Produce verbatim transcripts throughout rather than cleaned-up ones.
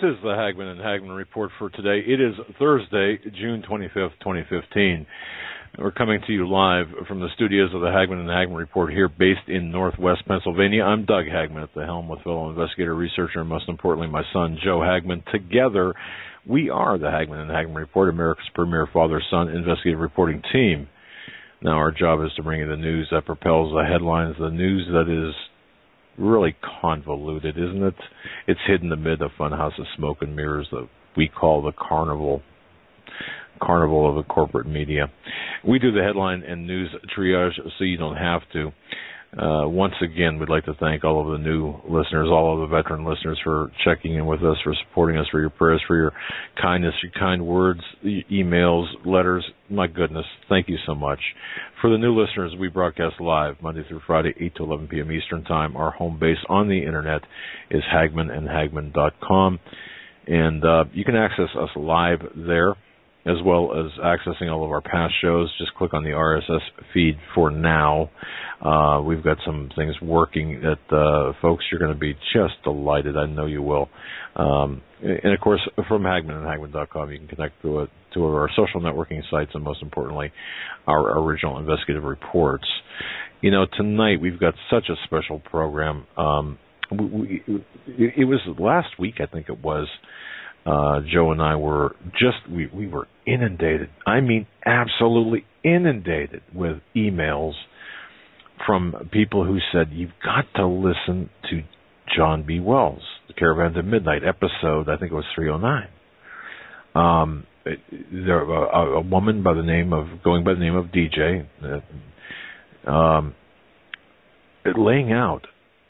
is the Hagmann and Hagmann Report for today. It is Thursday, June twenty-fifth, twenty fifteen. We're coming to you live from the studios of the Hagmann and Hagmann Report here based in Northwest Pennsylvania. I'm Doug Hagmann at the helm with fellow investigator, researcher, and most importantly, my son, Joe Hagmann. Together, we are the Hagmann and Hagmann Report, America's premier father-son investigative reporting team. Now, our job is to bring you the news that propels the headlines, the news that is really convoluted, isn't it? It's hidden amid a funhouse of smoke and mirrors that we call the carnival. Carnival of the corporate media. We do the headline and news triage so you don't have to. Uh, once again, we'd like to thank all of the new listeners, all of the veteran listeners for checking in with us, for supporting us, for your prayers, for your kindness, your kind words, e- emails, letters. My goodness, thank you so much. For the new listeners, we broadcast live Monday through Friday, eight to eleven p.m. Eastern Time. Our home base on the Internet is hagmann and hagmann dot com. And uh, you can access us live there, as well as accessing all of our past shows. Just click on the R S S feed for now. Uh, we've got some things working that, uh, folks, you're going to be just delighted. I know you will. Um, and, of course, from hagmann and hagmann dot com, you can connect to, a, to our social networking sites and, most importantly, our original investigative reports. You know, tonight we've got such a special program. Um, we, we, it was last week, I think it was, Uh, Joe and I were just, we, we were inundated. I mean, absolutely inundated with emails from people who said, you've got to listen to John B. Wells, the Caravan to Midnight episode, I think it was three oh nine. Um, it, there, a, a woman by the name of, going by the name of D J, uh, um, laying out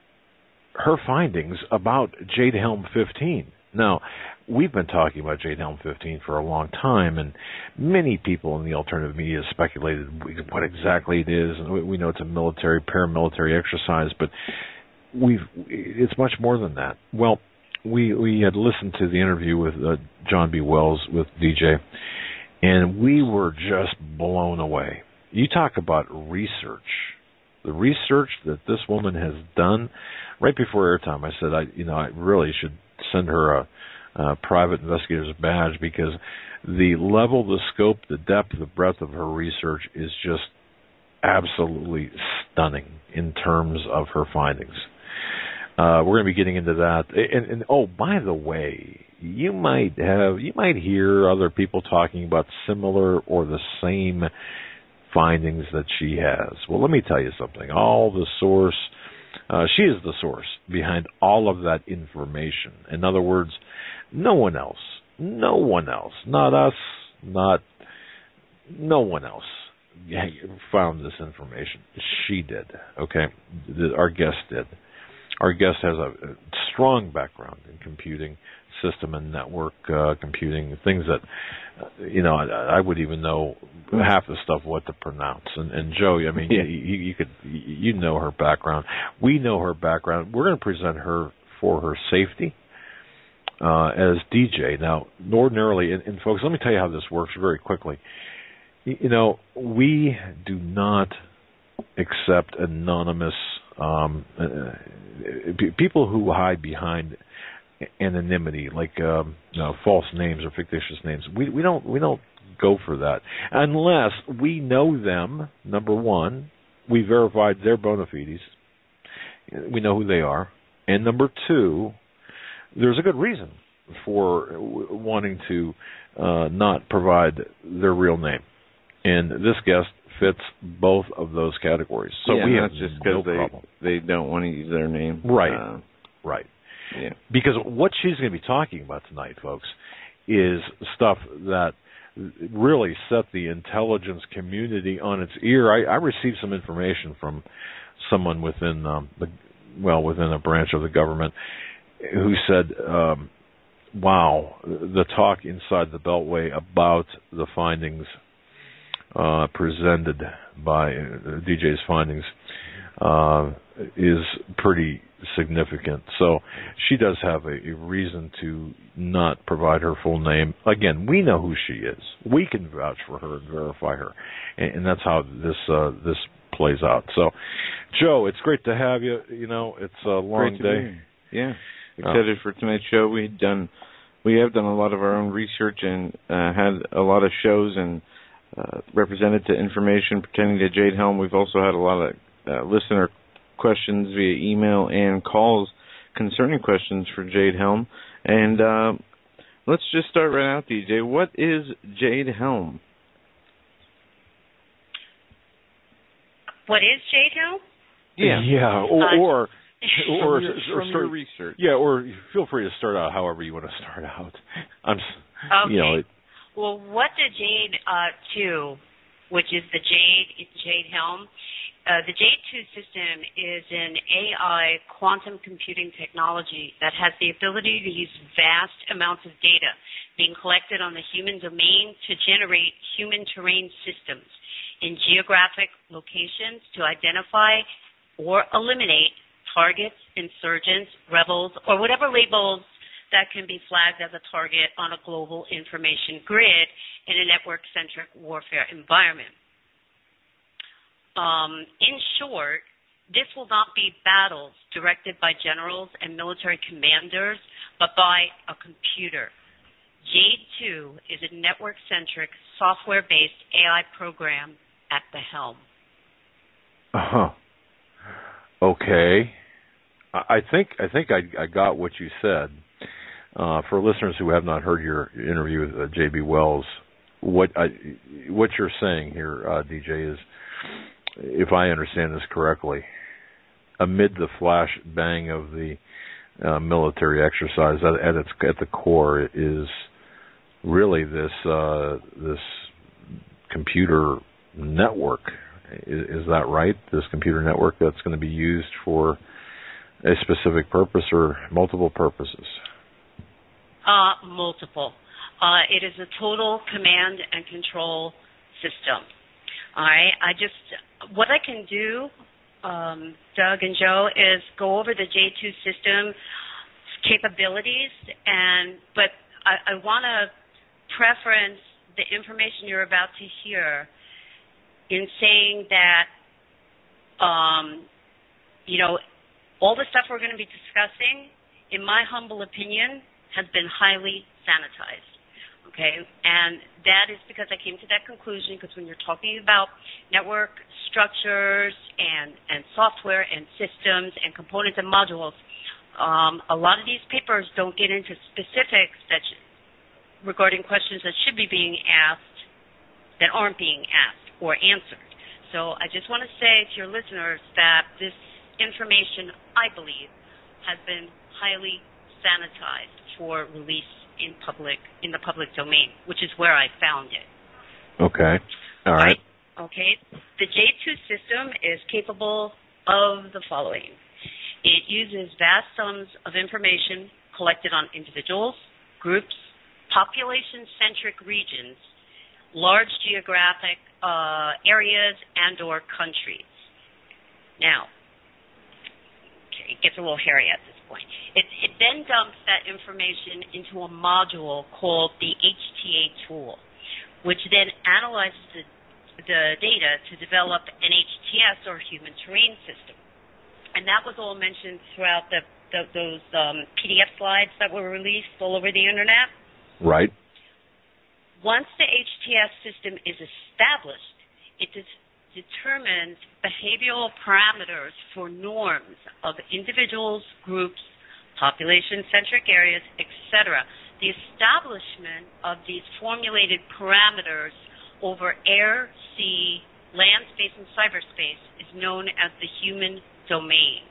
her findings about Jade Helm fifteen. Now, we've been talking about Jade Helm fifteen for a long time, and many people in the alternative media speculated what exactly it is. And we know it's a military, paramilitary exercise, but we've it's much more than that. Well, we we had listened to the interview with uh, John B. Wells with D J, and we were just blown away. You talk about research. The research that this woman has done. Right before airtime, I said, I you know, I really should send her a Uh, private investigator's badge, because the level, the scope, the depth, the breadth of her research is just absolutely stunning in terms of her findings. Uh, we're going to be getting into that. And, and oh, by the way, you might have, you might hear other people talking about similar or the same findings that she has. Well, let me tell you something. All the source, uh, she is the source behind all of that information. In other words, no one else, no one else, not us, not, no one else found this information. She did, okay? Our guest did. Our guest has a strong background in computing, system and network uh, computing, things that, you know, I, I would even know half the stuff what to pronounce. And, and Joe, I mean, yeah. you, you could, you know her background. We know her background. We're going to present her for her safety. Uh, as D J. Now, ordinarily, and, and folks, let me tell you how this works very quickly. You, you know, we do not accept anonymous um, uh, p- people who hide behind anonymity, like um, you know, false names or fictitious names. We we don't we don't go for that unless we know them. Number one, we verified their bona fides. We know who they are, and number two, there's a good reason for wanting to uh, not provide their real name. And this guest fits both of those categories. So yeah, we have that's just no because problem. They, they don't want to use their name. Right, uh, right. Yeah. Because what she's going to be talking about tonight, folks, is stuff that really set the intelligence community on its ear. I, I received some information from someone within um, the, well, within a branch of the government, who said, um, wow, the talk inside the Beltway about the findings uh, presented by uh, D J's findings uh, is pretty significant. So she does have a, a reason to not provide her full name. Again, we know who she is. We can vouch for her and verify her. And, and that's how this uh, this plays out. So, Joe, it's great to have you. You know, it's a long great to day. be. Yeah. Excited uh, for tonight's show. We'd done We have done a lot of our own research and uh, had a lot of shows and uh, represented to information pertaining to Jade Helm. We've also had a lot of uh, listener questions via email and calls concerning questions for Jade Helm. And uh, let's just start right out, D J. What is Jade Helm? What is Jade Helm? Yeah, yeah, or uh, or, or, from your, or from start, your research. Yeah, or feel free to start out however you want to start out. I'm, okay. you know, it, well, what the JADE uh, two, which is the Jade Jade Helm, uh, the JADE two system is an A I quantum computing technology that has the ability to use vast amounts of data being collected on the human domain to generate human terrain systems in geographic locations to identify or eliminate targets, insurgents, rebels, or whatever labels that can be flagged as a target on a global information grid in a network-centric warfare environment. Um, in short, this will not be battles directed by generals and military commanders, but by a computer. JADE two is a network-centric, software-based A I program at the helm. uh-huh. Okay. I think I think I, I got what you said. Uh, for listeners who have not heard your interview with uh, J B Wells, what I, what you're saying here, uh, D J, is, if I understand this correctly, amid the flash bang of the uh, military exercise, at, at its at the core is really this uh, this computer network. Is, is that right? This computer network that's going to be used for a specific purpose or multiple purposes? Uh, multiple. Uh, it is a total command and control system. All right. I just, what I can do, um, Doug and Joe, is go over the JADE two system capabilities, and but I, I want to preference the information you're about to hear in saying that, um, you know, all the stuff we're going to be discussing, in my humble opinion, has been highly sanitized. Okay, and that is because I came to that conclusion because when you're talking about network structures and, and software and systems and components and modules, um, a lot of these papers don't get into specifics that sh- regarding questions that should be being asked that aren't being asked or answered. So I just want to say to your listeners that this information, I believe, has been highly sanitized for release in public, in the public domain, which is where I found it. Okay. All right. Okay. The JADE two system is capable of the following. It uses vast sums of information collected on individuals, groups, population-centric regions, large geographic uh, areas, and or countries. Now, okay, it gets a little hairy at this point. It, it then dumps that information into a module called the H T A tool, which then analyzes the, the data to develop an H T S, or human terrain system. And that was all mentioned throughout the, the, those um, P D F slides that were released all over the internet. Right. Once the H T S system is established, it de- determines behavioral parameters for norms of individuals, groups, population-centric areas, et cetera. The establishment of these formulated parameters over air, sea, land space, and cyberspace is known as the human domain.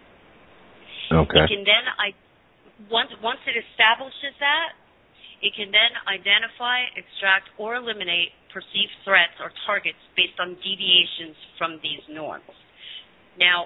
Okay. It can then, I, once, once it establishes that, it can then identify, extract, or eliminate perceived threats or targets based on deviations from these norms. Now,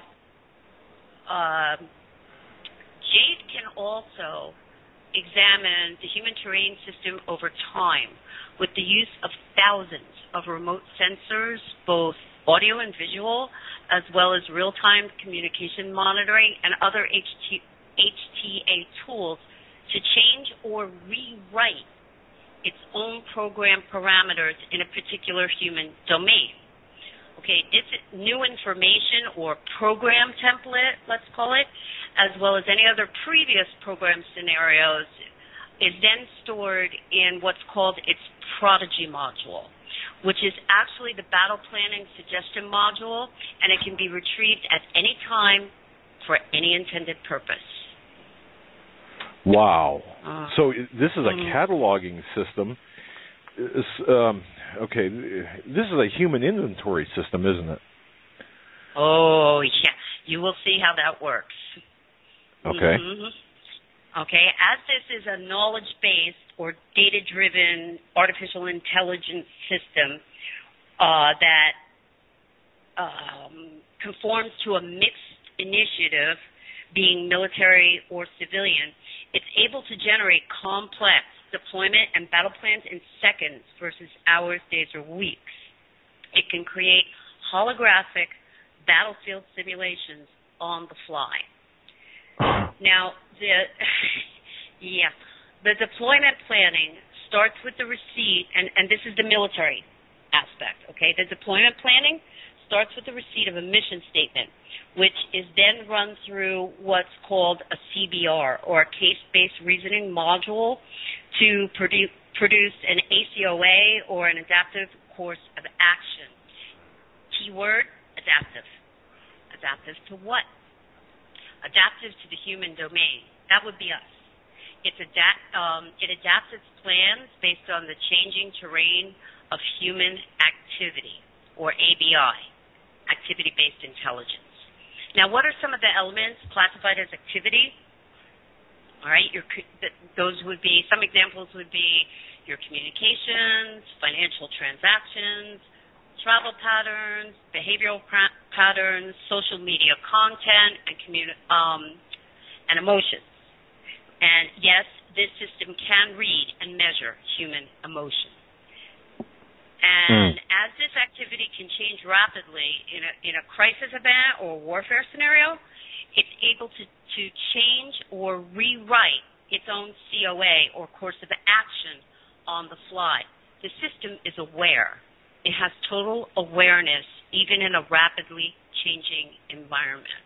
uh, JADE can also examine the human terrain system over time with the use of thousands of remote sensors, both audio and visual, as well as real-time communication monitoring and other H T A tools to change or rewrite its own program parameters in a particular human domain. Okay, it's new information or program template, let's call it, as well as any other previous program scenarios, is then stored in what's called its prodigy module, which is actually the battle planning suggestion module, and it can be retrieved at any time for any intended purpose. Wow. Uh, so this is a mm-hmm. cataloging system. Um, okay, this is a human inventory system, isn't it? Oh, yeah. You will see how that works. Okay. Mm-hmm. Okay, as this is a knowledge-based or data-driven artificial intelligence system uh, that um, conforms to a mixed initiative, being military or civilian, it's able to generate complex deployment and battle plans in seconds versus hours, days, or weeks. It can create holographic battlefield simulations on the fly. Now, the yeah, the deployment planning starts with the receipt, and, and this is the military aspect, okay? The deployment planning starts with the receipt of a mission statement, which is then run through what's called a C B R, or a case-based reasoning module, to produ- produce an A C O A, or an adaptive course of action. Keyword, adaptive. Adaptive to what? Adaptive to the human domain. That would be us. It's adapt, um, it adapts its plans based on the changing terrain of human activity, or A B I, activity-based intelligence. Now, what are some of the elements classified as activity? All right, your, those would be, some examples would be your communications, financial transactions, travel patterns, behavioral patterns, social media content, and communi- um, and emotions. And yes, this system can read and measure human emotion. And mm. as this activity can change rapidly in a, in a crisis event or warfare scenario, it's able to, to change or rewrite its own C O A, or course of action, on the fly. The system is aware. It has total awareness, even in a rapidly changing environment.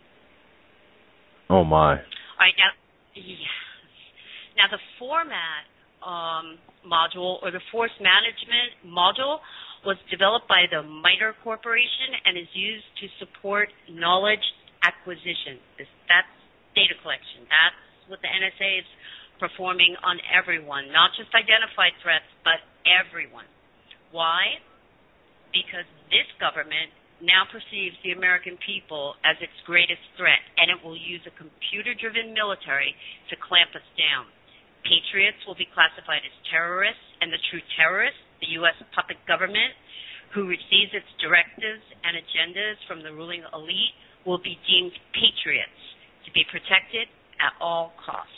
Oh, my. All right, now, yes. Now the format um, module, or the force management module, was developed by the MITRE Corporation and is used to support knowledge acquisition. This, that's data collection. That's what the N S A is performing on everyone, not just identified threats, but everyone. Why? Because this government now perceives the American people as its greatest threat, and it will use a computer-driven military to clamp us down. Patriots will be classified as terrorists, and the true terrorist, the U S puppet government, who receives its directives and agendas from the ruling elite, will be deemed patriots to be protected at all costs.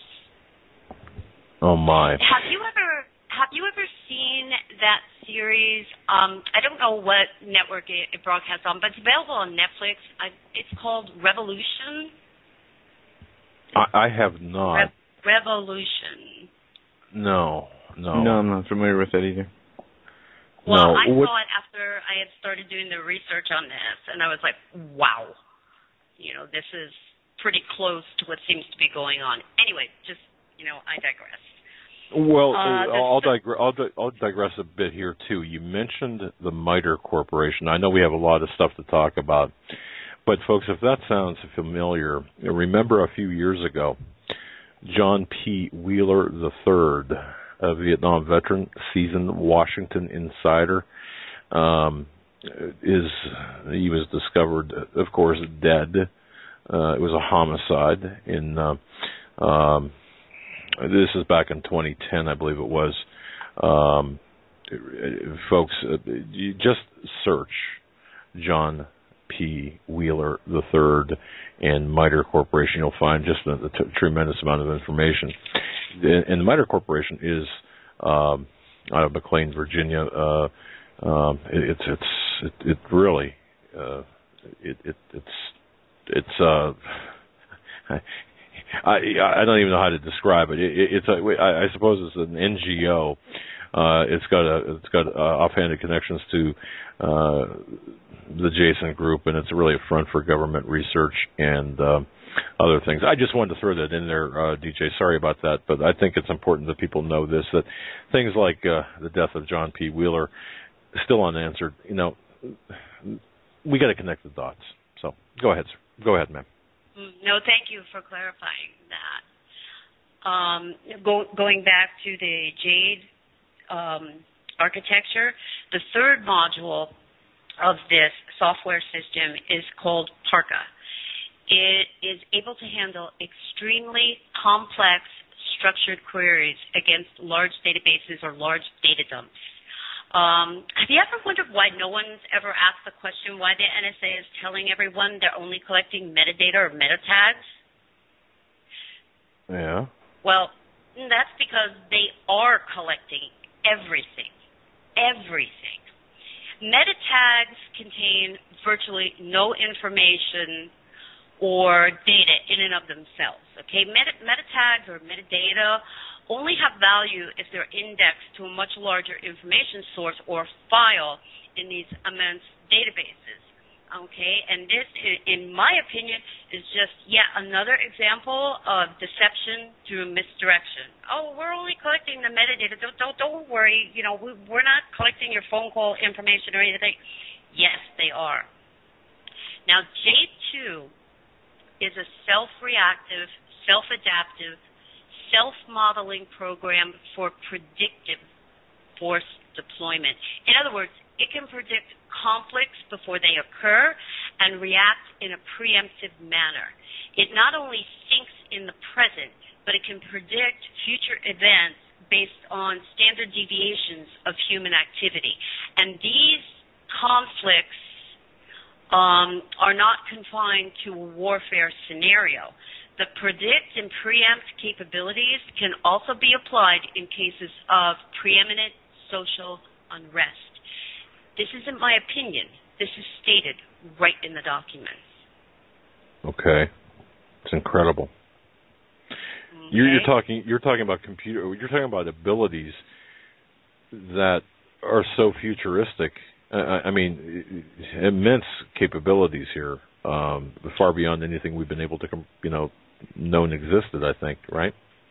Oh, my. Have you ever... Have you ever seen that series? Um, I don't know what network it, it broadcasts on, but it's available on Netflix. I, it's called Revolution. I, I have not. Re- Revolution. No, no. No, I'm not familiar with that either. Well, no. I what? saw it after I had started doing the research on this, and I was like, wow. You know, this is pretty close to what seems to be going on. Anyway, just, you know, I digress. Well, uh, I'll, digre- I'll, di- I'll digress a bit here, too. You mentioned the MITRE Corporation. I know we have a lot of stuff to talk about. But, folks, if that sounds familiar, remember a few years ago, John P. Wheeler the third, a Vietnam veteran, seasoned Washington insider, um, is he was discovered, of course, dead. Uh, it was a homicide in... Uh, um, This is back in twenty ten, I believe it was. Um, folks, uh, you just search John P. Wheeler the third and MITRE Corporation. You'll find just a, a t- tremendous amount of information. And the MITRE Corporation is um, out of McLean, Virginia. Uh, um, it, it's it's it, it really uh, it, it it's it's. Uh, I I don't even know how to describe it. it it's a, I suppose it's an N G O. Uh, it's got a it's got uh, offhanded connections to uh, the Jason Group, and it's really a front for government research. And uh, other things. I just wanted to throw that in there, uh, D J. Sorry about that, but I think it's important that people know this, that things like uh, the death of John P. Wheeler still unanswered. You know, we got to connect the dots. So go ahead, sir. Go ahead, ma'am. No, thank you for clarifying that. Um, go, going back to the JADE um, architecture, the third module of this software system is called PARCA. It is able to handle extremely complex structured queries against large databases or large data dumps. Um, have you ever wondered why no one's ever asked the question why the N S A is telling everyone they're only collecting metadata or meta tags? Yeah. Well, that's because they are collecting everything. Everything. Meta tags contain virtually no information or data in and of themselves. Okay, meta, meta tags or metadata only have value if they're indexed to a much larger information source or file in these immense databases. Okay, and this, in my opinion, is just yet another example of deception through misdirection. Oh, we're only collecting the metadata. Don't don't, don't worry. You know, we, we're not collecting your phone call information or anything. Yes, they are. Now, JADE two is a self-reactive, self-adaptive, self-modeling program for predictive force deployment. In other words, it can predict conflicts before they occur and react in a preemptive manner. It not only thinks in the present, but it can predict future events based on standard deviations of human activity. And these conflicts um, are not confined to a warfare scenario. The predict and preempt capabilities can also be applied in cases of preeminent social unrest. This isn't my opinion. This is stated right in the documents. Okay, it's incredible. Okay. You're, you're talking. You're talking about computer. You're talking about abilities that are so futuristic. I, I mean, immense capabilities here, um, far beyond anything we've been able to, you know, known existed. I think, right?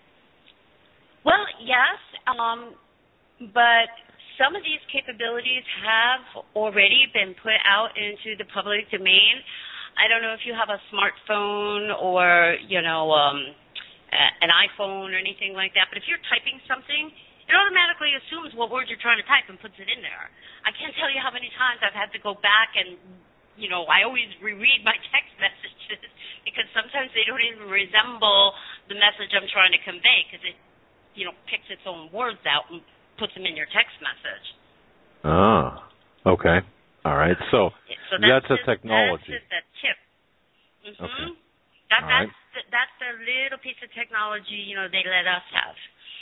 Well, yes, um, but some of these capabilities have already been put out into the public domain. I don't know if you have a smartphone or, you know, um, an iPhone or anything like that, but if you're typing something, it automatically assumes what word you're trying to type and puts it in there. I can't tell you how many times I've had to go back and, you know, I always reread my text messages because sometimes they don't even resemble the message I'm trying to convey because it, you know, picks its own words out and puts them in your text message. Ah, okay. All right. So, so that's, that's a just, technology. That's just a tip. Mm-hmm. Okay. That, All that's, right. the, that's the little piece of technology, you know, they let us have.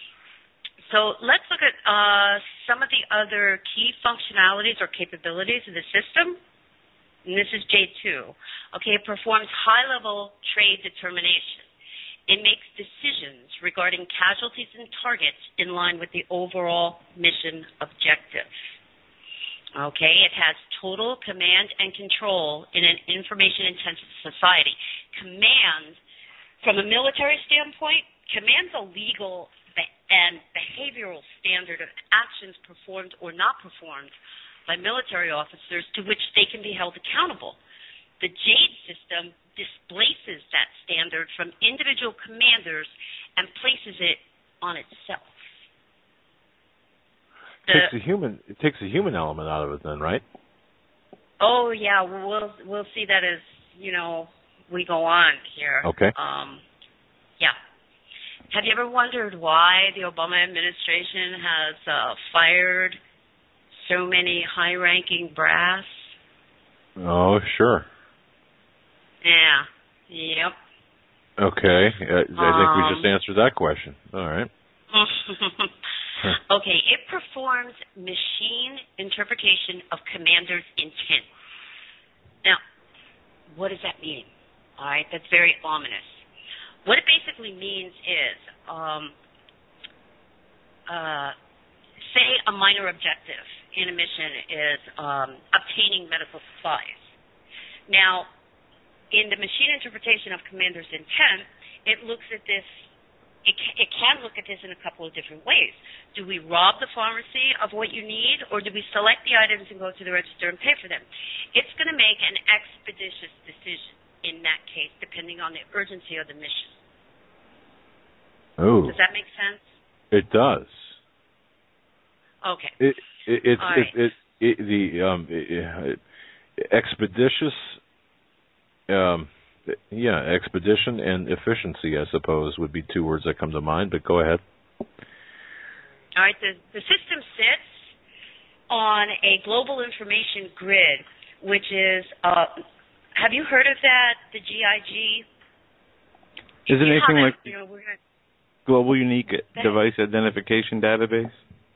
So let's look at uh, some of the other key functionalities or capabilities of the system. And this is JADE two. Okay, it performs high-level trade determination. It makes decisions regarding casualties and targets in line with the overall mission objective. Okay, it has total command and control in an information-intensive society. Command, from a military standpoint, command's a legal and behavioral standard of actions performed or not performed by military officers to which they can be held accountable. The JADE system displaces that standard from individual commanders and places it on itself. The, takes a human. It takes a human element out of it, then, right? Oh yeah, we'll we'll see that as you know we go on here. Okay. Um, yeah. Have you ever wondered why the Obama administration has uh, fired so many high-ranking brass? Oh, sure. Yeah. Yep. Okay. Uh, I think um, we just answered that question. All right. Okay. It performs machine interpretation of commander's intent. Now, what does that mean? All right. That's very ominous. What it basically means is, um, uh, say a minor objective in a mission is um, obtaining medical supplies. Now, in the machine interpretation of commander's intent, it looks at this, it, it can look at this in a couple of different ways. Do we rob the pharmacy of what you need, or do we select the items and go to the register and pay for them? It's going to make an expeditious decision in that case, depending on the urgency of the mission. Oh. Does that make sense? It does. Okay. It, it, it's, right. it, it, it, the um, it, it, expeditious, um, yeah, expedition and efficiency, I suppose, would be two words that come to mind, but go ahead. All right. The, the system sits on a global information grid, which is, uh, have you heard of that, the G I G? Is it anything like you know, we're gonna, Global Unique Device Identification Database?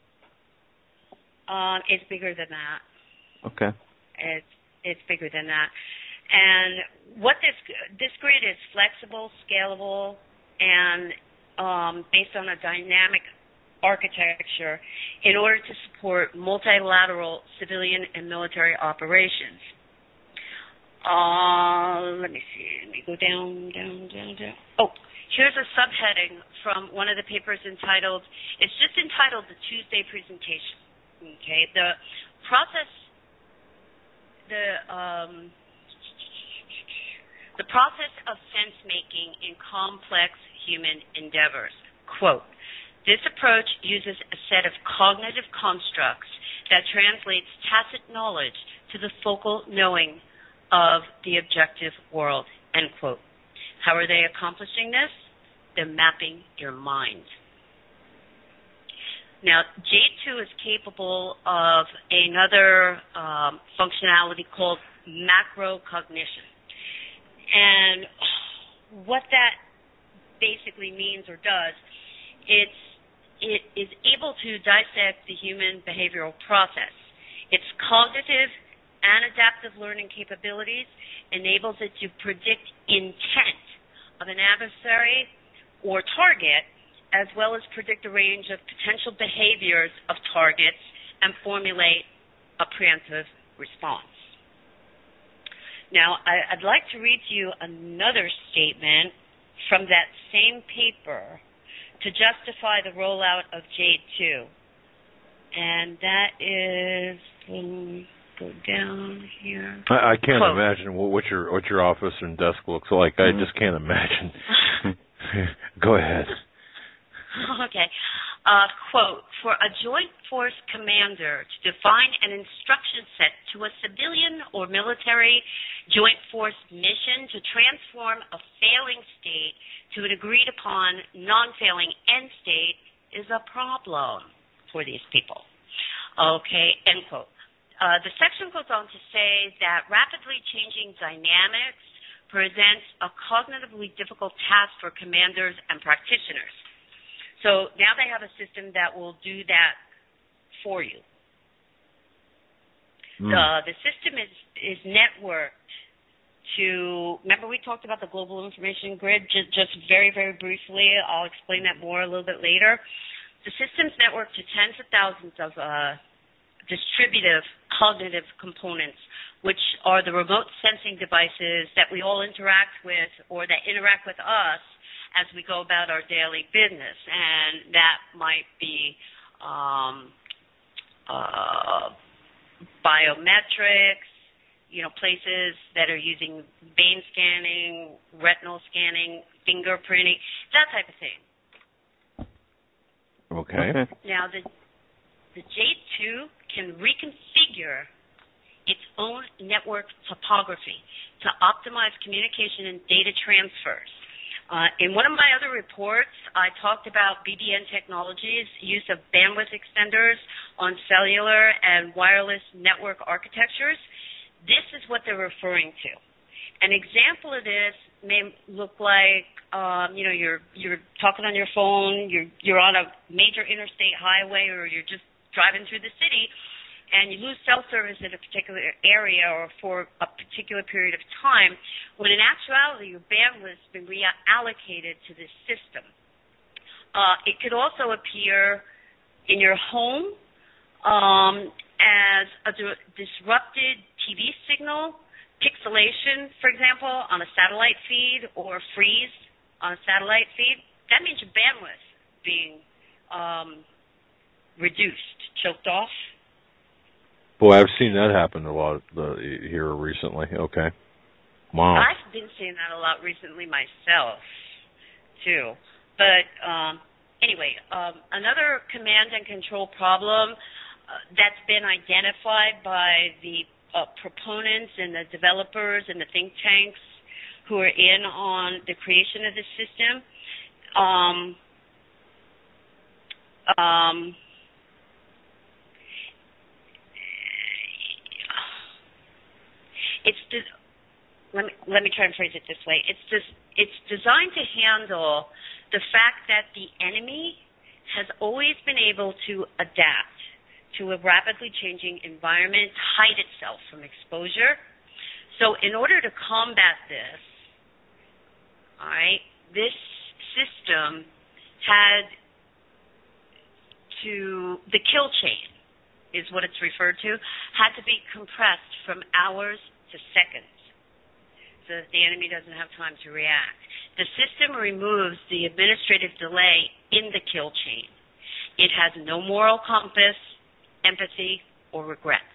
Um, it's bigger than that. Okay. It's it's bigger than that. And what this this grid is flexible, scalable, and um, based on a dynamic architecture in order to support multilateral civilian and military operations. Uh, let me see. Let me go down, down, down, down. Oh, here's a subheading from one of the papers entitled, it's just entitled the Tuesday presentation. Okay, the process, the um, the process of sense making in complex human endeavors. Quote, this approach uses a set of cognitive constructs that translates tacit knowledge to the focal knowing of the objective world, end quote. How are they accomplishing this? They're mapping your mind. Now, JADE two is capable of another um, functionality called macrocognition. And what that basically means or does, it's, it is able to dissect the human behavioral process. Its cognitive and adaptive learning capabilities enables it to predict intent of an adversary or target, as well as predict a range of potential behaviors of targets and formulate a preemptive response. Now, I, I'd like to read to you another statement from that same paper to justify the rollout of JADE two. And that is, um, go down here. I, I can't Quote. imagine what, what your what your office and desk looks like. I just can't imagine. Go ahead. Okay. Uh, quote, for a joint force commander to define an instruction set to a civilian or military joint force mission to transform a failing state to an agreed upon non-failing end state is a problem for these people. Okay, end quote. Uh, the section goes on to say that rapidly changing dynamics presents a cognitively difficult task for commanders and practitioners. So now they have a system that will do that for you. Mm. Uh, the system is, is networked to, remember we talked about the global information grid just, just very, very briefly. I'll explain that more a little bit later. The system's networked to tens of thousands of uh, distributive cognitive components, which are the remote sensing devices that we all interact with or that interact with us as we go about our daily business. And that might be um, uh, biometrics, you know, places that are using vein scanning, retinal scanning, fingerprinting, that type of thing. Okay. Now, the, the JADE two can reconfigure its own network topography to optimize communication and data transfers. Uh, in one of my other reports, I talked about B B N technologies, use of bandwidth extenders on cellular and wireless network architectures. This is what they're referring to. An example of this may look like, um, you know, you're you're talking on your phone, you're you're on a major interstate highway, or you're just driving through the city, and you lose cell service in a particular area or for a particular period of time, when in actuality your bandwidth has been reallocated to this system. Uh, it could also appear in your home um, as a di- disrupted T V signal pixelation, for example, on a satellite feed or freeze on a satellite feed, that means your bandwidth being um, reduced, choked off. Boy, I've seen that happen a lot uh, here recently. Okay. Wow. I've been seeing that a lot recently myself, too. But um, anyway, um, another command and control problem uh, that's been identified by the uh, proponents and the developers and the think tanks who are in on the creation of this system, um, um, it's just, let me let me try and phrase it this way. It's just it's designed to handle the fact that the enemy has always been able to adapt to a rapidly changing environment, hide itself from exposure. So in order to combat this, all right, this system had to, the kill chain is what it's referred to, had to be compressed from hours to seconds so that the enemy doesn't have time to react. The system removes the administrative delay in the kill chain. It has no moral compass, empathy, or regrets.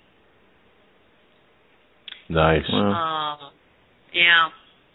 Nice. Wow. Uh, yeah.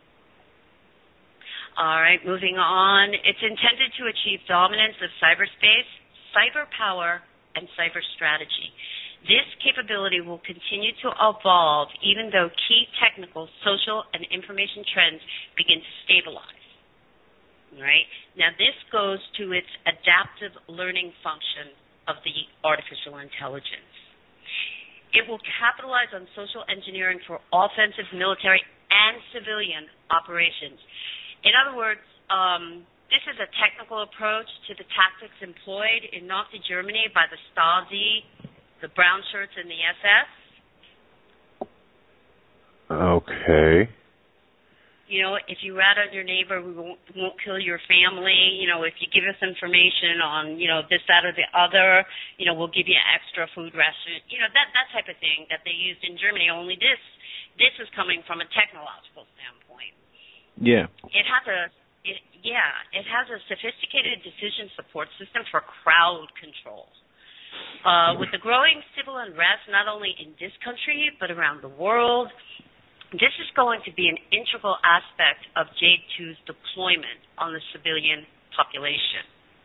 All right, moving on. It's intended to achieve dominance of cyberspace, cyber power, and cyber strategy. This capability will continue to evolve even though key technical, social, and information trends begin to stabilize. All right? Now, this goes to its adaptive learning function of the artificial intelligence. It will capitalize on social engineering for offensive, military, and civilian operations. In other words, um, this is a technical approach to the tactics employed in Nazi Germany by the Stasi, the brown shirts, and the S S. Okay. You know, if you rat on your neighbor, we won't, won't kill your family. You know, if you give us information on, you know, this, that, or the other, you know, we'll give you an extra food ration. You know, that that type of thing that they used in Germany. Only this, this is coming from a technological standpoint. Yeah. It has a, it, yeah, it has a sophisticated decision support system for crowd control. Uh, with the growing civil unrest, not only in this country but around the world, this is going to be an integral aspect of JADE two's deployment on the civilian population.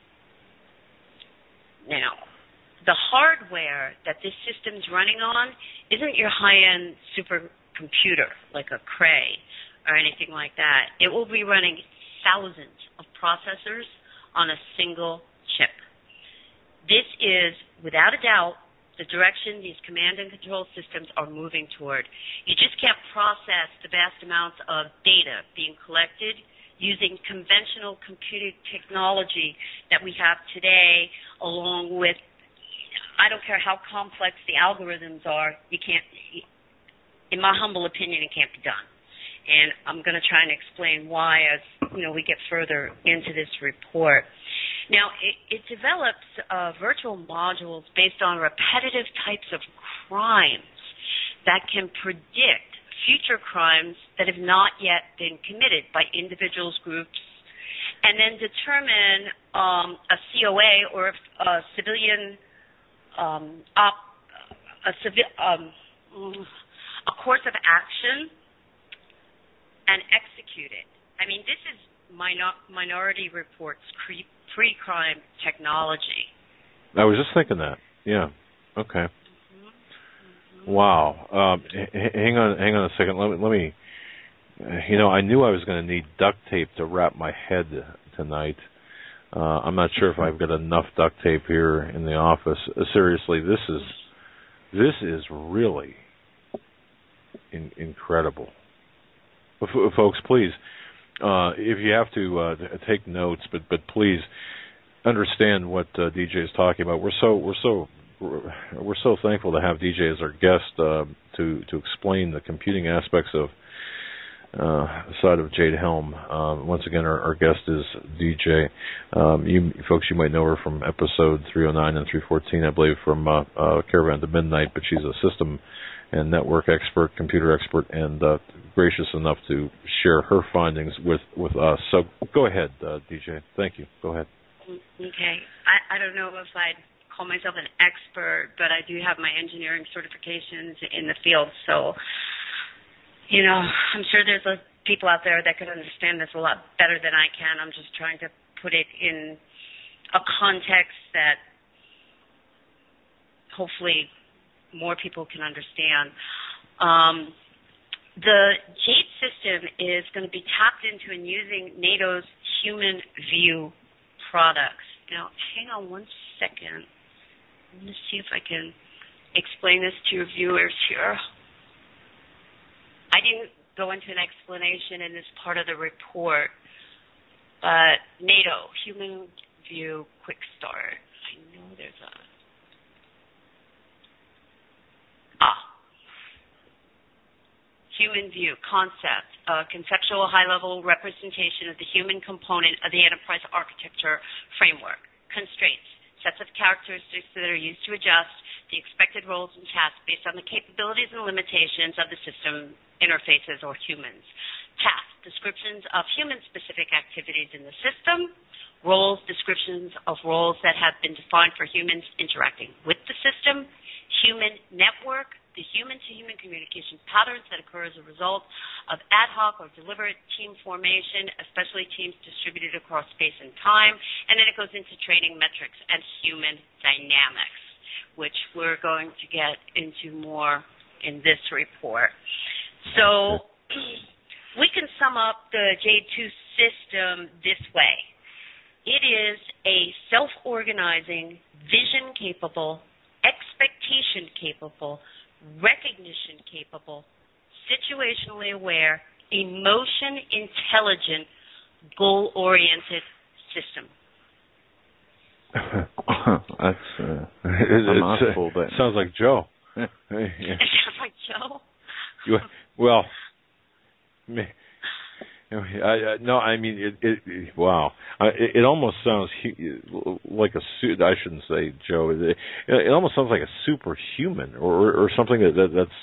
Now, the hardware that this system's running on isn't your high-end supercomputer like a Cray or anything like that. It will be running thousands of processors on a single chip. This is, without a doubt, the direction these command and control systems are moving toward. You just can't process the vast amounts of data being collected using conventional computing technology that we have today, along with, I don't care how complex the algorithms are, you can't, in my humble opinion, it can't be done. And I'm going to try and explain why as, you know, we get further into this report. Now, it, it develops uh, virtual modules based on repetitive types of crimes that can predict future crimes that have not yet been committed by individuals, groups, and then determine um, a C O A or a civilian um, op, a, civi um, a course of action and execute it. I mean, this is minor Minority Report's pre-crime technology. I was just thinking that. Yeah. Okay. Mm-hmm. Mm-hmm. Wow. Um, hang on. Hang on a second. Let me. Let me. You know, I knew I was going to need duct tape to wrap my head tonight. Uh, I'm not sure if I've got enough duct tape here in the office. Uh, seriously, this is this is really in, incredible. F folks, please, uh, if you have to uh, take notes, but but please understand what uh, D J is talking about. We're so we're so we're so thankful to have D J as our guest uh, to to explain the computing aspects of uh, side of Jade Helm. Um, once again, our, our guest is D J. Um, you folks, you might know her from episode three oh nine and three fourteen, I believe, from uh, uh, Caravan to Midnight, but she's a system and network expert, computer expert, and uh, gracious enough to share her findings with, with us. So go ahead, uh, D J. Thank you. Go ahead. Okay. I, I don't know if I'd call myself an expert, but I do have my engineering certifications in the field. So, you know, I'm sure there's a, people out there that could understand this a lot better than I can. I'm just trying to put it in a context that hopefully more people can understand. Um, the JADE system is going to be tapped into and using NATO's human view products. Now, hang on one second. Let me see if I can explain this to your viewers here. I didn't go into an explanation in this part of the report, but NATO, human view, quick start. I know there's a Ah. Human view, concept, a conceptual high-level representation of the human component of the enterprise architecture framework. Constraints, sets of characteristics that are used to adjust the expected roles and tasks based on the capabilities and limitations of the system interfaces or humans. Tasks, descriptions of human-specific activities in the system. Roles, descriptions of roles that have been defined for humans interacting with the system. Human network, the human-to-human communication patterns that occur as a result of ad hoc or deliberate team formation, especially teams distributed across space and time. And then it goes into training metrics and human dynamics, which we're going to get into more in this report. So we can sum up the JADE two system this way. It is a self-organizing, vision-capable, expectation-capable, recognition-capable, situationally aware, emotion-intelligent, goal-oriented system. That's uh, a mouthful, but sounds like Joe. Yeah. It sounds like Joe. You, well, me. I, I, no, I mean, it, it, it, wow. I, it, it almost sounds hu- like a suit. I shouldn't say, Joe. It, it almost sounds like a superhuman or, or something that, that that's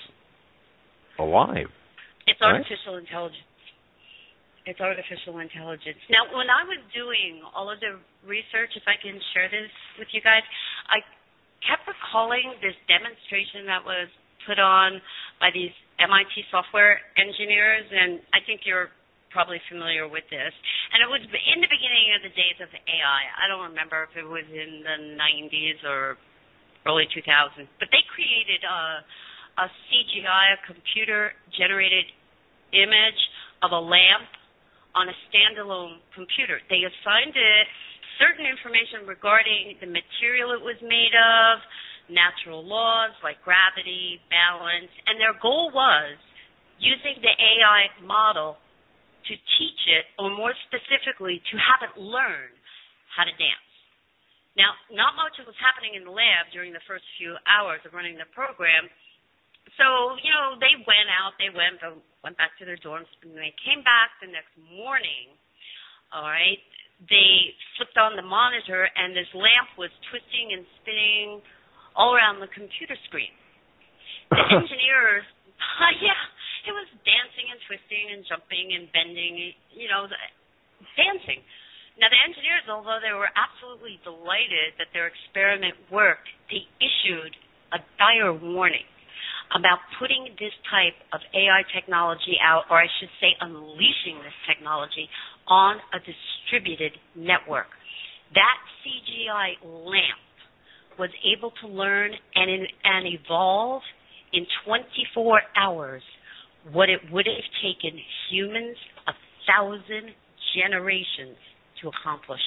alive. It's right? artificial intelligence. It's artificial intelligence. Now, when I was doing all of the research, if I can share this with you guys, I kept recalling this demonstration that was put on by these M I T software engineers, and I think you're probably familiar with this. And it was in the beginning of the days of A I. I don't remember if it was in the nineties or early two thousands, but they created a, a C G I, a computer-generated image of a lamp on a standalone computer. They assigned it certain information regarding the material it was made of, natural laws like gravity, balance, and their goal was using the A I model to teach it, or more specifically, to have it learn how to dance. Now, not much was happening in the lab during the first few hours of running the program. So, you know, they went out, they went, went back to their dorms, and they came back the next morning, all right, they flipped on the monitor, and this lamp was twisting and spinning all around the computer screen. The engineers, yeah, it was dancing and twisting and jumping and bending, you know, dancing. Now, the engineers, although they were absolutely delighted that their experiment worked, they issued a dire warning about putting this type of A I technology out, or I should say unleashing this technology on a distributed network. That C G I lamp was able to learn and, in, and evolve in twenty-four hours what it would have taken humans a thousand generations to accomplish.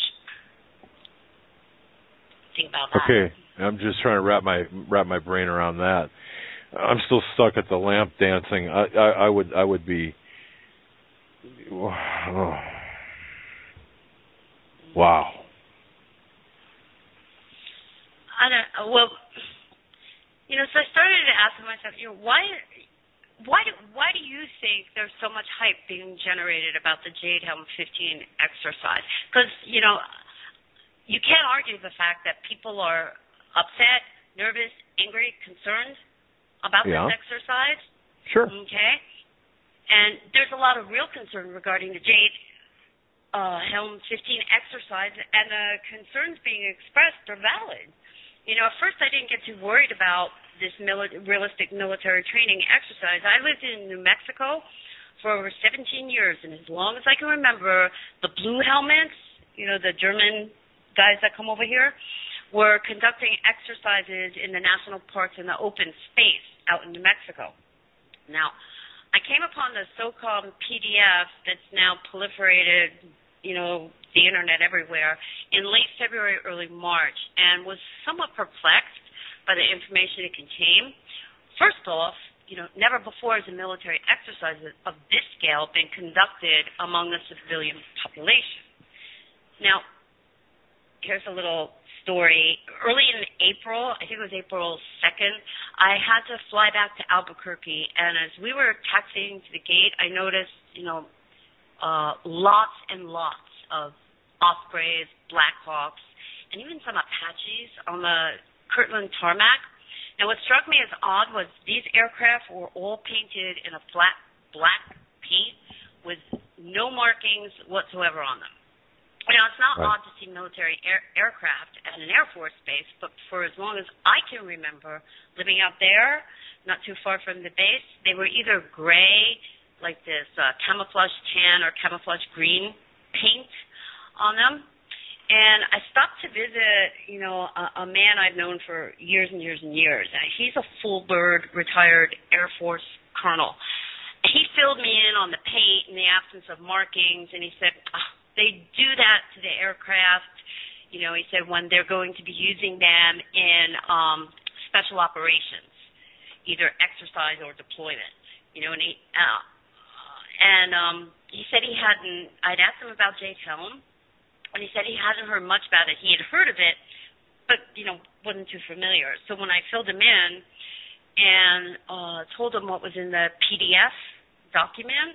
Think about that. Okay, I'm just trying to wrap my wrap my brain around that. I'm still stuck at the lamp dancing. I, I, I would I would be. Oh. Wow. I don't. Well, you know, so I started to ask myself, you know, why why do why do you think there's so much hype being generated about the Jade Helm fifteen exercise? Because you know, you can't argue the fact that people are upset, nervous, angry, concerned about yeah. this exercise. Sure. Okay. And there's a lot of real concern regarding the Jade uh, Helm fifteen exercise, and the concerns being expressed are valid. You know, at first I didn't get too worried about this mili- realistic military training exercise. I lived in New Mexico for over seventeen years, and as long as I can remember, the blue helmets, you know, the German guys that come over here, were conducting exercises in the national parks in the open space out in New Mexico. Now, I came upon the SOCOM P D F that's now proliferated, you know, the internet everywhere, in late February, early March, and was somewhat perplexed by the information it contained. First off, you know, never before has a military exercise of this scale been conducted among the civilian population. Now, here's a little story. Early in April, I think it was April second, I had to fly back to Albuquerque, and as we were taxiing to the gate, I noticed, you know, uh, lots and lots of Ospreys, Blackhawks, and even some Apaches on the Kirtland tarmac. Now, what struck me as odd was these aircraft were all painted in a flat black paint with no markings whatsoever on them. You know, it's not right. odd to see military air, aircraft at an Air Force base, but for as long as I can remember living out there, not too far from the base, they were either gray, like this uh, camouflage tan or camouflage green paint on them. And I stopped to visit, you know, a, a man I've known for years and years and years. Uh, he's a full bird, retired Air Force colonel. He filled me in on the paint in the absence of markings, and he said, oh, they do that to the aircraft, you know, he said, when they're going to be using them in um, special operations, either exercise or deployment, you know, and he, uh, and um, he said he hadn't, I'd asked him about Jade Helm, and he said he hadn't heard much about it. He had heard of it, but, you know, wasn't too familiar. So when I filled him in and uh, told him what was in the P D F document,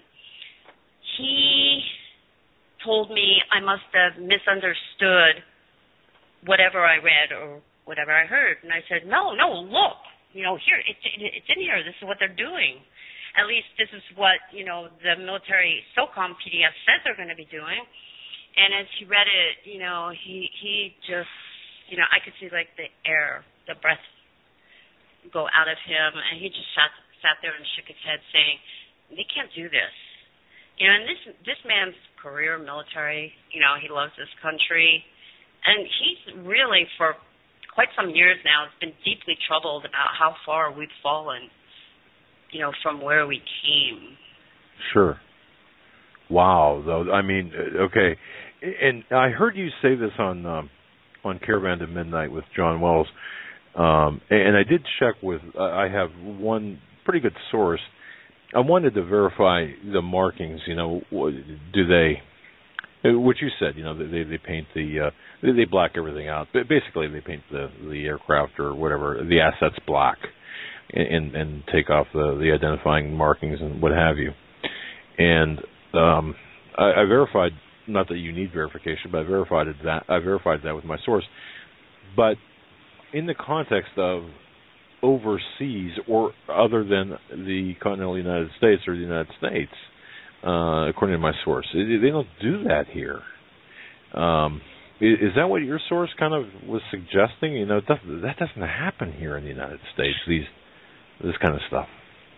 he told me I must have misunderstood whatever I read or whatever I heard. And I said, no, no, look, you know, here, it's, it's in here. This is what they're doing. At least this is what, you know, the military SOCOM P D F says they're going to be doing. And as he read it, you know, he, he just, you know, I could see like the air, the breath go out of him. And he just sat, sat there and shook his head saying, they can't do this. You know, and this this man's career military, you know, he loves this country. And he's really, for quite some years now, has been deeply troubled about how far we've fallen, you know, from where we came. Sure. Wow, though. I mean, okay. And I heard you say this on um, on Caravan to Midnight with John Wells. Um, and I did check with, uh, I have one pretty good source. I wanted to verify the markings, you know, do they, what you said, you know, they they paint the, uh, they black everything out. But basically, they paint the, the aircraft or whatever, the assets black and, and take off the, the identifying markings and what have you. And um, I, I verified, not that you need verification, but I verified that, I verified that with my source. But in the context of overseas or other than the continental United States or the United States, uh, according to my source, they don't do that here. Um, is that what your source kind of was suggesting? You know, it doesn't, that doesn't happen here in the United States, these this kind of stuff.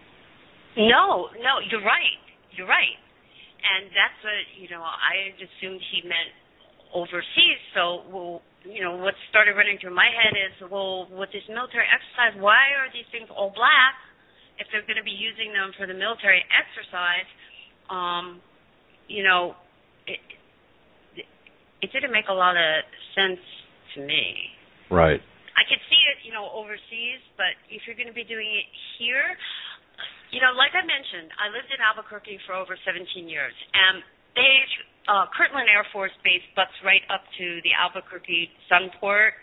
No, no, you're right. You're right. And that's what, you know, I assumed he meant overseas. So, well, you know, what started running through my head is, well, with this military exercise, why are these things all black if they're going to be using them for the military exercise? Um, you know, it, it, it didn't make a lot of sense to me. Right. I could see it, you know, overseas, but if you're going to be doing it here, you know, like I mentioned, I lived in Albuquerque for over seventeen years, and they Uh, Kirtland Air Force Base butts right up to the Albuquerque Sunport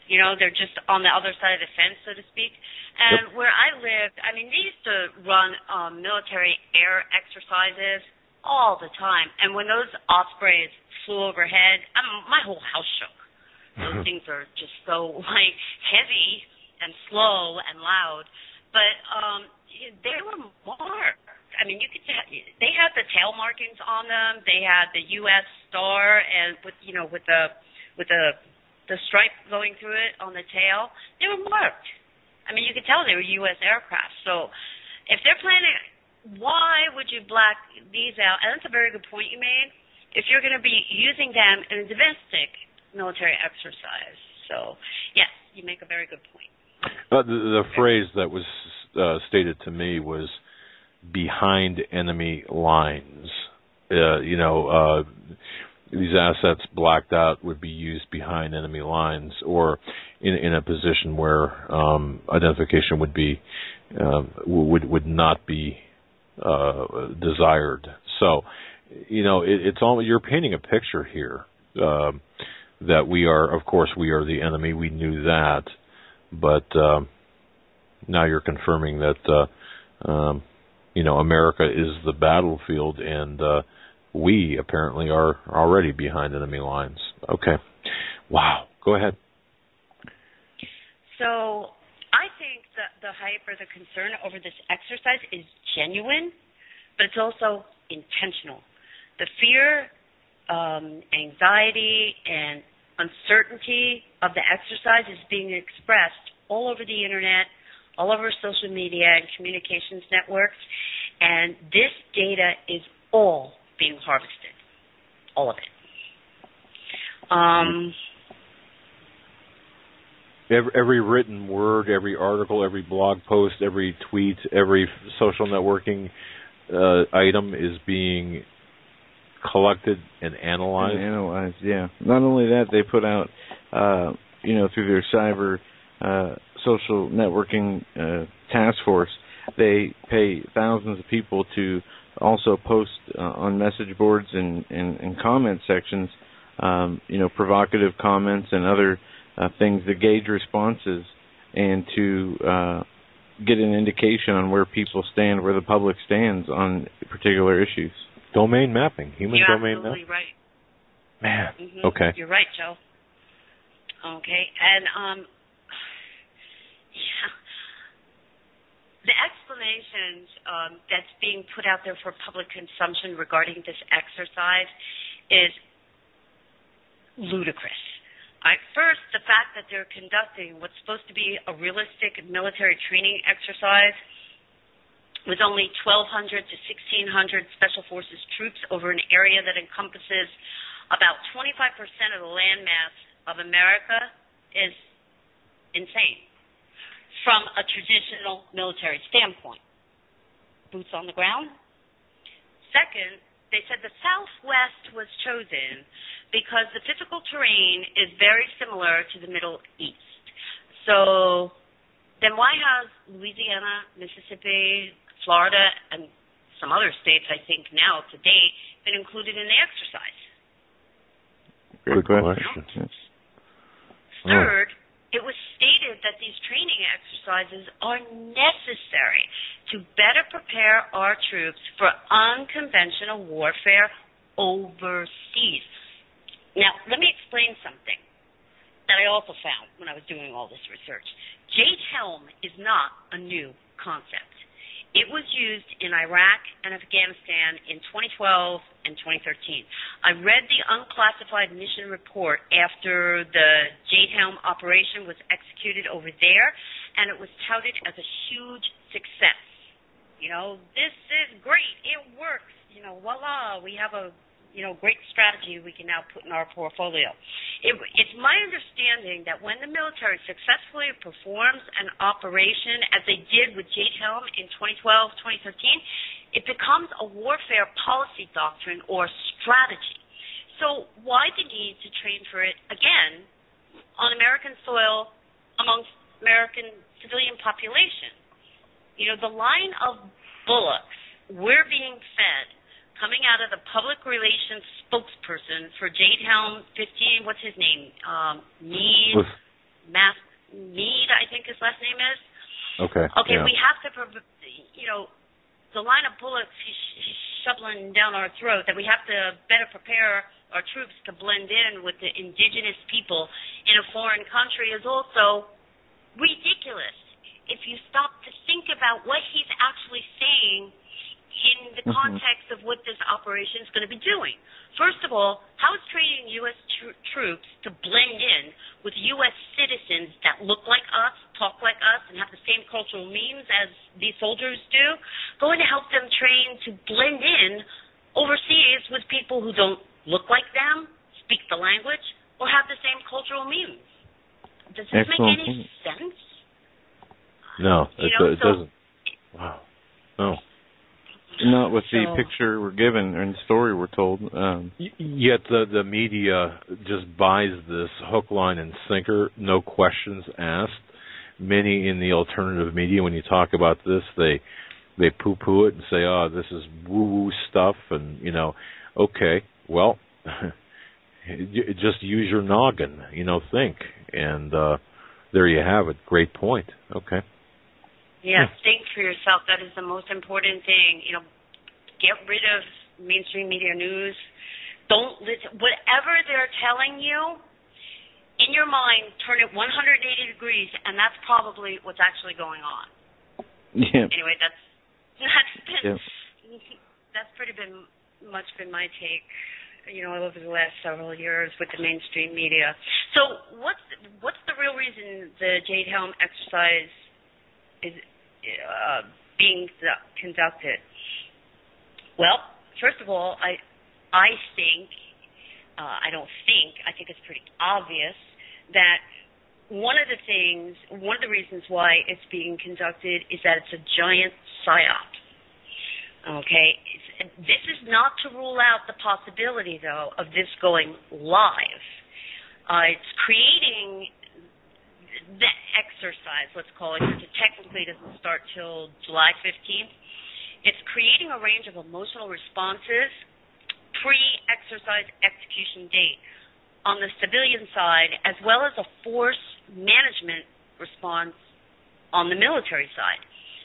You know, they're just on the other side of the fence, so to speak. And yep. where I lived, I mean, they used to run um, military air exercises all the time. And when those Ospreys flew overhead, I mean, my whole house shook. Those things are just so, like, heavy and slow and loud. But um, they were marked. I mean, you could tell, they had the tail markings on them. They had the U S star and with you know with the with the the stripe going through it on the tail. They were marked. I mean, you could tell they were U S aircraft. So if they're planning, why would you black these out? And that's a very good point you made. If you're going to be using them in a domestic military exercise. So yes, you make a very good point. Uh, the, the phrase that was uh, stated to me was behind enemy lines. Uh, you know, uh, these assets blacked out would be used behind enemy lines or in, in a position where um, identification would be uh, would would not be uh, desired. So, you know, it, it's all you're painting a picture here uh, that we are, of course, we are the enemy. We knew that, but uh, now you're confirming that. Uh, um, You know, America is the battlefield, and uh, we apparently are already behind enemy lines. Okay. Wow. Go ahead. So I think that the hype or the concern over this exercise is genuine, but it's also intentional. The fear, um, anxiety, and uncertainty of the exercise is being expressed all over the Internet, all over social media and communications networks, and this data is all being harvested, all of it. Um, every, every written word, every article, every blog post, every tweet, every social networking uh, item is being collected and analyzed. And analyzed, yeah. Not only that, they put out, uh, you know, through their cyber uh, social networking uh, task force, they pay thousands of people to also post uh, on message boards and, and, and comment sections, um, you know, provocative comments and other uh, things to gauge responses and to uh, get an indication on where people stand, where the public stands on particular issues. Domain mapping, human You're domain mapping. absolutely right. Man, mm-hmm. Okay. You're right, Joe. Okay, and um, yeah, the explanations um, that's being put out there for public consumption regarding this exercise is ludicrous. All right, first, the fact that they're conducting what's supposed to be a realistic military training exercise with only twelve hundred to sixteen hundred Special Forces troops over an area that encompasses about twenty-five percent of the landmass of America is insane from a traditional military standpoint. Boots on the ground. Second, they said the Southwest was chosen because the physical terrain is very similar to the Middle East. So then why has Louisiana, Mississippi, Florida, and some other states, I think now to date, been included in the exercise? Good question. You know? Third, it was stated that these training exercises are necessary to better prepare our troops for unconventional warfare overseas. Now, let me explain something that I also found when I was doing all this research. Jade Helm is not a new concept. It was used in Iraq and Afghanistan in twenty twelve and twenty thirteen. I read the unclassified mission report after the Jade Helm operation was executed over there, and it was touted as a huge success. You know, this is great. It works. You know, voila, we have a you know, great strategy we can now put in our portfolio. It, it's my understanding that when the military successfully performs an operation, as they did with Jade Helm in twenty twelve, twenty thirteen, it becomes a warfare policy doctrine or strategy. So why the need to train for it again on American soil amongst American civilian population? You know, the line of bullocks we're being fed coming out of the public relations spokesperson for Jade Helm fifteen, what's his name? Um, Mead. Mass Mead, I think his last name is. Okay. Okay, yeah. we have to, you know, the line of bullets he's, he's shoveling down our throat, that we have to better prepare our troops to blend in with the indigenous people in a foreign country is also ridiculous. If you stop to think about what he's actually saying in the mm-hmm. context of what this operation is going to be doing. First of all, how is training U S tr- troops to blend in with U S citizens that look like us, talk like us, and have the same cultural means as these soldiers do, going to help them train to blend in overseas with people who don't look like them, speak the language, or have the same cultural means? Does this Excellent. make any sense? No, it, you know, it so, doesn't. Wow. No. Not with so, the picture we're given and the story we're told. Um, Yet the, the media just buys this hook, line, and sinker, no questions asked. Many in the alternative media, when you talk about this, they they poo-poo it and say, oh, this is woo-woo stuff, and, you know, okay, well, just use your noggin, you know, think. And uh, there you have it. Great point. Okay. Yes, yeah, think for yourself. That is the most important thing. You know, get rid of mainstream media news. Don't listen. Whatever they're telling you, in your mind, turn it one hundred eighty degrees, and that's probably what's actually going on. Yeah. Anyway, that's that's been yeah. that's pretty been much been my take, you know, over the last several years with the mainstream media. So, what's what's the real reason the Jade Helm exercise is uh, being conducted? Well, first of all, I I think uh, I don't think I think it's pretty obvious that one of the things, one of the reasons why it's being conducted is that it's a giant psyop. Okay, it's, this is not to rule out the possibility, though, of this going live. Uh, it's creating the exercise, let's call it, because it technically doesn't start till July fifteenth. It's creating a range of emotional responses pre-exercise execution date on the civilian side, as well as a force management response on the military side.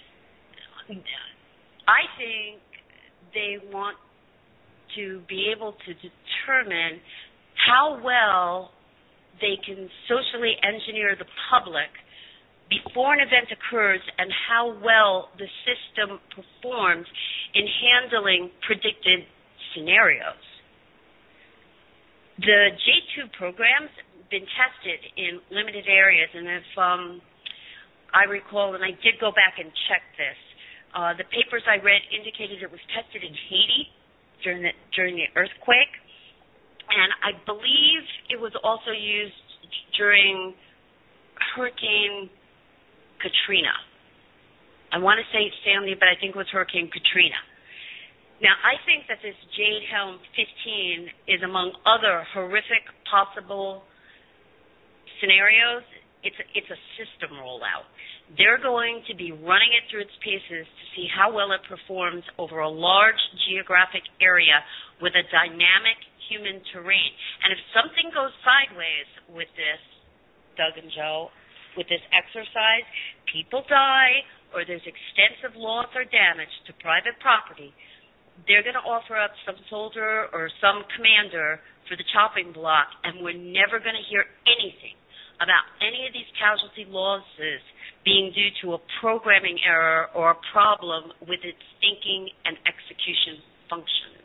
I think they want to be able to determine how well they can socially engineer the public before an event occurs and how well the system performs in handling predicted scenarios. The JADE two program's been tested in limited areas, and if um, I recall, and I did go back and check this, uh, the papers I read indicated it was tested in Haiti during the, during the earthquake, and I believe it was also used during Hurricane Katrina. I want to say Sandy, but I think it was Hurricane Katrina. Now, I think that this Jade Helm fifteen is among other horrific possible scenarios. It's a, it's a system rollout. They're going to be running it through its paces to see how well it performs over a large geographic area with a dynamic human terrain. And if something goes sideways with this, Doug and Joe, with this exercise, people die or there's extensive loss or damage to private property, they're going to offer up some soldier or some commander for the chopping block, and we're never going to hear anything about any of these casualty losses being due to a programming error or a problem with its thinking and execution functions.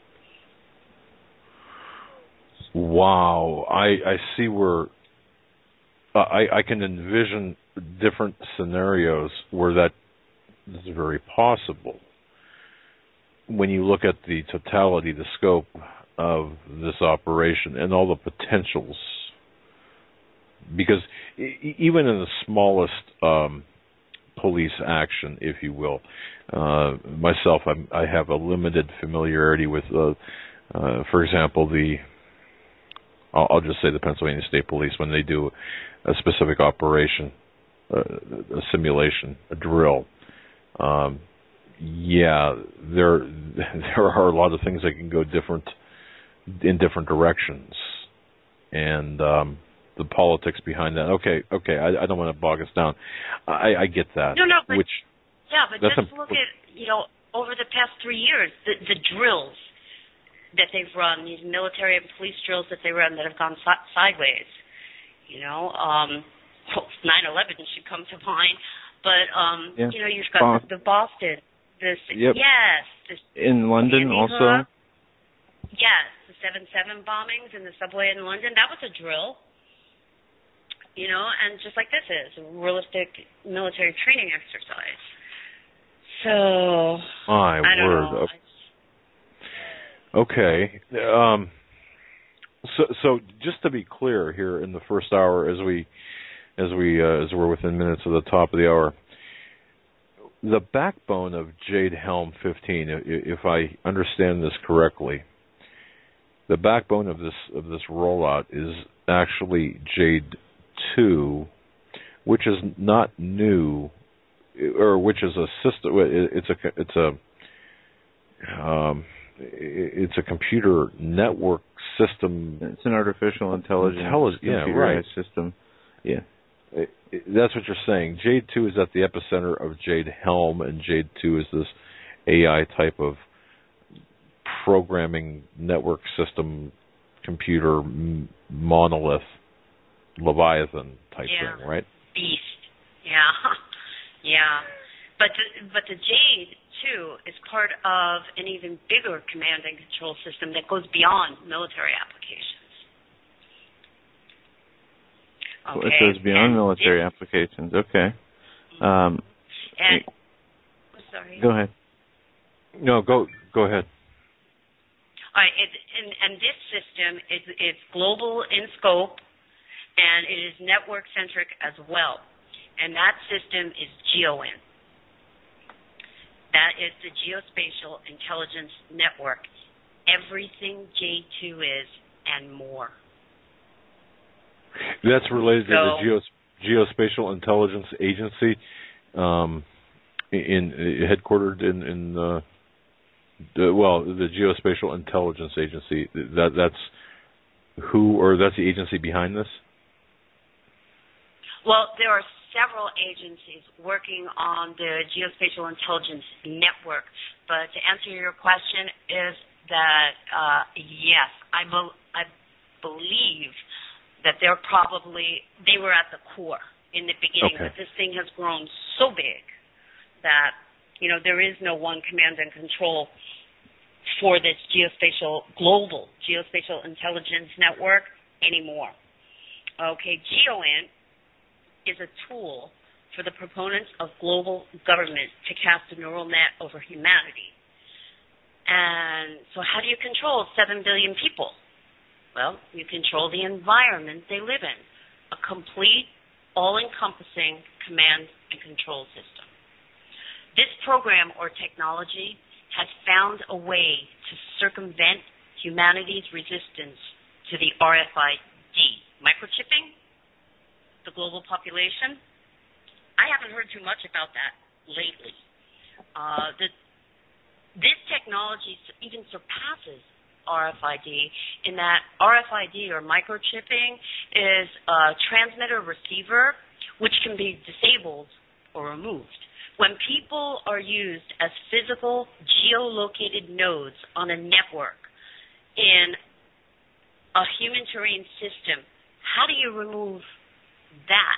Wow. I, I see where uh, I, I can envision different scenarios where that is very possible. When you look at the totality, the scope of this operation and all the potentials, because e- even in the smallest um, police action, if you will, uh, myself, I'm, I have a limited familiarity with, uh, uh, for example, the, I'll, I'll just say the Pennsylvania State Police, when they do a specific operation, uh, a simulation, a drill. Um, Yeah, there there are a lot of things that can go different in different directions, and um, the politics behind that. Okay, okay, I, I don't want to bog us down. I, I get that. No, no, but which yeah, but that's just a, look at you know over the past three years the, the drills that they've run, these military and police drills that they run that have gone si- sideways. You know, um, nine eleven should come to mind, but um, yeah. you know, you've got Boston. the, the Boston, this yep. yes, this, in London also. Yes, the seven seven bombings in the subway in London. That was a drill. You know, and just like this is a realistic military training exercise. So my I don't word. know. Okay. Um, so, so just to be clear here in the first hour, as we, as we, uh, as we're within minutes of the top of the hour, the backbone of Jade Helm fifteen, if I understand this correctly, the backbone of this of this rollout is actually JADE two, which is not new, or which is a system. It's a it's a um, it's a computer network system. It's an artificial intelligence Intelli- yeah, computerized right. system. Yeah. It, it, that's what you're saying. JADE two is at the epicenter of Jade Helm, and JADE two is this A I type of programming network system, computer m- monolith, Leviathan type yeah. thing, right? Beast. Yeah. yeah. But the, but the JADE two is part of an even bigger command and control system that goes beyond military applications. Okay. Well, it goes beyond and military it, applications. Okay. Um, and, sorry. Go ahead. No, go go ahead. All right, it, and, and this system is, is global in scope, and it is network-centric as well. And that system is GeoINT. That is the GeoSpatial Intelligence Network. Everything JADE two is and more. That's related so, to the Geos, Geospatial Intelligence Agency, um, in, in headquartered in, in uh, the, well, the Geospatial Intelligence Agency. That that's who, or that's the agency behind this. Well, there are several agencies working on the Geospatial Intelligence Network. But to answer your question is that, uh, yes, I, be- I believe that they're probably, they were at the core in the beginning, okay. but this thing has grown so big that, you know, there is no one command and control for this geospatial, global Geospatial Intelligence Network anymore. Okay, GeoINT is a tool for the proponents of global government to cast a neural net over humanity. And so how do you control seven billion people? Well, you control the environment they live in, a complete, all-encompassing command and control system. This program or technology has found a way to circumvent humanity's resistance to the R F I D. Microchipping the global population? I haven't heard too much about that lately. Uh, the, this technology even surpasses R F I D in that R F I D, or microchipping, is a transmitter-receiver which can be disabled or removed. When people are used as physical geolocated nodes on a network in a human terrain system, how do you remove that?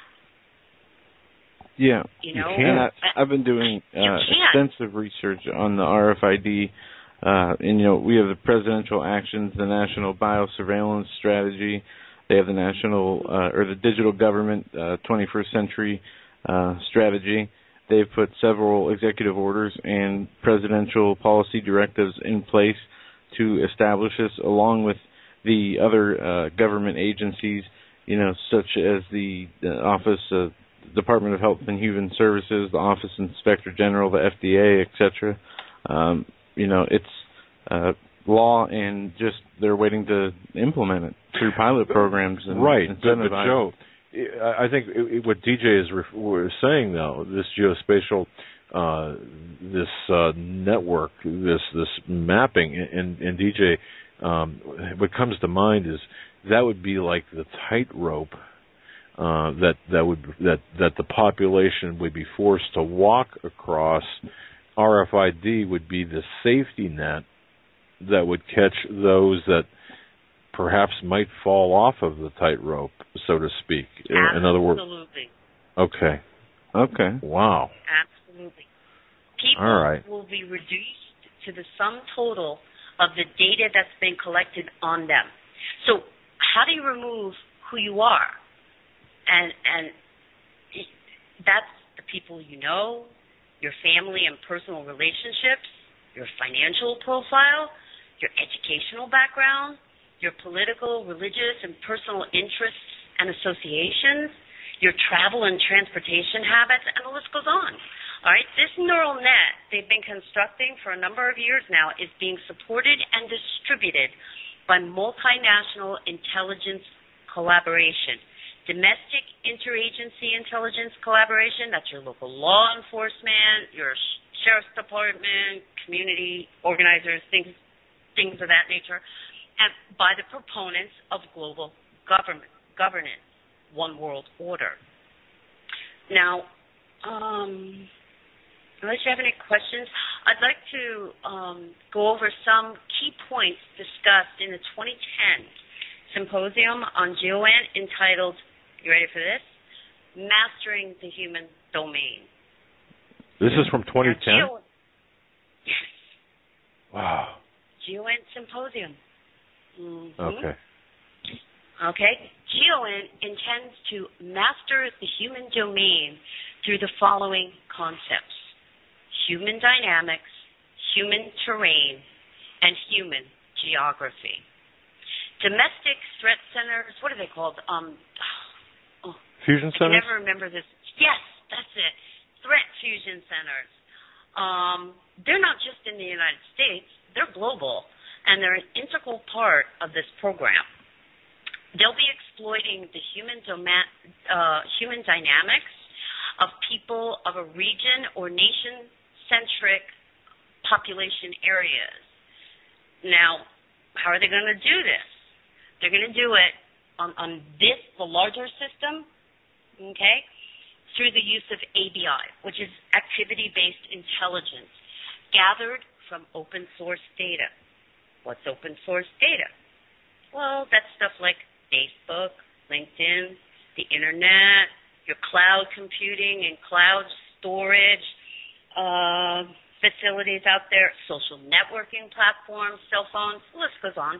Yeah, you know, and I, I've been doing uh, extensive research on the R F I D. Uh, and, you know, we have the presidential actions, the national biosurveillance strategy. They have the national, uh, or the digital government uh, twenty-first century uh, strategy. They've put several executive orders and presidential policy directives in place to establish this, along with the other uh, government agencies, you know, such as the, the Office of Department of Health and Human Services, the Office of Inspector General, the F D A, et cetera. Um, you know, it's uh, law, and just they're waiting to implement it through pilot programs. And, right, and but, but Joe, I think it, it, what D J is ref- was saying, though, this geospatial, uh, this uh, network, this this mapping, and, and D J, um, what comes to mind is that would be like the tightrope uh, that that would that that the population would be forced to walk across. R F I D would be the safety net that would catch those that perhaps might fall off of the tightrope, so to speak. Absolutely. In other words, okay, okay, wow, absolutely. People All right. will be reduced to the sum total of the data that's been collected on them. So, how do you remove who you are? And and that's the people you know, your family and personal relationships, your financial profile, your educational background, your political, religious, and personal interests and associations, your travel and transportation habits, and the list goes on. All right, this neural net they've been constructing for a number of years now is being supported and distributed by multinational intelligence collaboration. Domestic interagency intelligence collaboration, that's your local law enforcement, your sheriff's department, community organizers, things things of that nature, and by the proponents of global government governance, one world order. Now, um, unless you have any questions, I'd like to um, go over some key points discussed in the twenty ten symposium on GeoINT entitled, you ready for this? Mastering the Human Domain. This is from twenty ten? Geo- yes. Wow. GeoINT Symposium. Mm-hmm. Okay. Okay. GeoINT intends to master the human domain through the following concepts: human dynamics, human terrain, and human geography. Domestic threat centers, what are they called? Um, oh, fusion centers? I never remember this. Yes, that's it. Threat fusion centers. Um, they're not just in the United States. They're global, and they're an integral part of this program. They'll be exploiting the human, doma- uh, human dynamics of people of a region or nation-centric population areas. Now, how are they going to do this? They're going to do it on, on this, the larger system, okay, through the use of A B I, which is activity-based intelligence, gathered from open source data. What's open source data? Well, that's stuff like Facebook, LinkedIn, the internet, your cloud computing and cloud storage uh, facilities out there, social networking platforms, cell phones, the list goes on.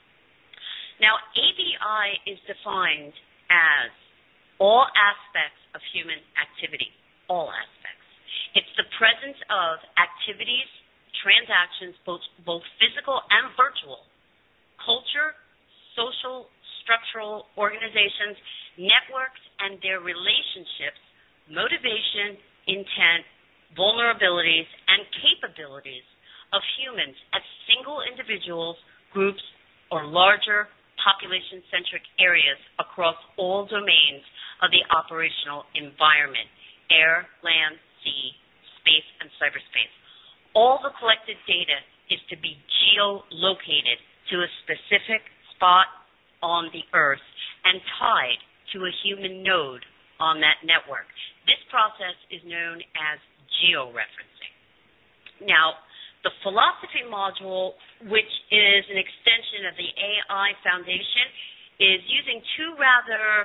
Now, A B I is defined as all aspects of human activity, all aspects. It's the presence of activities, transactions, both, both physical and virtual, culture, social, structural organizations, networks, and their relationships, motivation, intent, vulnerabilities, and capabilities of humans as single individuals, groups, or larger population-centric areas across all domains of the operational environment, air, land, sea, space, and cyberspace. All the collected data is to be geolocated to a specific spot on the Earth and tied to a human node on that network. This process is known as georeferencing. Now, the philosophy module, which is an extension of the A I Foundation, is using two rather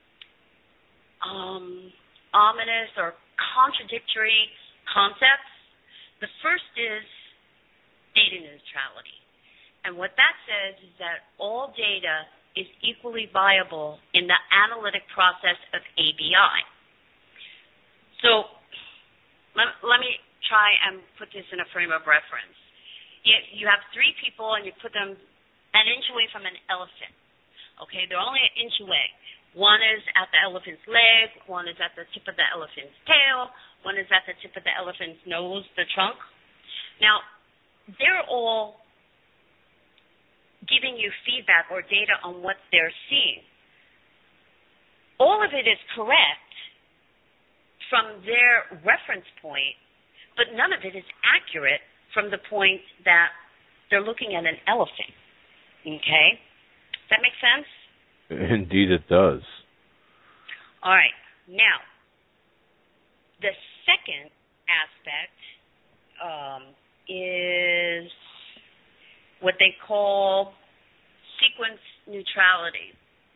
um, ominous or contradictory concepts. The first is data neutrality. And what that says is that all data is equally viable in the analytic process of A B I. So let, let me try and put this in a frame of reference. You, you have three people and you put them an inch away from an elephant. Okay, they're only an inch away. One is at the elephant's leg, one is at the tip of the elephant's tail, one is at the tip of the elephant's nose, the trunk. Now, they're all giving you feedback or data on what they're seeing. All of it is correct from their reference point, but none of it is accurate from the point that they're looking at an elephant. Okay? Does that make sense? Indeed it does. All right. Now, the second aspect um, is what they call sequence neutrality,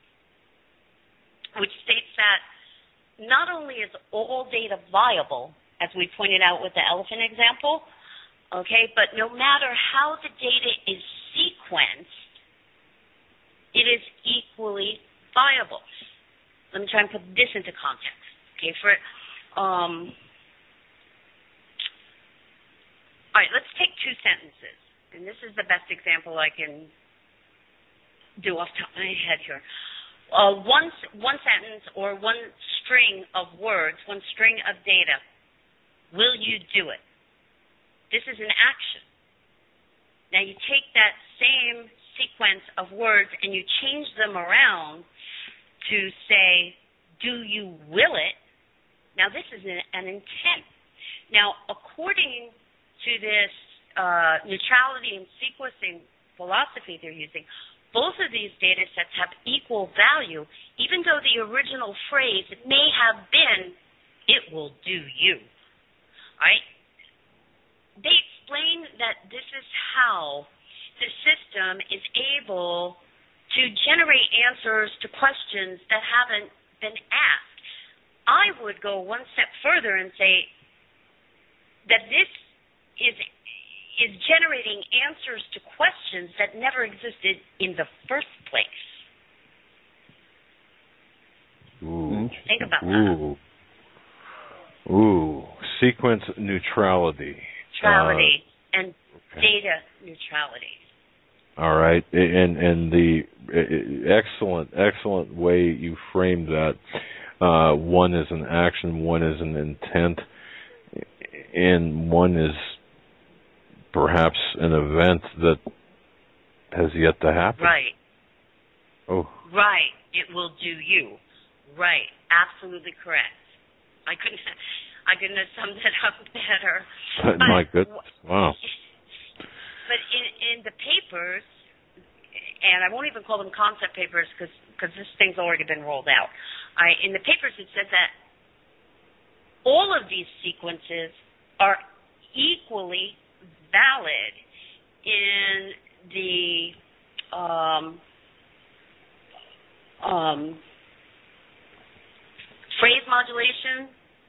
which states that not only is all data viable, as we pointed out with the elephant example, okay, but no matter how the data is sequenced, it is equally viable. Let me try and put this into context. Okay, for um, all right, let's take two sentences, and this is the best example I can do off the top of my head here. Uh, one, one sentence or one string of words, one string of data. Will you do it? This is an action. Now you take that same sequence of words and you change them around to say, do you will it? Now this is an, an intent. Now according to this uh, neutrality and sequencing philosophy they're using, both of these data sets have equal value, even though the original phrase may have been, it will do you. All right? They explain that this is how the system is able to generate answers to questions that haven't been asked. I would go one step further and say that this is is generating answers to questions that never existed in the first place. Ooh. Think about Ooh. that. Ooh. Sequence neutrality. Neutrality uh, and okay. data neutrality. All right, and and the excellent, excellent way you framed that. Uh, one is an action, one is an intent, and one is perhaps an event that has yet to happen. Right. Oh. Right. It will do you. Right. Absolutely correct. I couldn't. I couldn't have summed it up better. My goodness! Wow. But in, in the papers, and I won't even call them concept papers because because this thing's already been rolled out. I, in the papers, it said that all of these sequences are equally valid in the um, um, phrase modulation,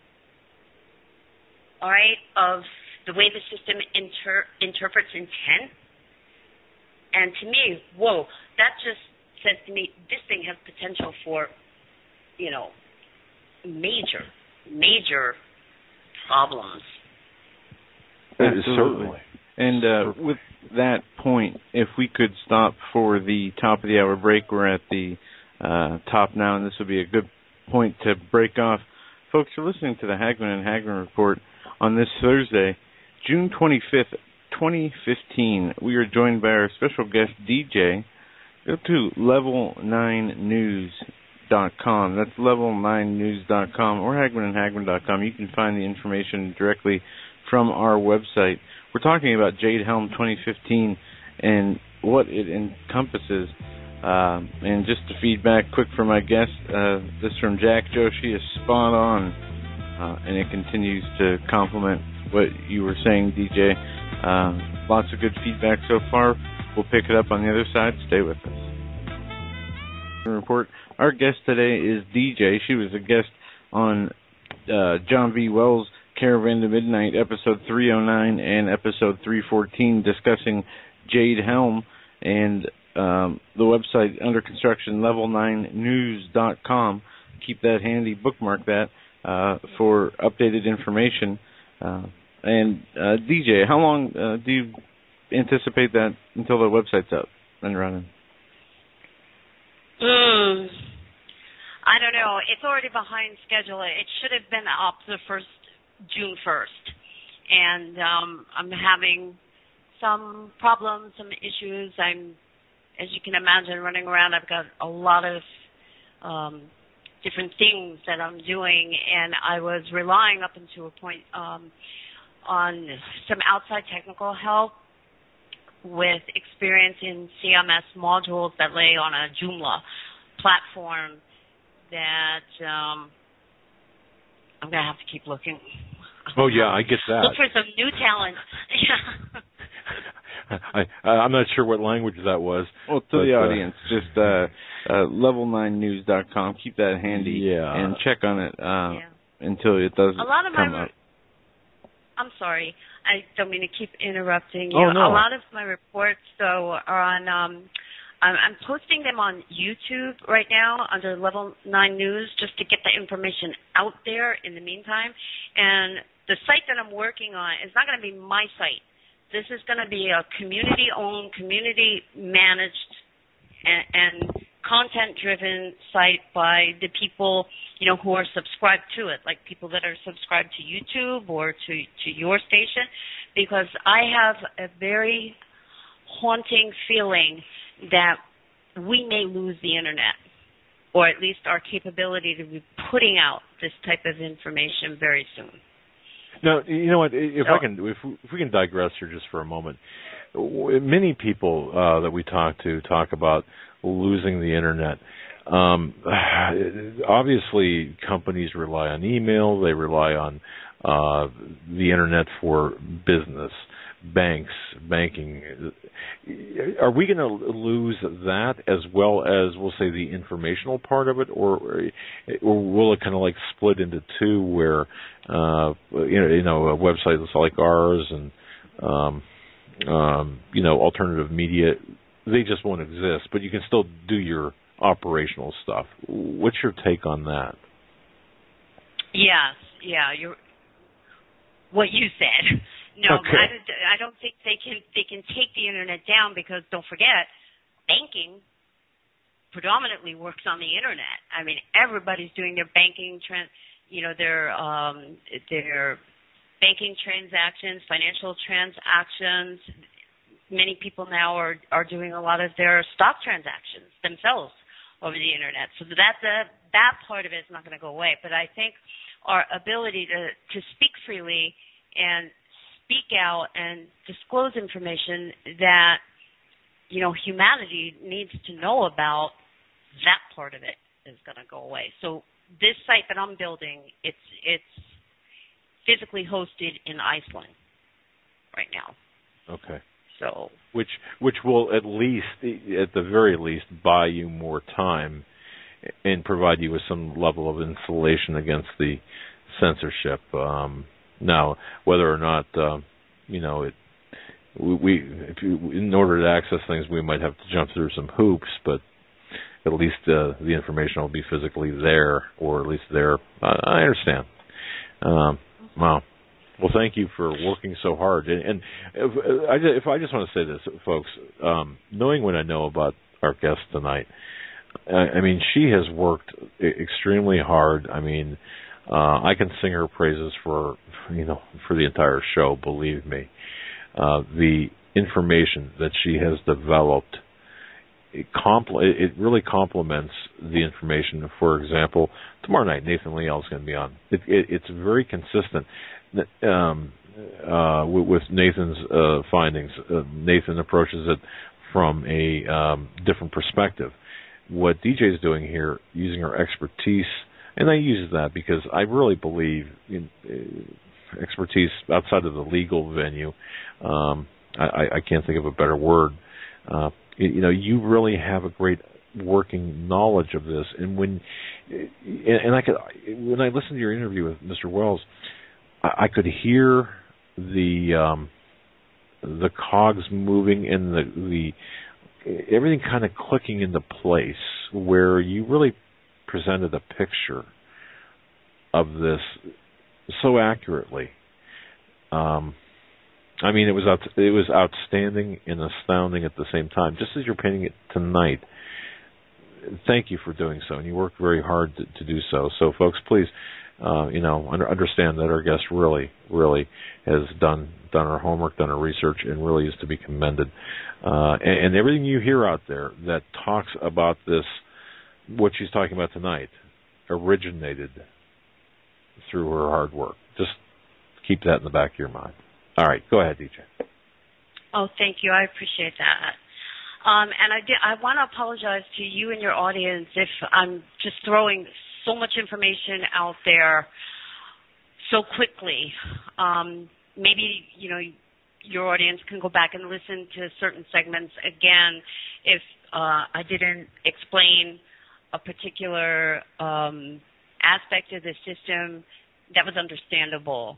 all right, of the way the system inter- interprets intent. And to me, whoa, that just says to me this thing has potential for, you know, major, major problems. Certainly. And uh, with that point, if we could stop for the top of the hour break, we're at the uh, top now, and this would be a good point to break off. Folks, you're listening to the Hagmann and Hagmann Report on this Thursday, June twenty-fifth, twenty fifteen. We are joined by our special guest, D J. Go to level nine news dot com. That's level nine news dot com or hagmann and hagmann dot com. You can find the information directly from our website. We're talking about Jade Helm twenty fifteen and what it encompasses. Um, and just to feedback quick from my guest, uh, this from Jack Joe, she is spot on, uh, and it continues to complement what you were saying, D J. Uh, lots of good feedback so far. We'll pick it up on the other side. Stay with us. Report. Our guest today is D J. She was a guest on uh, John V. Wells' Caravan to Midnight, episode three oh nine and episode three fourteen, discussing Jade Helm, and um, the website under construction, level nine news dot com. Keep that handy, bookmark that uh, for updated information. Uh, and uh, D J, how long uh, do you anticipate that until the website's up and running? Mm, I don't know. It's already behind schedule. It should have been up the first June first, and um, I'm having some problems, some issues. I'm, as you can imagine, running around. I've got a lot of um, different things that I'm doing, and I was relying up until a point um, on some outside technical help with experience in C M S modules that lay on a Joomla platform that um, I'm going to have to keep looking. Oh, yeah, I get that. Look for some new talent. I, I'm not sure what language that was. Well, to but, the uh, audience, just uh, uh, level nine news dot com. Keep that handy yeah. and check on it uh, yeah. until it does a lot of come my, up. I'm sorry. I don't mean to keep interrupting you. Oh, no. A lot of my reports, though, are on, um, I'm, I'm posting them on YouTube right now under Level nine News just to get the information out there in the meantime. And the site that I'm working on is not going to be my site. This is going to be a community-owned, community-managed, and, and content-driven site by the people, you know, who are subscribed to it, like people that are subscribed to YouTube or to, to your station, because I have a very haunting feeling that we may lose the Internet, or at least our capability to be putting out this type of information very soon. Now, you know what? If so, I can, if we, if we can digress here just for a moment, many people uh, that we talk to talk about losing the Internet. Um, obviously, companies rely on email. They rely on uh, the Internet for business, banks, banking. Are we going to lose that as well as, we'll say, the informational part of it, or or will it kind of like split into two, where uh, you know, you know, a website that's like ours and um, um, you know, alternative media, they just won't exist, but you can still do your operational stuff. What's your take on that? Yes, yeah, you're what you said. No, okay. I, I don't think they can they can take the Internet down, because don't forget, banking predominantly works on the Internet. I mean, everybody's doing their banking trans, you know, their um, their banking transactions, financial transactions. Many people now are are doing a lot of their stock transactions themselves over the Internet. So that the, that part of it is not going to go away. But I think our ability to, to speak freely and speak out and disclose information that, you know, humanity needs to know about, that part of it is going to go away. So this site that I'm building, it's it's physically hosted in Iceland right now. Okay. So which which will at least, at the very least, buy you more time and provide you with some level of insulation against the censorship. Um, now, whether or not uh, you know it, we, we if you, in order to access things, we might have to jump through some hoops, but at least uh, the information will be physically there, or at least there. Uh, I understand. Um, wow. Well, thank you for working so hard. And, and if, if I just want to say this, folks, um, knowing what I know about our guest tonight, I, I mean, she has worked extremely hard. I mean, uh, I can sing her praises for, you know, for the entire show, believe me. Uh, the information that she has developed, it, compl- it really complements the information. For example, tomorrow night, Nathan Leal is going to be on. It, it, it's very consistent. Um, uh, with, with Nathan's uh, findings, uh, Nathan approaches it from a um, different perspective. What D J is doing here, using her expertise, and I use that because I really believe in uh, expertise outside of the legal venue. Um, I, I can't think of a better word. Uh, you know, you really have a great working knowledge of this, and when and, and I could when I listened to your interview with Mister Wells, I could hear the um, the cogs moving and the, the everything kind of clicking into place, where you really presented a picture of this so accurately. Um, I mean, it was out, it was outstanding and astounding at the same time, just as you're painting it tonight. Thank you for doing so, and you worked very hard to, to do so. So, folks, please. Uh, you know, understand that our guest really, really has done done her homework, done her research, and really is to be commended. Uh, and, and everything you hear out there that talks about this, what she's talking about tonight, originated through her hard work. Just keep that in the back of your mind. All right, go ahead, D J. Oh, thank you. I appreciate that. Um, and I, did, I want to apologize to you and your audience if I'm just throwing so much information out there so quickly. Um, maybe, you know, your audience can go back and listen to certain segments again if uh, I didn't explain a particular um, aspect of the system that was understandable.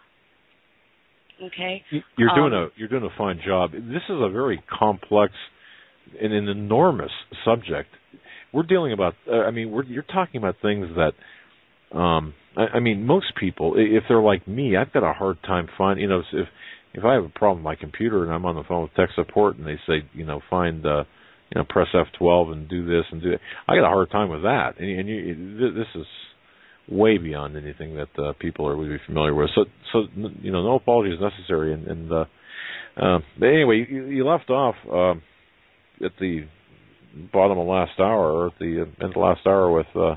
Okay. You're doing um, a you're doing a fine job. This is a very complex and an enormous subject. We're dealing about. Uh, I mean, we're, you're talking about things that. Um, I, I mean, most people, if they're like me, I've got a hard time finding. You know, if if I have a problem with my computer and I'm on the phone with tech support and they say, you know, find, uh, you know, press F twelve and do this and do that, I got a hard time with that. And, and you, this is way beyond anything that uh, people are really familiar with. So, so you know, no apology is necessary. And, and uh, uh, but anyway, you, you left off uh, at the bottom of last hour, or at the end of last hour with, uh,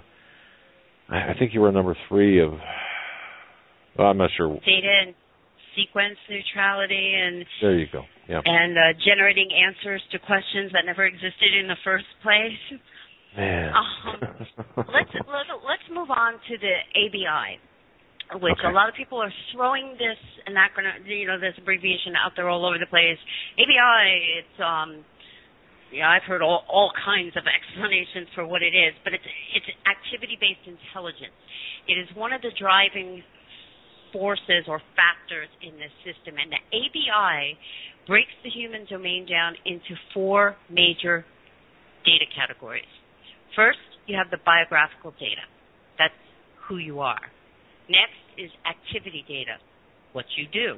I think you were number three of, well, I'm not sure. Data and sequence neutrality, and there you go. Yeah. And uh, generating answers to questions that never existed in the first place. Man. Um, let's let, let's move on to the A B I, which okay. a lot of people are throwing this acronym, you know, this abbreviation out there all over the place. A B I, it's um, yeah, I've heard all, all kinds of explanations for what it is, but it's it's activity-based intelligence. It is one of the driving forces or factors in this system, and the A B I breaks the human domain down into four major data categories. First, you have the biographical data. That's who you are. Next is activity data, what you do.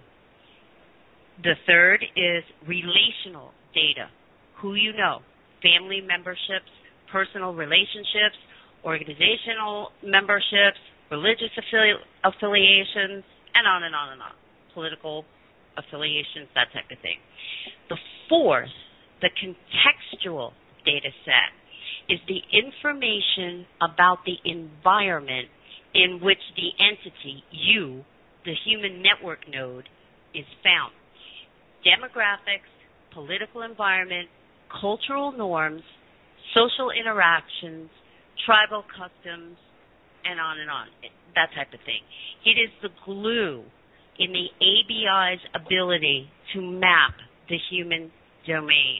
The third is relational data, who you know, family memberships, personal relationships, organizational memberships, religious affili- affiliations, and on and on and on, political affiliations, that type of thing. The fourth, the contextual data set, is the information about the environment in which the entity, you, the human network node, is found. Demographics, political environment, cultural norms, social interactions, tribal customs, and on and on, that type of thing. It is the glue in the A B I's ability to map the human domain.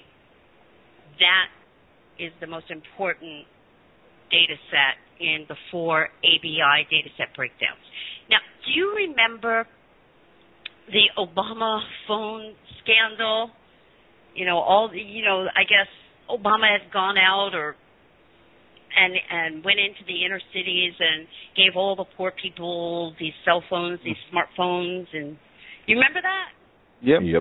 That is the most important data set in the four A B I data set breakdowns. Now, do you remember the Obama phone scandal? You know, all the, you know, I guess Obama has gone out or and and went into the inner cities and gave all the poor people these cell phones, these smartphones, and you remember that? Yep. Yep.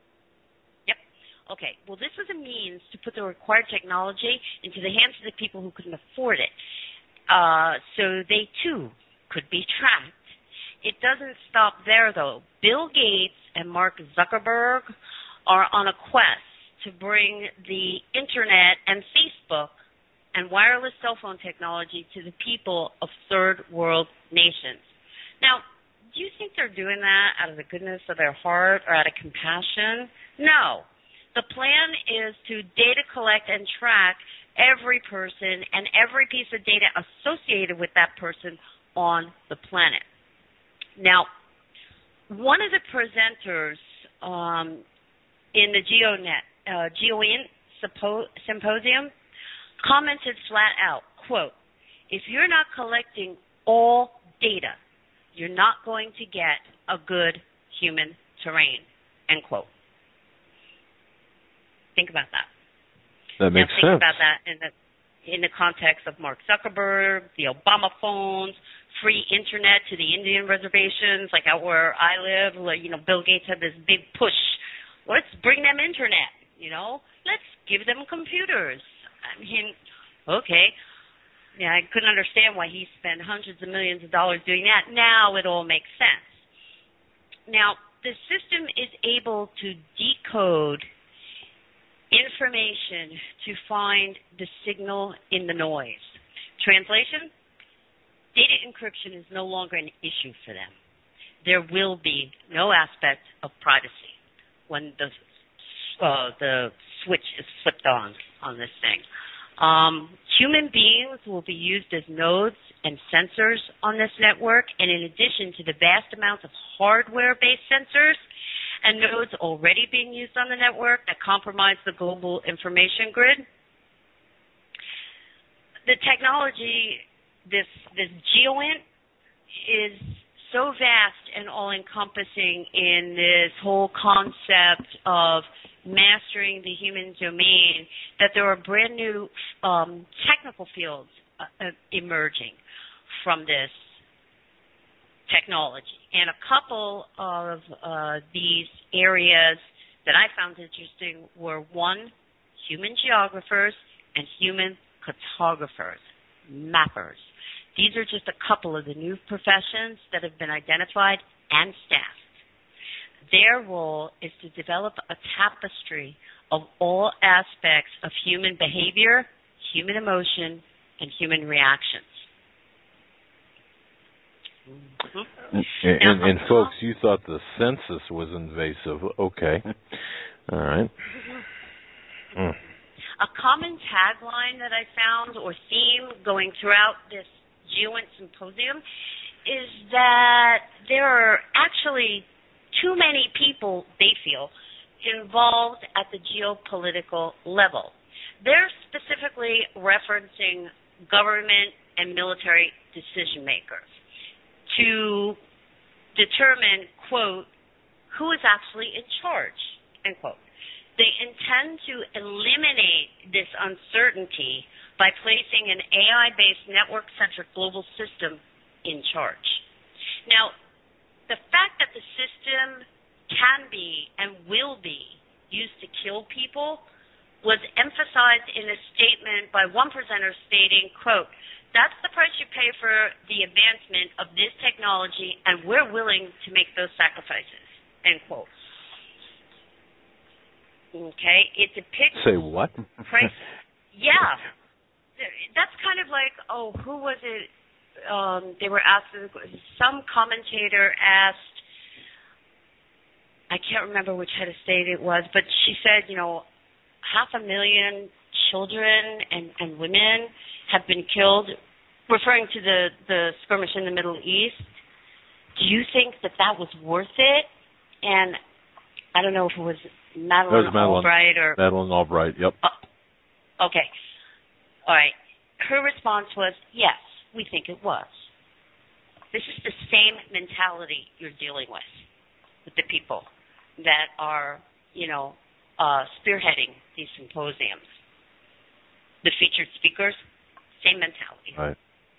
Yep. Okay. Well, this was a means to put the required technology into the hands of the people who couldn't afford it, uh, so they too could be tracked. It doesn't stop there, though. Bill Gates and Mark Zuckerberg are on a quest to bring the internet and Facebook and wireless cell phone technology to the people of third world nations. Now, do you think they're doing that out of the goodness of their heart or out of compassion? No. The plan is to data collect and track every person and every piece of data associated with that person on the planet. Now, one of the presenters um, in the GeoNet, uh, GeoINT symposium commented flat out, quote, if you're not collecting all data, you're not going to get a good human terrain, end quote. Think about that. That makes now, think sense. about that in the in the context of Mark Zuckerberg, the Obama phones, free internet to the Indian reservations, like out where I live. Like, you know, Bill Gates had this big push. Let's bring them internet, you know. Let's give them computers. I mean, okay. Yeah, I couldn't understand why he spent hundreds of millions of dollars doing that. Now it all makes sense. Now, the system is able to decode information to find the signal in the noise. Translation? Data encryption is no longer an issue for them. There will be no aspect of privacy when the uh, the switch is flipped on on this thing. Um, human beings will be used as nodes and sensors on this network, and in addition to the vast amounts of hardware-based sensors and nodes already being used on the network that compromise the global information grid, the technology, this, this GeoINT, is so vast and all-encompassing in this whole concept of mastering the human domain that there are brand new um, technical fields uh, emerging from this technology. And a couple of uh, these areas that I found interesting were, one, human geographers and human cartographers, mappers. These are just a couple of the new professions that have been identified and staffed. Their role is to develop a tapestry of all aspects of human behavior, human emotion, and human reactions. Mm-hmm. And, now, and, and folks, you thought the census was invasive. Okay. All right. Mm. A common tagline that I found, or theme going throughout this GeoINT symposium, is that there are actually too many people, they feel, involved at the geopolitical level. They're specifically referencing government and military decision makers to determine, quote, who is actually in charge, end quote. They intend to eliminate this uncertainty by placing an A I-based network-centric global system in charge. Now, the fact that the system can be and will be used to kill people was emphasized in a statement by one presenter stating, quote, that's the price you pay for the advancement of this technology, and we're willing to make those sacrifices, end quote. Okay, it depicts... Say what? price. Yeah. That's kind of like, oh, who was it? Um, they were asked, some commentator asked, I can't remember which head of state it was, but she said, you know, half a million children and, and women have been killed, referring to the, the skirmish in the Middle East. Do you think that that was worth it? And I don't know if it was Madeleine was Madeleine, Albright or... Madeleine Albright, yep. Uh, okay. All right. Her response was, yes, we think it was. This is the same mentality you're dealing with, with the people that are, you know, uh, spearheading these symposiums. The featured speakers, same mentality. Right.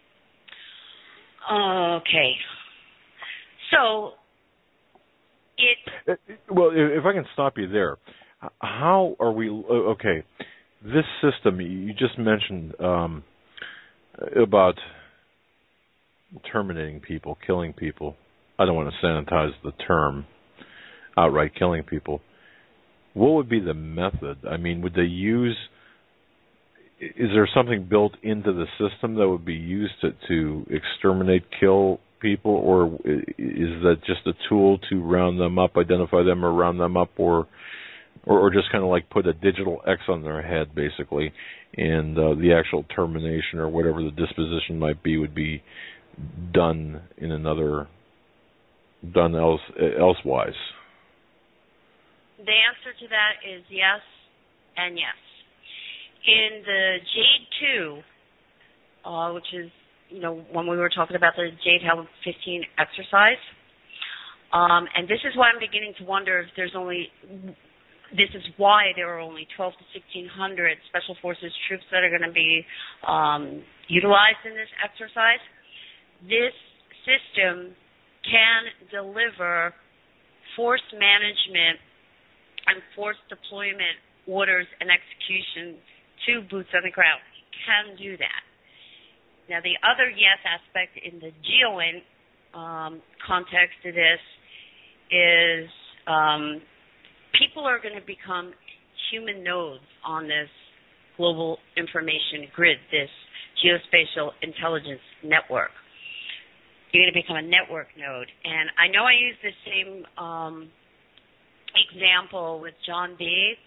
Okay. So, it... Well, if I can stop you there, how are we... Okay, this system, you just mentioned um, about terminating people, killing people. I don't want to sanitize the term, outright killing people. What would be the method? I mean, would they use... Is there something built into the system that would be used to, to exterminate, kill people, or is that just a tool to round them up, identify them, or round them up, or or, or just kind of like put a digital X on their head, basically, and uh, the actual termination or whatever the disposition might be would be done in another, done else elsewise? The answer to that is yes and yes. In the JADE two, uh, which is, you know, when we were talking about the Jade Helm fifteen exercise, um, and this is why I'm beginning to wonder if there's only, this is why there are only twelve to sixteen hundred Special Forces troops that are going to be um, utilized in this exercise. This system can deliver force management and force deployment orders and execution to boots on the ground. It can do that. Now, the other yes aspect in the GeoINT um, context to this is um, people are going to become human nodes on this global information grid, this GeoSpatial Intelligence Network. You're going to become a network node. And I know I use the same um, example with John B.,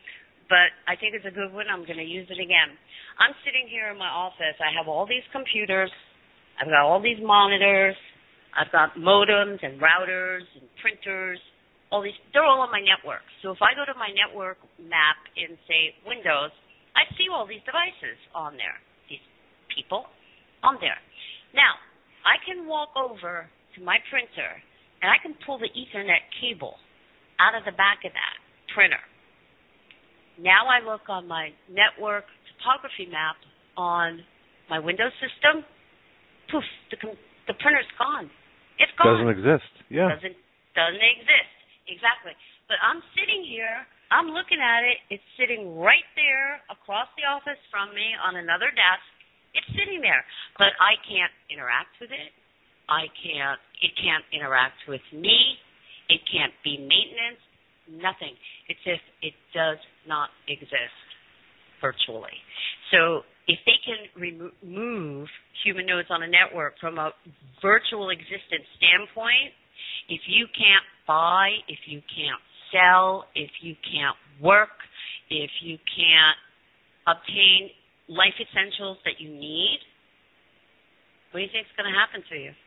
but I think it's a good one. I'm going to use it again. I'm sitting here in my office. I have all these computers. I've got all these monitors. I've got modems and routers and printers. All these, they're all on my network. So if I go to my network map in, say, Windows, I see all these devices on there, these people on there. Now, I can walk over to my printer, and I can pull the Ethernet cable out of the back of that printer. Now I look on my network topography map on my Windows system. Poof, the, the printer's gone. It's gone. Doesn't exist. Yeah. Doesn't, doesn't exist. Exactly. But I'm sitting here. I'm looking at it. It's sitting right there across the office from me on another desk. It's sitting there. But I can't interact with it. I can't, it can't interact with me. It can't be maintenance, nothing. It's if it does not exist virtually. So if they can remove human nodes on a network from a virtual existence standpoint, if you can't buy, if you can't sell, if you can't work, if you can't obtain life essentials that you need, what do you think is going to happen to you?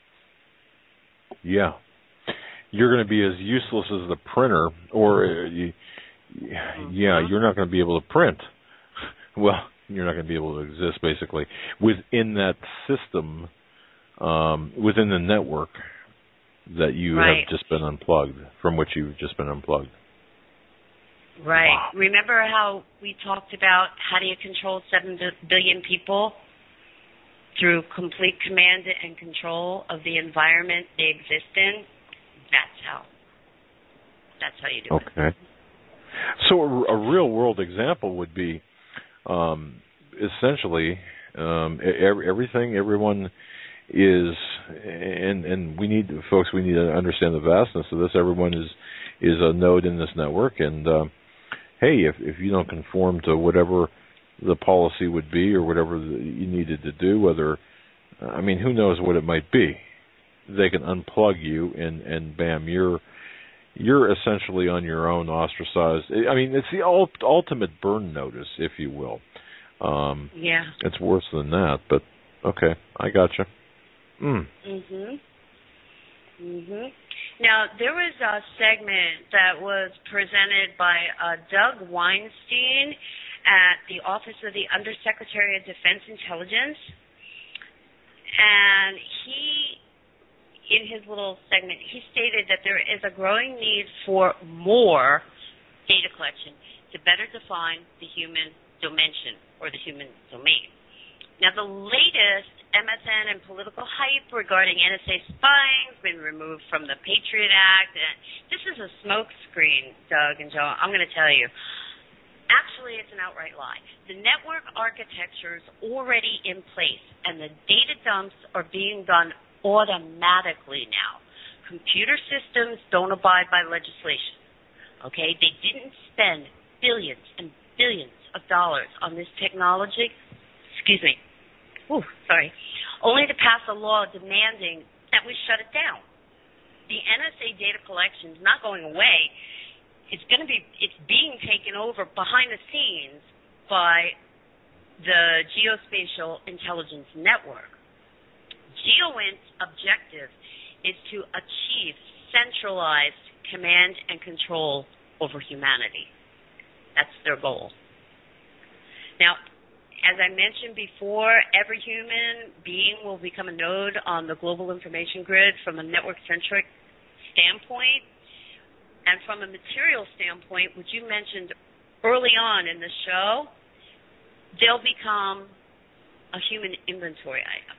Yeah. You're going to be as useless as the printer, or, uh, you, yeah, you're not going to be able to print. Well, you're not going to be able to exist, basically, within that system, um, within the network that you right. have just been unplugged, from which you've just been unplugged. Right. Wow. Remember how we talked about how do you control seven billion people? Through complete command and control of the environment they exist in. That's how. That's how you do okay. it. Okay. So a, a real-world example would be um, essentially um, every, everything, everyone is, and and we need, folks, we need to understand the vastness of this. Everyone is is a node in this network, and uh, hey, if if you don't conform to whatever the policy would be or whatever the, you needed to do, whether, I mean, who knows what it might be. They can unplug you and, and bam, you're you're essentially on your own, ostracized. I mean, it's the ult- ultimate burn notice, if you will. Um, yeah. It's worse than that, but okay, I gotcha. Mm. Mhm. Mhm. Now, there was a segment that was presented by uh, Doug Weinstein at the Office of the Undersecretary of Defense Intelligence, and he, in his little segment, he stated that there is a growing need for more data collection to better define the human dimension or the human domain. Now, the latest M S N and political hype regarding N S A spying has been removed from the Patriot Act. And this is a smokescreen, Doug and Joe. I'm going to tell you. Actually, it's an outright lie. The network architecture is already in place, and the data dumps are being done automatically now. Computer systems don't abide by legislation. Okay? They didn't spend billions and billions of dollars on this technology. Excuse me. Ooh, sorry. Only to pass a law demanding that we shut it down. The N S A data collection is not going away. It's going to be, it's being taken over behind the scenes by the GeoSpatial Intelligence Network. GeoINT's objective is to achieve centralized command and control over humanity. That's their goal. Now, as I mentioned before, every human being will become a node on the global information grid from a network-centric standpoint. And from a material standpoint, which you mentioned early on in the show, they'll become a human inventory item.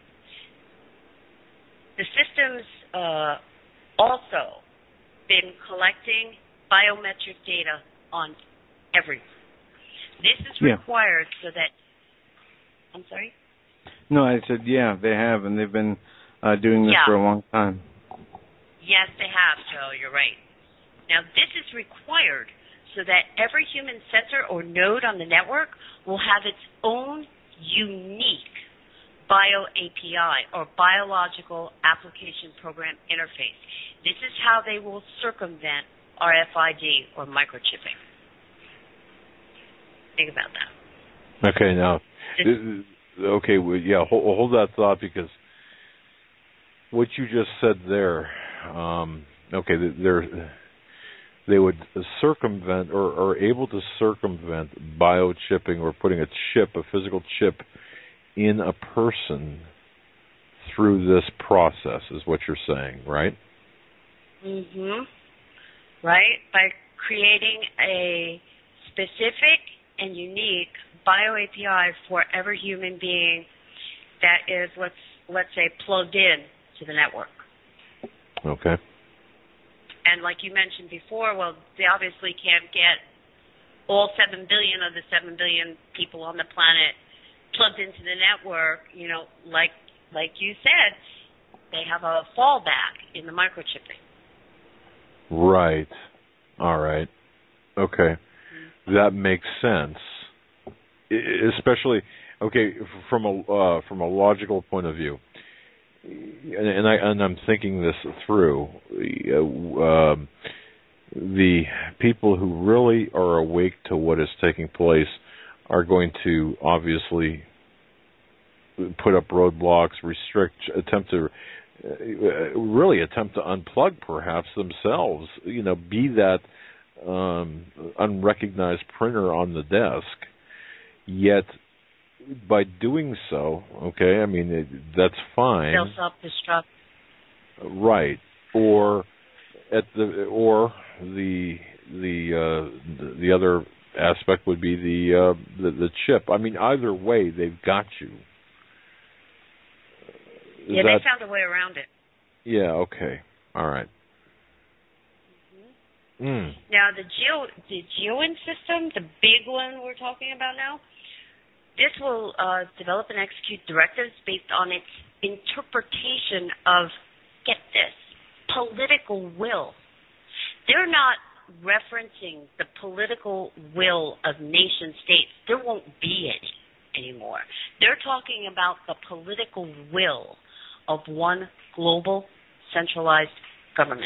The system's uh, also been collecting biometric data on everyone. This is required yeah. so that, I'm sorry? No, I said, yeah, they have, and they've been uh, doing this yeah. for a long time. Yes, they have, Joe, you're right. Now, this is required so that every human sensor or node on the network will have its own unique bio A P I or biological application program interface. This is how they will circumvent R F I D or microchipping. Think about that. Okay, now, It's, okay, well, yeah, hold, hold that thought, because what you just said there, um, okay, they're, they would circumvent or are able to circumvent biochipping, or putting a chip, a physical chip, in a person through this process, is what you're saying, right? mm-hmm. Right? By creating a specific and unique bio-A P I for every human being that is, let's let's say, plugged in to the network. Okay. And like you mentioned before, well, they obviously can't get all seven billion of the seven billion people on the planet plugged into the network. You know, like like you said, they have a fallback in the microchipping. Right. All right. Okay. Mm-hmm. That makes sense. Especially, okay, from a uh, from a logical point of view, and, and I and I'm thinking this through. Uh, um, the people who really are awake to what is taking place are going to obviously put up roadblocks, restrict, attempt to uh, really attempt to unplug perhaps themselves. You know, be that um, unrecognized printer on the desk. Yet, by doing so, okay, I mean, it, that's fine. They'll self-destruct. Right. Or at the or the the uh, the, the other aspect would be the, uh, the the chip. I mean, either way, they've got you. Is yeah, that, they found a way around it. Yeah. Okay. All right. Mm-hmm. Mm. Now, the Geo the GeoINT system, the big one we're talking about now. This will uh, develop and execute directives based on its interpretation of, get this, political will. They're not referencing the political will of nation states. There won't be any anymore. They're talking about the political will of one global centralized government.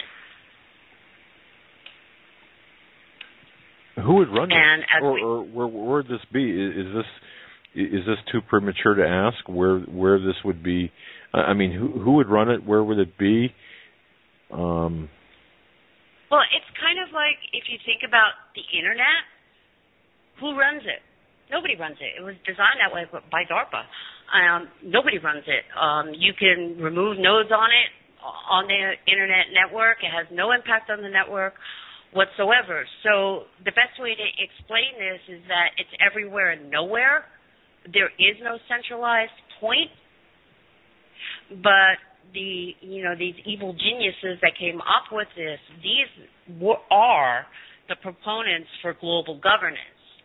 Who would run and this? Or, or where, where would this be? Is this is this too premature to ask where where this would be? I mean, who who would run it? Where would it be? Um, well, it's kind of like if you think about the internet. Who runs it? Nobody runs it. It was designed that way by DARPA. Um, nobody runs it. Um, you can remove nodes on it, on the internet network. It has no impact on the network whatsoever. So the best way to explain this is that it's everywhere and nowhere. There is no centralized point, but the you know these evil geniuses that came up with this, these were, are the proponents for global governance.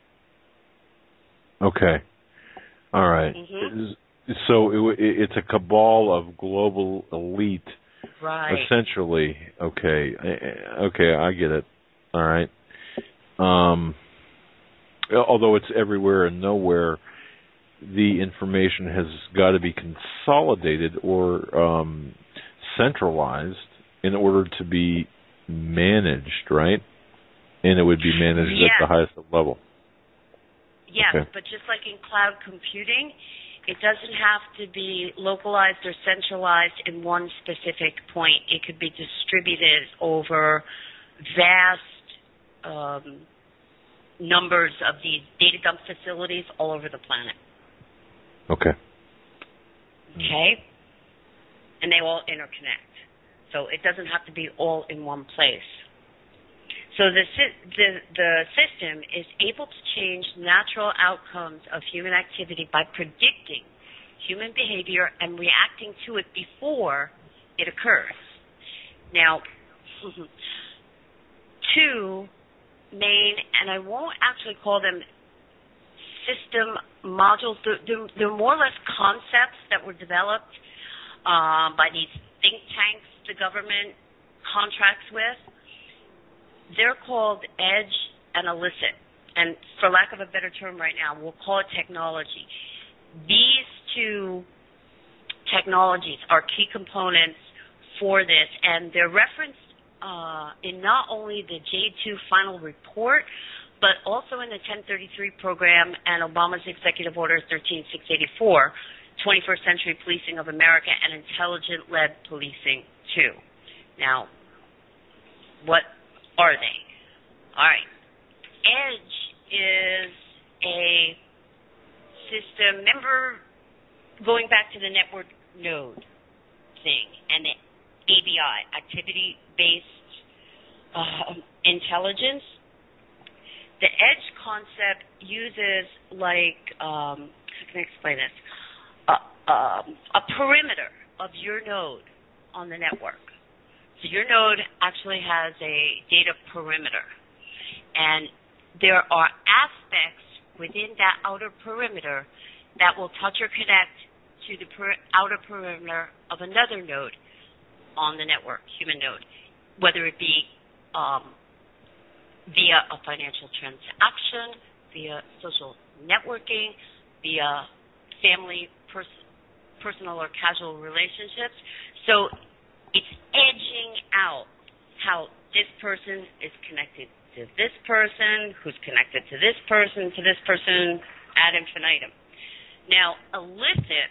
Okay, all right. Mm-hmm. So it, it's a cabal of global elite, right? Essentially, okay, okay, I get it. All right. Um, although it's everywhere and nowhere, the information has got to be consolidated or um, centralized in order to be managed, right? And it would be managed yes. at the highest level. Yes, okay. But just like in cloud computing, it doesn't have to be localized or centralized in one specific point. It could be distributed over vast um, numbers of these data dump facilities all over the planet. Okay. Okay? And they all interconnect. So it doesn't have to be all in one place. So the, the, the system is able to change natural outcomes of human activity by predicting human behavior and reacting to it before it occurs. Now, two main, and I won't actually call them system modules, they're, they're more or less concepts that were developed uh, by these think tanks the government contracts with. They're called edge and elicit. And for lack of a better term right now, we'll call it technology. These two technologies are key components for this, and they're referenced uh, in not only the JADE two final report, but also in the ten thirty-three program and Obama's Executive Order thirteen six eighty-four, twenty-first Century Policing of America and Intelligent-Led Policing two. Now, what are they? All right. EDGE is a system, remember going back to the network node thing and the A B I, activity-based uh, intelligence. The EDGE concept uses like, um, how can I explain this? A, um, a perimeter of your node on the network. So your node actually has a data perimeter, and there are aspects within that outer perimeter that will touch or connect to the per outer perimeter of another node on the network, human node, whether it be um, via a financial transaction, via social networking, via family, pers personal or casual relationships. So it's edging out how this person is connected to this person, who's connected to this person, to this person, ad infinitum. Now, illicit,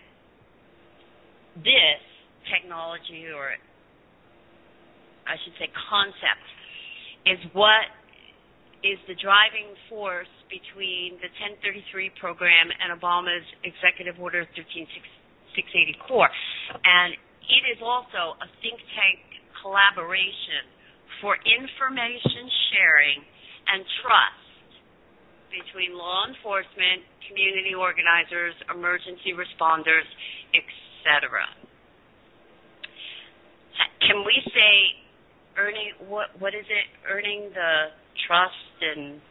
this technology, or I should say concept, is what is the driving force between the ten thirty-three program and Obama's Executive Order thirteen six eighty-four. And it is also a think tank collaboration for information sharing and trust between law enforcement, community organizers, emergency responders, et cetera. Can we say earning, what what is it, earning the trust and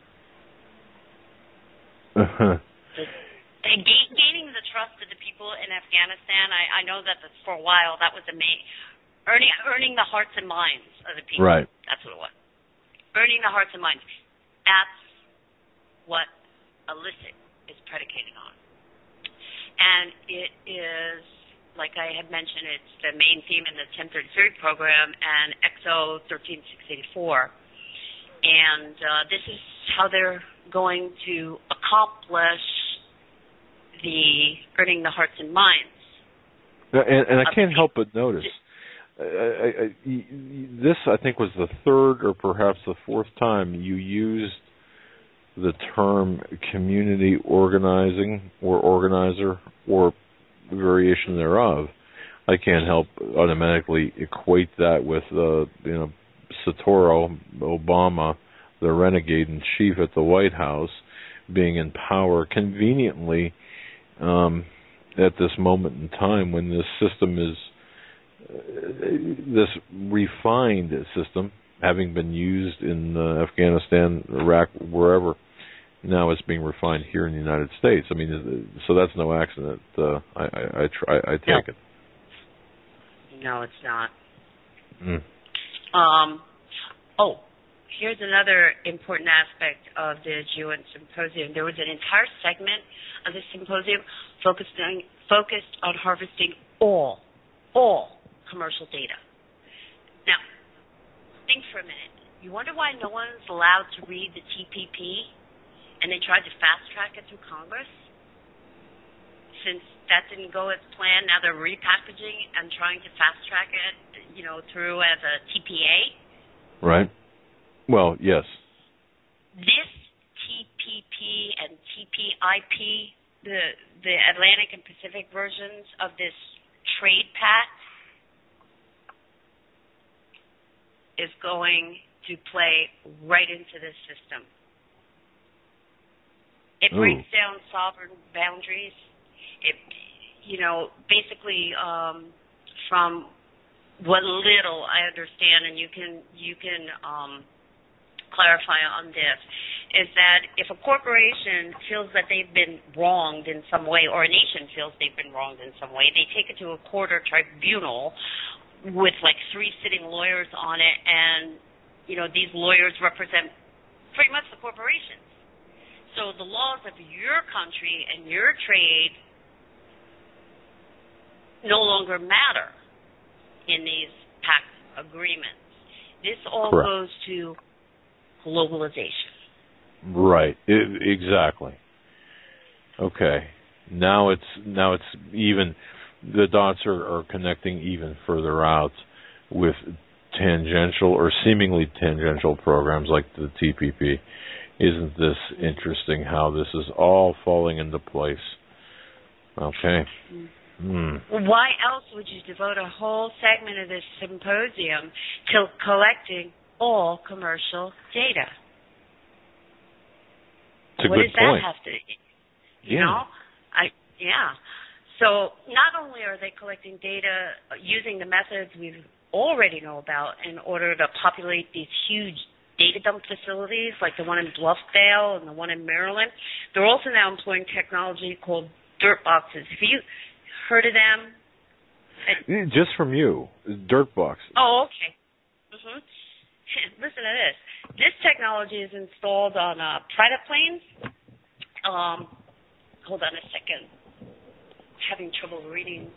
Uh-huh. the, ga- gaining the trust of the people in Afghanistan? I, I know that the, for a while that was the main, earning, earning the hearts and minds of the people. Right. That's what it was. Earning the hearts and minds. That's what illicit is predicated on. And it is, like I had mentioned, it's the main theme in the ten thirty-three program and X O thirteen six eighty-four. And uh, this is how they're going to accomplish the earning the hearts and minds. And, and I can't help but notice, I, I, I, this I think was the third or perhaps the fourth time you used the term community organizing or organizer or variation thereof. I can't help automatically equate that with uh, you know Satoru Obama, the renegade in chief at the White House, being in power conveniently um, at this moment in time when this system is uh, this refined system, having been used in uh, Afghanistan, Iraq, wherever. Now it's being refined here in the United States. I mean, so that's no accident. Uh, I, I, I, try, I take no. it. No, it's not. Mm. Um, oh, here's another important aspect of the GeoINT symposium. There was an entire segment of the symposium focused on, focused on harvesting all, all commercial data. Now, think for a minute. You wonder why no one's allowed to read the T P P? And they tried to fast-track it through Congress. Since that didn't go as planned, now they're repackaging and trying to fast-track it, you know, through as a T P A. Right. Well, yes. This T P P and T P I P, the the Atlantic and Pacific versions of this trade pact, is going to play right into this system. It breaks Ooh. down sovereign boundaries. It, you know, basically um, from what little I understand, and you can you can um, clarify on this, is that if a corporation feels that they've been wronged in some way, or a nation feels they've been wronged in some way, they take it to a court or tribunal with like three sitting lawyers on it, and you know these lawyers represent pretty much the corporation. So the laws of your country and your trade no longer matter in these pact agreements. This all Correct. goes to globalization. Right. It, exactly. Okay. Now it's now it's even the dots are, are connecting even further out with tangential or seemingly tangential programs like the T P P. Isn't this interesting how this is all falling into place? Okay. Mm. Why else would you devote a whole segment of this symposium to collecting all commercial data? It's a what good does point. that have to you yeah. know? I yeah. So not only are they collecting data using the methods we already know about in order to populate these huge data dump facilities like the one in Bluffdale and the one in Maryland, they're also now employing technology called dirt boxes. Have you heard of them? Just from you, dirt boxes. Oh, okay. Mm-hmm. Listen to this. This technology is installed on uh, private planes. Um, hold on a second. I'm having trouble reading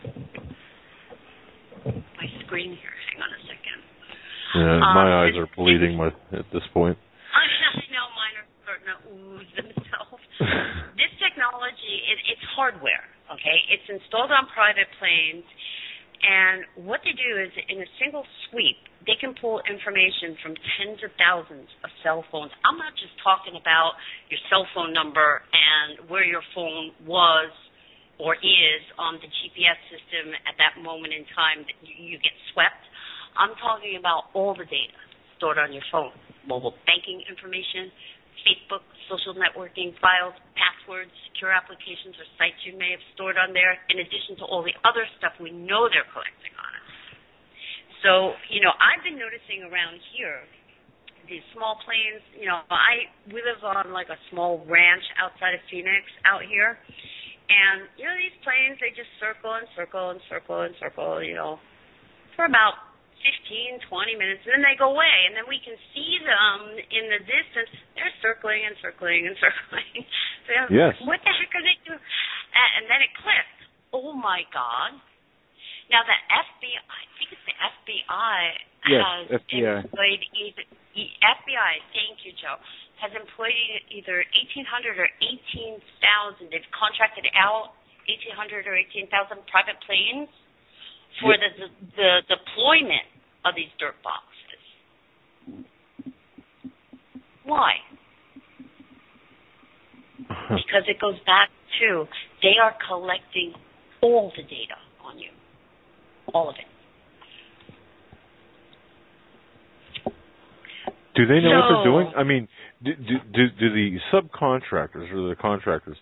my screen here. Hang on a second. Yeah, um, my eyes are bleeding my, at this point. I know mine are starting to ooze themselves. This technology, it, it's hardware, okay? It's installed on private planes, and what they do is in a single sweep, they can pull information from tens of thousands of cell phones. I'm not just talking about your cell phone number and where your phone was or is on the G P S system at that moment in time that you, you get swept. I'm talking about all the data stored on your phone, mobile banking information, Facebook, social networking files, passwords, secure applications or sites you may have stored on there, in addition to all the other stuff we know they're collecting on it. So, you know, I've been noticing around here, these small planes, you know, I we live on like a small ranch outside of Phoenix out here, and, you know, these planes, they just circle and circle and circle and circle, you know, for about fifteen, twenty minutes, and then they go away, and then we can see them in the distance. They're circling and circling and circling. So, yes. What the heck are they doing? And then it clicked. Oh, my God. Now, the F B I, I think it's the F B I yes, has F B I. employed either, F B I, thank you, Joe, has employed either eighteen hundred or eighteen thousand. They've contracted out eighteen hundred or eighteen thousand private planes for the, the the deployment of these dirt boxes. Why? Because it goes back to they are collecting all the data on you. All of it. Do they know so, what they're doing? I mean, do, do, do, do the subcontractors or the contractors,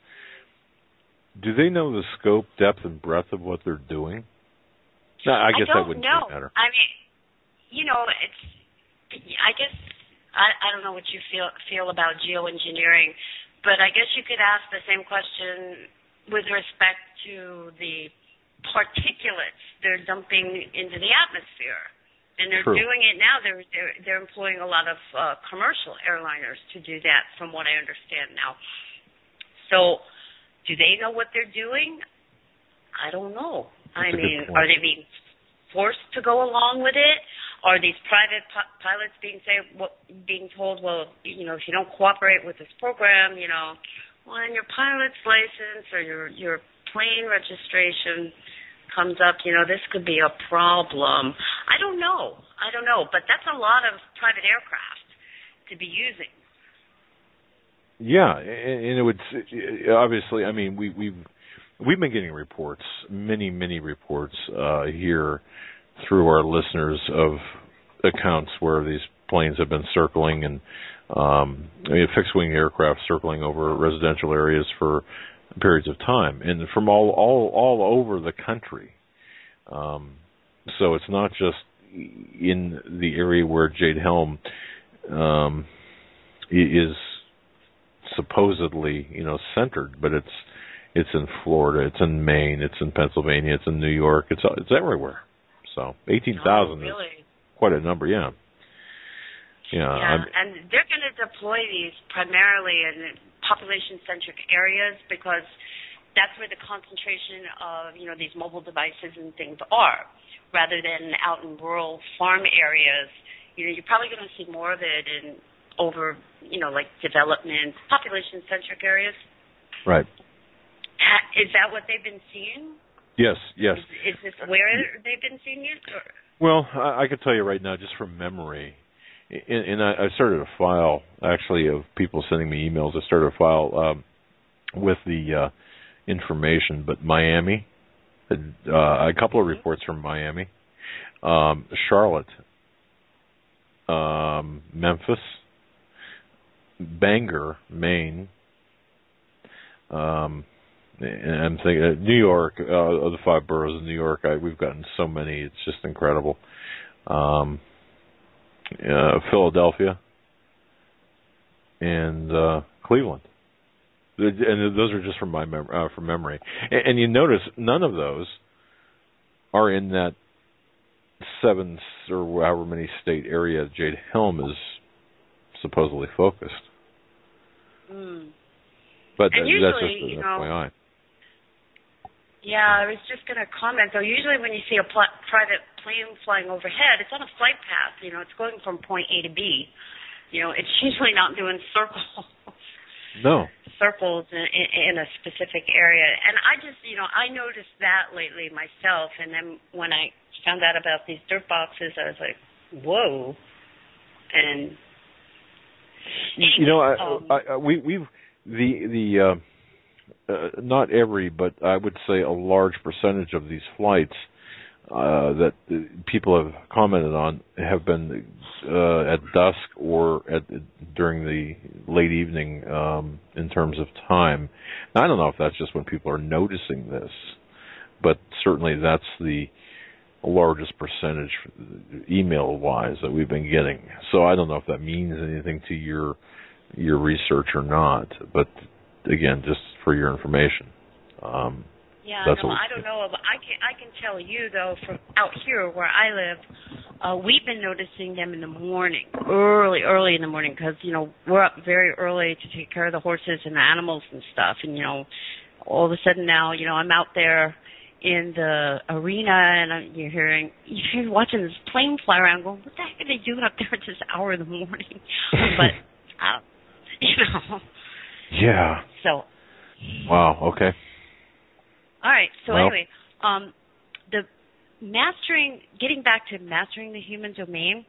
do they know the scope, depth, and breadth of what they're doing? No, I guess I that don't wouldn't know. matter. I mean, you know, it's. I guess I, I don't know what you feel feel about geoengineering, but I guess you could ask the same question with respect to the particulates they're dumping into the atmosphere, and they're True. doing it now. They're they're, they're employing a lot of uh, commercial airliners to do that, from what I understand now. So, do they know what they're doing? I don't know. That's I mean, point. are they being forced to go along with it? Are these private pi- pilots being say, what, being told, well, you know, if you don't cooperate with this program, you know, well, then your pilot's license or your your plane registration comes up, you know, this could be a problem. I don't know. I don't know. But that's a lot of private aircraft to be using. Yeah, and it would obviously. I mean, we we've we've been getting reports, many many reports uh, here through our listeners of accounts where these planes have been circling and um, I mean, fixed-wing aircraft circling over residential areas for periods of time, and from all all all over the country. Um, so it's not just in the area where Jade Helm um, is supposedly, you know, centered, but it's it's in Florida, it's in Maine, it's in Pennsylvania, it's in New York, it's it's everywhere. So eighteen thousand oh, really? is quite a number, yeah. Yeah, yeah I'm, and they're going to deploy these primarily in population-centric areas because that's where the concentration of, you know, these mobile devices and things are, rather than out in rural farm areas. You know, you're probably going to see more of it in over, you know, like development, population-centric areas. Right. Is that what they've been seeing? Yes, yes. Is, is this where they've been seeing it? Or? Well, I, I can tell you right now, just from memory, and, and I, I started a file, actually, of people sending me emails. I started a file um, with the uh, information, but Miami, uh, a couple of reports from Miami, um, Charlotte, um, Memphis, Bangor, Maine, um, and I'm thinking uh, New York, uh, of the five boroughs of New York. I, we've gotten so many; it's just incredible. Um, uh, Philadelphia and uh, Cleveland, and those are just from my mem- uh, from memory. And, and you notice none of those are in that seven or however many state area Jade Helm is supposedly focused. Mm. But and that, usually, that's just you an know, F Y I. Yeah, I was just going to comment, though. Usually when you see a pl- private plane flying overhead, it's on a flight path. You know, it's going from point A to B. You know, it's usually not doing circles. No. Circles in, in, in a specific area. And I just, you know, I noticed that lately myself. And then when I found out about these dirt boxes, I was like, whoa. And you know, I, um, I, I, we, we've the the uh, uh, not every, but I would say a large percentage of these flights uh, that people have commented on have been uh, at dusk or at during the late evening um, in terms of time. Now, I don't know if that's just when people are noticing this, but certainly that's the largest percentage email-wise that we've been getting. So I don't know if that means anything to your your research or not, but again, just for your information. Um, yeah, that's no, what I don't know. But I can I can tell you though, from out here where I live, uh, we've been noticing them in the morning, early, early in the morning, because you know we're up very early to take care of the horses and the animals and stuff, and you know, all of a sudden now, you know, I'm out there in the arena, and you're hearing, you're watching this plane fly around, going, "What the heck are they doing up there at this hour in the morning?" But, uh, you know. Yeah. So. Wow. Okay. All right. So well. anyway, um, the mastering, getting back to mastering the human domain,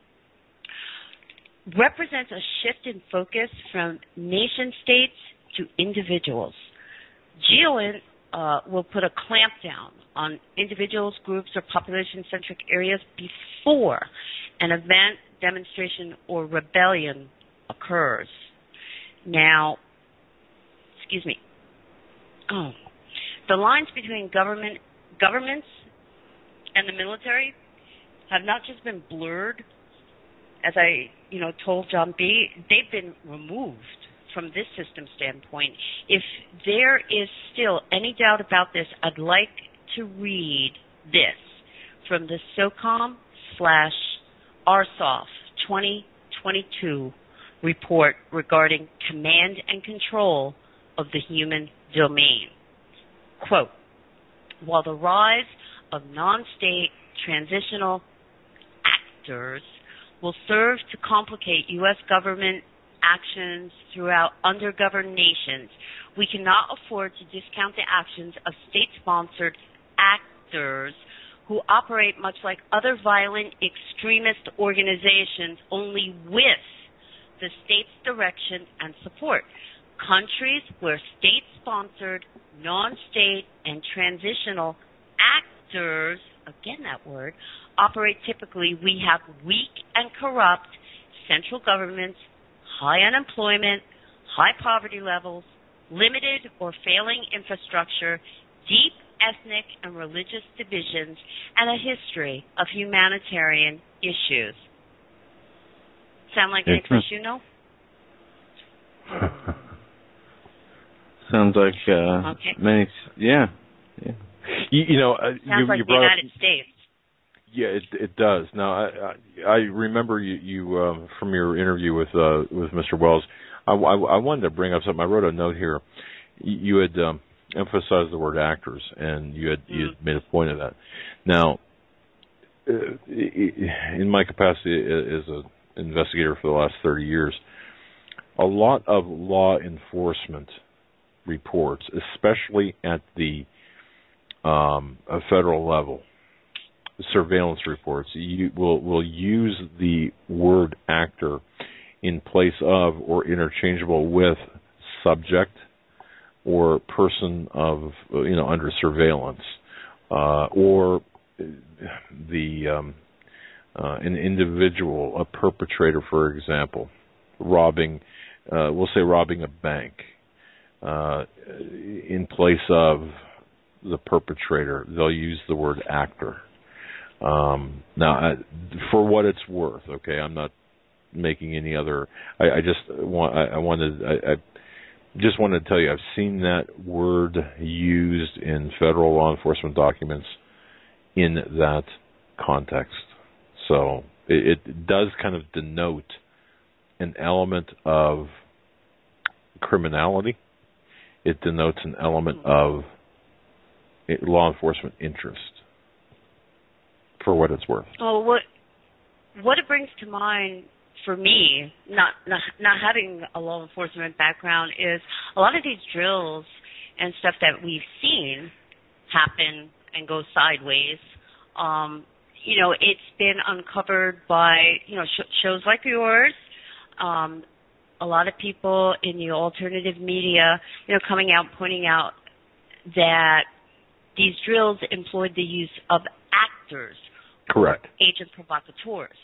represents a shift in focus from nation states to individuals. GeoINT uh, will put a clamp down on individuals, groups, or population-centric areas before an event, demonstration, or rebellion occurs. Now, excuse me. Oh, the lines between government, governments and the military have not just been blurred, as I, you know, told John B. They've been removed from this system standpoint. If there is still any doubt about this, I'd like to read this from the SOCOM slash R S O F twenty twenty-two report regarding command and control of the human domain. Quote, while the rise of non-state transitional actors will serve to complicate U S government actions throughout undergoverned nations, we cannot afford to discount the actions of state-sponsored actors who operate much like other violent extremist organizations, only with the state's direction and support. Countries where state-sponsored, non-state, and transitional actors, again that word, operate typically, we have weak and corrupt central governments, high unemployment, high poverty levels, limited or failing infrastructure, deep ethnic and religious divisions, and a history of humanitarian issues. Sound like any place you know? Sounds like uh, okay. many, yeah. yeah. You, you know, uh, Sounds you, like you the brought United up, States. Yeah, it it does. Now, I I, I remember you, you um, from your interview with uh, with Mister Wells. I, I, I wanted to bring up something. I wrote a note here. You had um, emphasized the word actors, and you had mm. you had made a point of that. Now, uh, in my capacity as an investigator for the last thirty years, a lot of law enforcement reports, especially at the um, a federal level, surveillance reports, you will will use the word actor in place of or interchangeable with subject or person of, you know, under surveillance, uh, or the um, uh, an individual, a perpetrator, for example, robbing, uh, we'll say robbing a bank, uh, in place of the perpetrator, they'll use the word actor. Um, now, I, for what it's worth, okay, I'm not making any other. I, I just want. I, I wanted. I, I just wanted to tell you, I've seen that word used in federal law enforcement documents in that context. So it, it does kind of denote an element of criminality. It denotes an element of law enforcement interest, for what it's worth. Oh, what what it brings to mind for me, not, not not having a law enforcement background, is a lot of these drills and stuff that we've seen happen and go sideways. Um, you know, it's been uncovered by, you know, sh- shows like yours. Um, a lot of people in the alternative media, you know, coming out pointing out that these drills employed the use of actors. Correct. Agent provocateurs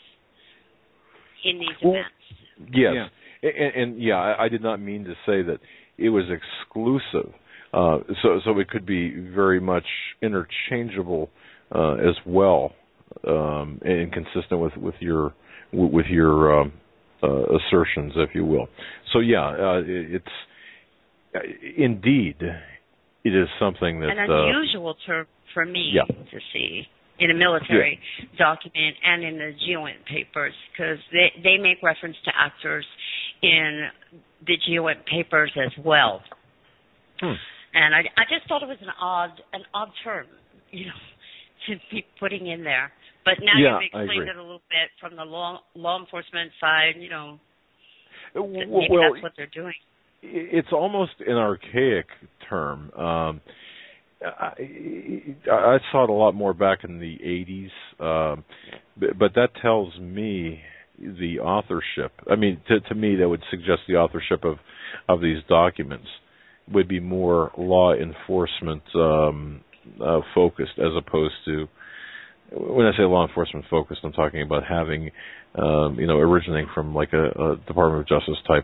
in these well, events. Yes. Yeah. And, and yeah, I, I did not mean to say that it was exclusive. Uh, so, so it could be very much interchangeable uh, as well, um, and consistent with, with your with your um, uh, assertions, if you will. So yeah, uh, it's uh, indeed it is something that an unusual uh, term for me yeah. to see in a military yeah. document and in the GeoINT papers, because they, they make reference to actors in the GeoINT papers as well. Hmm. And I, I just thought it was an odd an odd term, you know, to be putting in there. But now yeah, you've explained it a little bit from the law law enforcement side, you know, well, maybe well, that's what they're doing. It's almost an archaic term. Um, I, I saw it a lot more back in the eighties, um, but, but that tells me the authorship. I mean, to, to me, that would suggest the authorship of, of these documents would be more law enforcement um, uh, focused, as opposed to, when I say law enforcement focused, I'm talking about having, um, you know, originating from like a, a Department of Justice type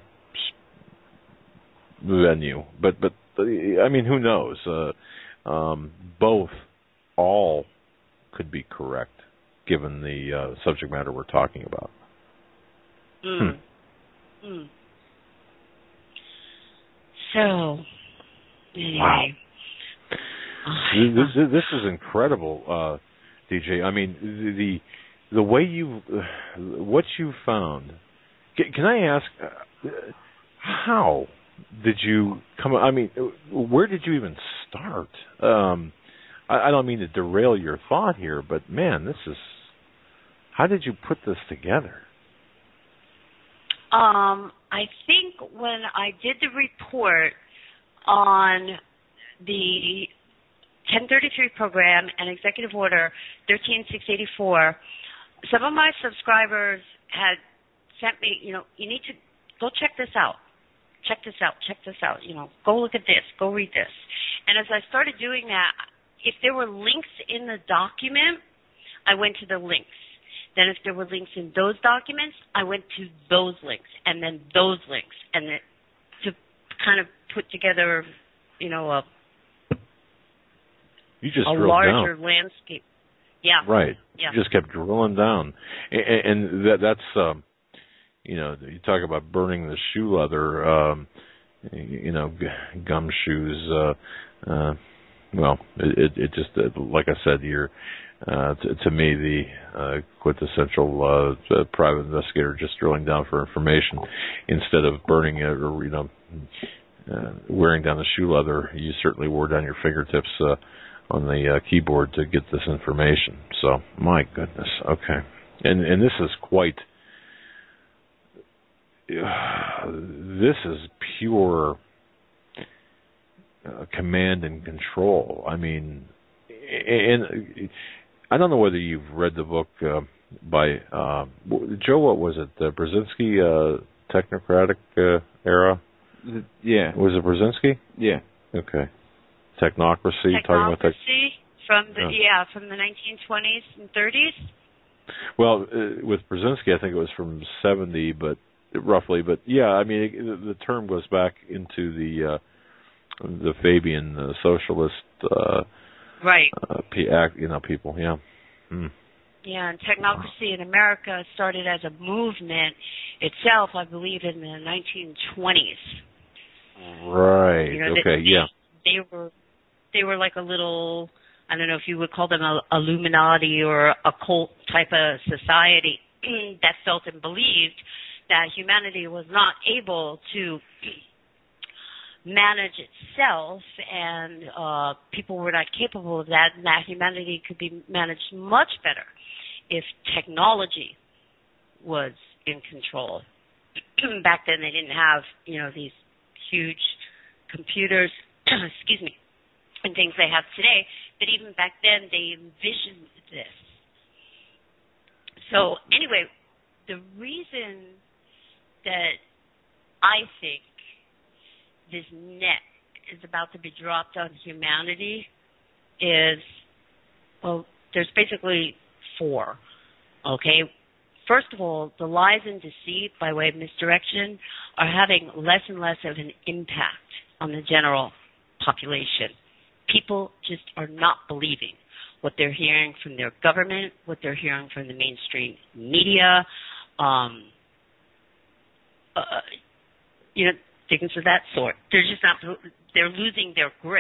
venue. But, but I mean, who knows? Uh, Um, both, all could be correct, given the uh, subject matter we're talking about. Mm. Hmm. Mm. So, anyway. Wow. Oh, this, this, this is incredible, uh, D J. I mean, the the, the way you, uh, what you found. Can, can I ask, uh, how did you come? I mean, where did you even start? Um, I, I don't mean to derail your thought here, but man, this is. How did you put this together? Um, I think when I did the report on the ten thirty-three program and Executive Order thirteen six eighty-four, some of my subscribers had sent me, you know, you need to go check this out. Check this out, check this out, you know, go look at this, go read this. And as I started doing that, if there were links in the document, I went to the links. Then if there were links in those documents, I went to those links, and then those links, and then to kind of put together, you know, a, you just a larger down. landscape. Yeah. Right. Yeah. You just kept drilling down. And, and that, that's... Um, You know, you talk about burning the shoe leather, um, you know, g- gumshoes. Uh, uh, well, it, it, it just, uh, like I said, you're, uh, t- to me, the uh, quintessential uh, private investigator just drilling down for information instead of burning it or, you know, uh, wearing down the shoe leather. You certainly wore down your fingertips uh, on the uh, keyboard to get this information. So, my goodness, okay. And, and this is quite... this is pure uh, command and control. I mean, and I don't know whether you've read the book uh, by uh, Joe. What was it? The Brzezinski uh, Technocratic uh, Era. Yeah. Was it Brzezinski? Yeah. Okay. Technocracy. Technocracy talking about tech- from the oh. yeah from the nineteen twenties and thirties. Well, uh, with Brzezinski, I think it was from seventy, but roughly. But yeah, I mean, it, the, the term goes back into the uh, the Fabian uh, socialist, uh, right? Uh, p- act, you know, people. Yeah. Mm. Yeah, and technocracy in America started as a movement itself, I believe, in the nineteen twenties. Right. You know, okay. They, yeah. They were they were like a little, I don't know if you would call them a Illuminati or a cult type of society that felt and believed that humanity was not able to manage itself, and uh, people were not capable of that, and that humanity could be managed much better if technology was in control. Back then, they didn't have, you know, these huge computers, excuse me, and things they have today. But even back then, they envisioned this. So anyway, the reason that I think this net is about to be dropped on humanity is, well, there's basically four, okay? First of all, the lies and deceit by way of misdirection are having less and less of an impact on the general population. People just are not believing what they're hearing from their government, what they're hearing from the mainstream media, um, uh, you know, things of that sort. They're just not, they're losing their grip.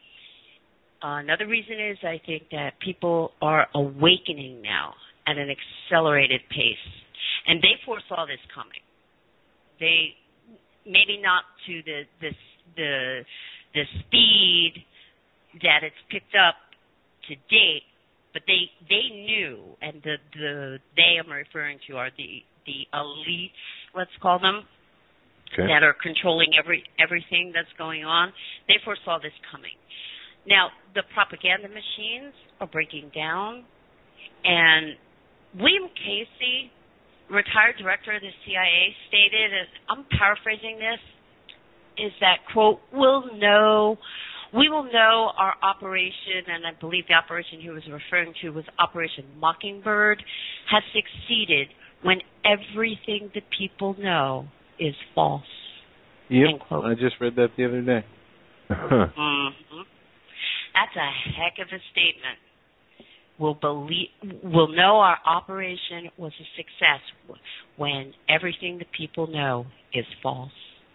Uh, another reason is I think that people are awakening now at an accelerated pace. And they foresaw this coming. They, maybe not to the, the, the, the speed that it's picked up to date, but they, they knew, and the, the, they I'm referring to are the, the elites, let's call them, okay, that are controlling every everything that's going on. They foresaw this coming. Now, the propaganda machines are breaking down, and William Casey, retired director of the C I A, stated, and I'm paraphrasing this, is that, quote, we'll know, we will know our operation, and I believe the operation he was referring to was Operation Mockingbird, has succeeded when everything the people know is false. Yep, I just read that the other day. mm-hmm. That's a heck of a statement. We'll believe, we'll know our operation was a success when everything the people know is false.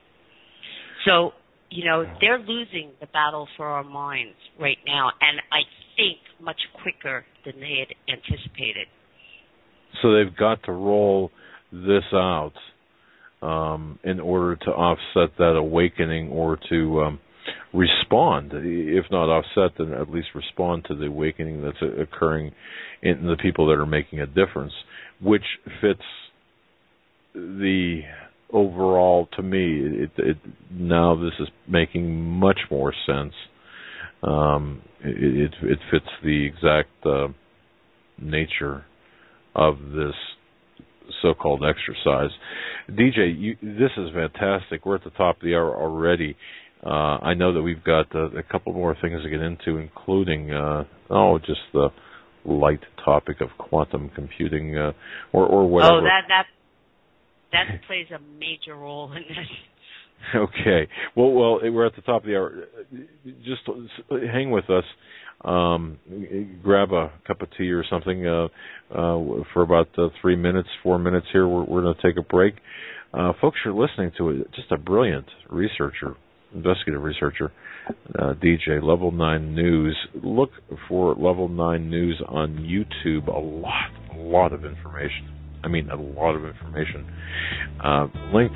So, you know, they're losing the battle for our minds right now, and I think much quicker than they had anticipated. So they've got to roll this out um, in order to offset that awakening, or to um, respond, if not offset, then at least respond to the awakening that's occurring in the people that are making a difference, which fits the overall, to me, it, it, now this is making much more sense. Um, it, it, it fits the exact uh, nature of this so-called exercise. D J, you, this is fantastic. We're at the top of the hour already. Uh, I know that we've got uh, a couple more things to get into, including, uh, oh, just the light topic of quantum computing, uh, or, or whatever. Oh, that, that, that plays a major role in this. Okay. Well, well, we're at the top of the hour. Just hang with us. Um, grab a cup of tea or something uh, uh, for about uh, three minutes, four minutes here. We're, we're going to take a break. Uh, folks, you're listening to it. Just a brilliant researcher, investigative researcher, uh, D J, Level nine News. Look for Level nine News on YouTube. A lot, a lot of information. I mean, a lot of information. Uh, linked,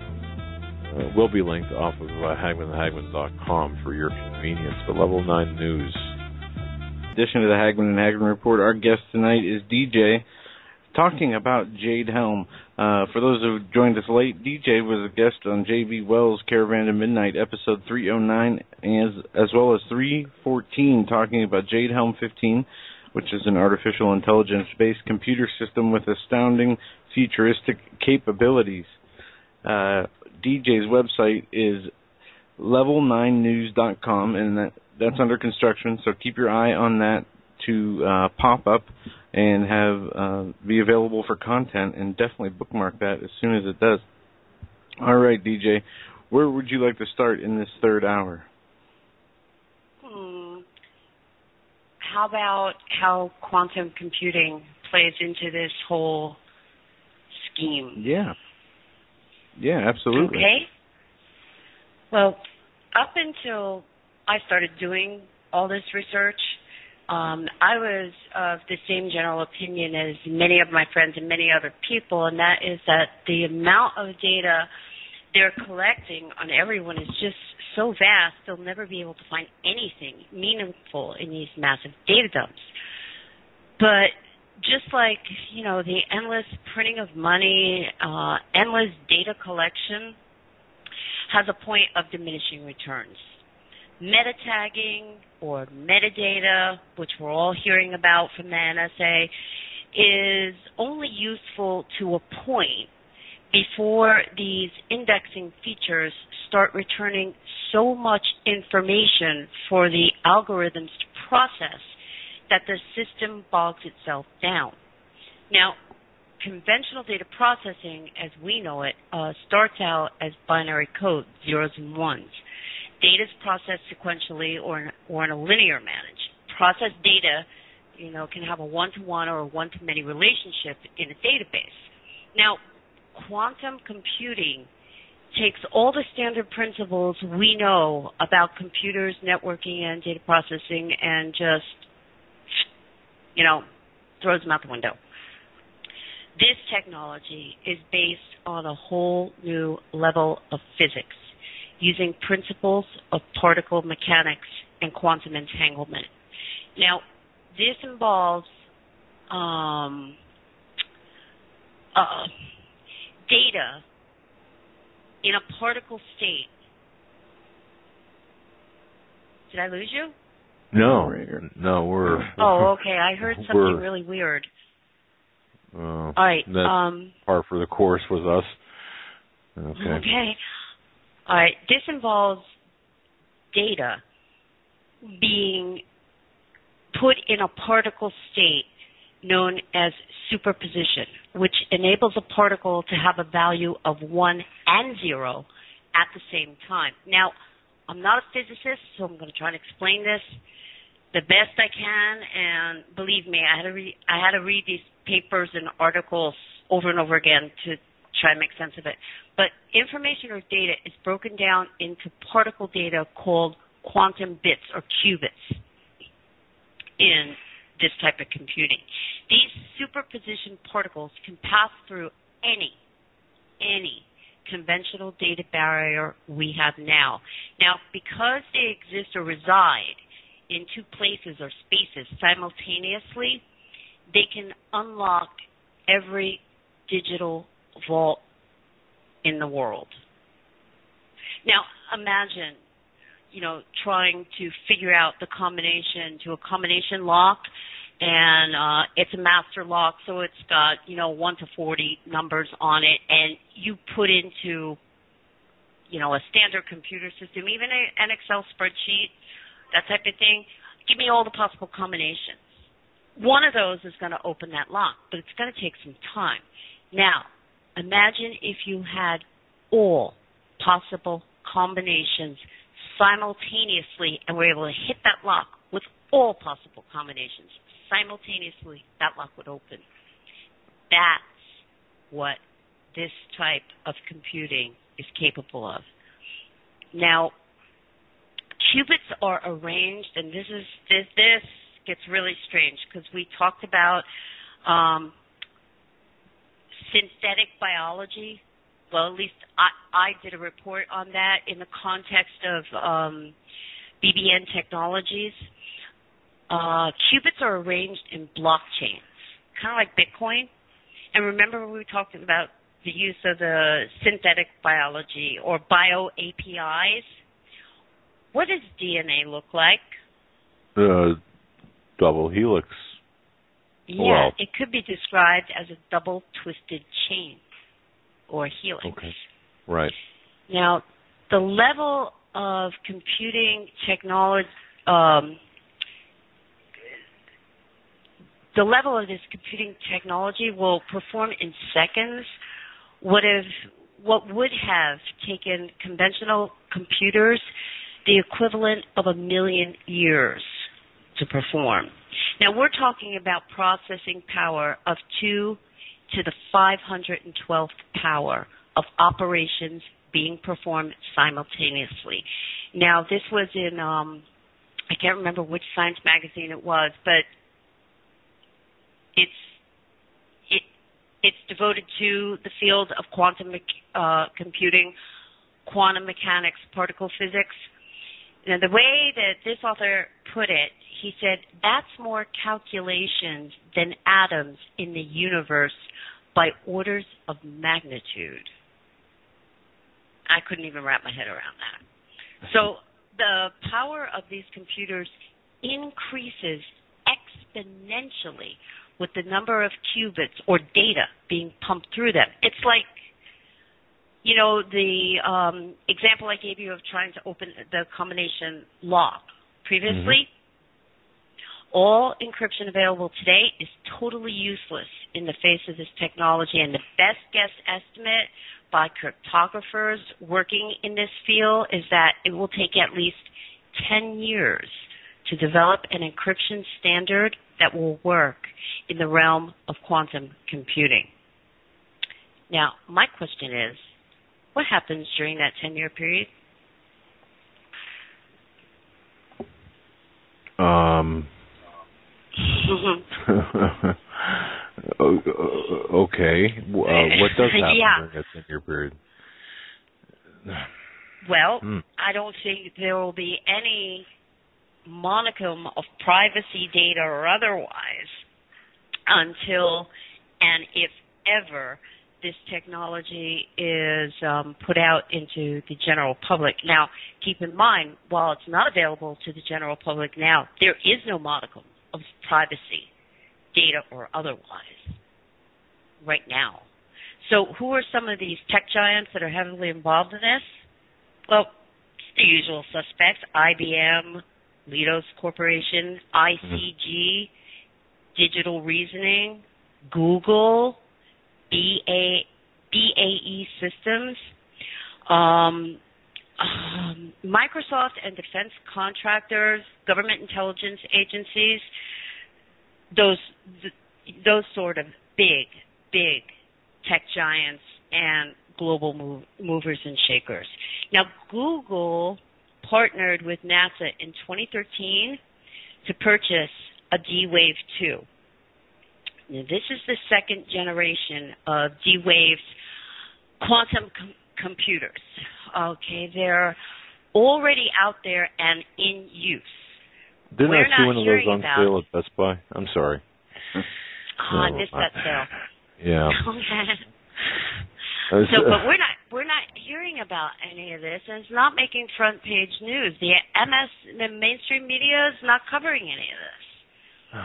uh, will be linked off of uh, Hagmann Hagmann dot com for your convenience. But Level nine News. In addition to the Hagmann and Hagmann Report, our guest tonight is D J, talking about Jade Helm. Uh, for those who joined us late, D J was a guest on J B Wells' Caravan to Midnight, episode three oh nine, as, as well as three fourteen, talking about Jade Helm fifteen, which is an artificial intelligence-based computer system with astounding futuristic capabilities. Uh, D J's website is level nine news dot com, and that, that's under construction, so keep your eye on that to uh, pop up and have uh, be available for content, and definitely bookmark that as soon as it does. All right, D J, where would you like to start in this third hour? Hmm. How about how quantum computing plays into this whole scheme? Yeah. Yeah, absolutely. Okay. Well, up until I started doing all this research, um, I was of the same general opinion as many of my friends and many other people, and that is that the amount of data they're collecting on everyone is just so vast, they'll never be able to find anything meaningful in these massive data dumps. But just like, you know, the endless printing of money, uh, endless data collection has a point of diminishing returns. Meta tagging or metadata, which we're all hearing about from the N S A, is only useful to a point before these indexing features start returning so much information for the algorithms to process that the system bogs itself down. Now, conventional data processing, as we know it, uh, starts out as binary code, zeros and ones. Data is processed sequentially or in, or in a linear manner. Processed data, you know, can have a one-to-one or a one-to-many relationship in a database. Now, quantum computing takes all the standard principles we know about computers, networking, and data processing and just, you know, throws them out the window. This technology is based on a whole new level of physics, using principles of particle mechanics and quantum entanglement. Now, this involves um, uh, data in a particle state. Did I lose you? No, no, we're. Oh, okay. I heard something really weird. Uh, All right. That Um, par for the course with us. Okay. Okay. All right. This involves data being put in a particle state known as superposition, which enables a particle to have a value of one and zero at the same time. Now, I'm not a physicist, so I'm going to try and explain this the best I can, and believe me, I had to read, I had to read these papers and articles over and over again to try and make sense of it. But information or data is broken down into particle data called quantum bits or qubits in this type of computing. These superposition particles can pass through any, any conventional data barrier we have now. Now, because they exist or reside in two places or spaces simultaneously, they can unlock every digital vault in the world. Now, imagine, you know, trying to figure out the combination to a combination lock, and uh, it's a master lock, so it's got, you know, one to forty numbers on it, and you put into, you know, a standard computer system, even a, an Excel spreadsheet, that type of thing, give me all the possible combinations. One of those is going to open that lock, but it's going to take some time. Now, imagine if you had all possible combinations simultaneously and were able to hit that lock with all possible combinations. Simultaneously, that lock would open. That's what this type of computing is capable of. Now, qubits are arranged, and this is this, this gets really strange because we talked about um, synthetic biology. Well, at least I, I did a report on that in the context of um, B B N technologies. Uh, qubits are arranged in blockchains, kind of like Bitcoin. And remember we were talking about the use of the synthetic biology or bio A P Is? What does D N A look like? Uh, double helix. Yeah, well. It could be described as a double twisted chain or helix. Okay. Right. Now, the level of computing technology, um, the level of this computing technology will perform in seconds what if what would have taken conventional computers the equivalent of a million years to perform. Now, we're talking about processing power of two to the five hundred twelfth power of operations being performed simultaneously. Now, this was in, um, I can't remember which science magazine it was, but it's it it's devoted to the field of quantum uh, computing, quantum mechanics, particle physics. Now, the way that this author put it, he said, that's more calculations than atoms in the universe by orders of magnitude. I couldn't even wrap my head around that. So the power of these computers increases exponentially with the number of qubits or data being pumped through them. It's like, you know, the um, example I gave you of trying to open the combination lock previously. Mm-hmm. All encryption available today is totally useless in the face of this technology, and the best guess estimate by cryptographers working in this field is that it will take at least ten years to develop an encryption standard that will work in the realm of quantum computing. Now, my question is, what happens during that ten-year period? Um. Okay. Uh, what does happen yeah. during that ten-year period? Well, hmm. I don't think there will be any monicum of privacy data or otherwise until and if ever this technology is um, put out into the general public. Now, keep in mind, while it's not available to the general public now, there is no modicum of privacy, data or otherwise, right now. So who are some of these tech giants that are heavily involved in this? Well, it's the usual suspects, I B M, Leidos Corporation, I C G, mm-hmm. Digital Reasoning, Google, B A, B A E Systems, um, um, Microsoft and defense contractors, government intelligence agencies, those those sort of big, big tech giants and global move, movers and shakers. Now, Google partnered with NASA in twenty thirteen to purchase a D Wave two. Now, this is the second generation of D-Wave's quantum com- computers. Okay, they're already out there and in use. Didn't We're I see not one of hearing those on about, sale at Best Buy? I'm sorry. Oh, I No, missed I, that sale. Yeah. So, but we're not we're not hearing about any of this, and it's not making front page news. The M S, the mainstream media is not covering any of this.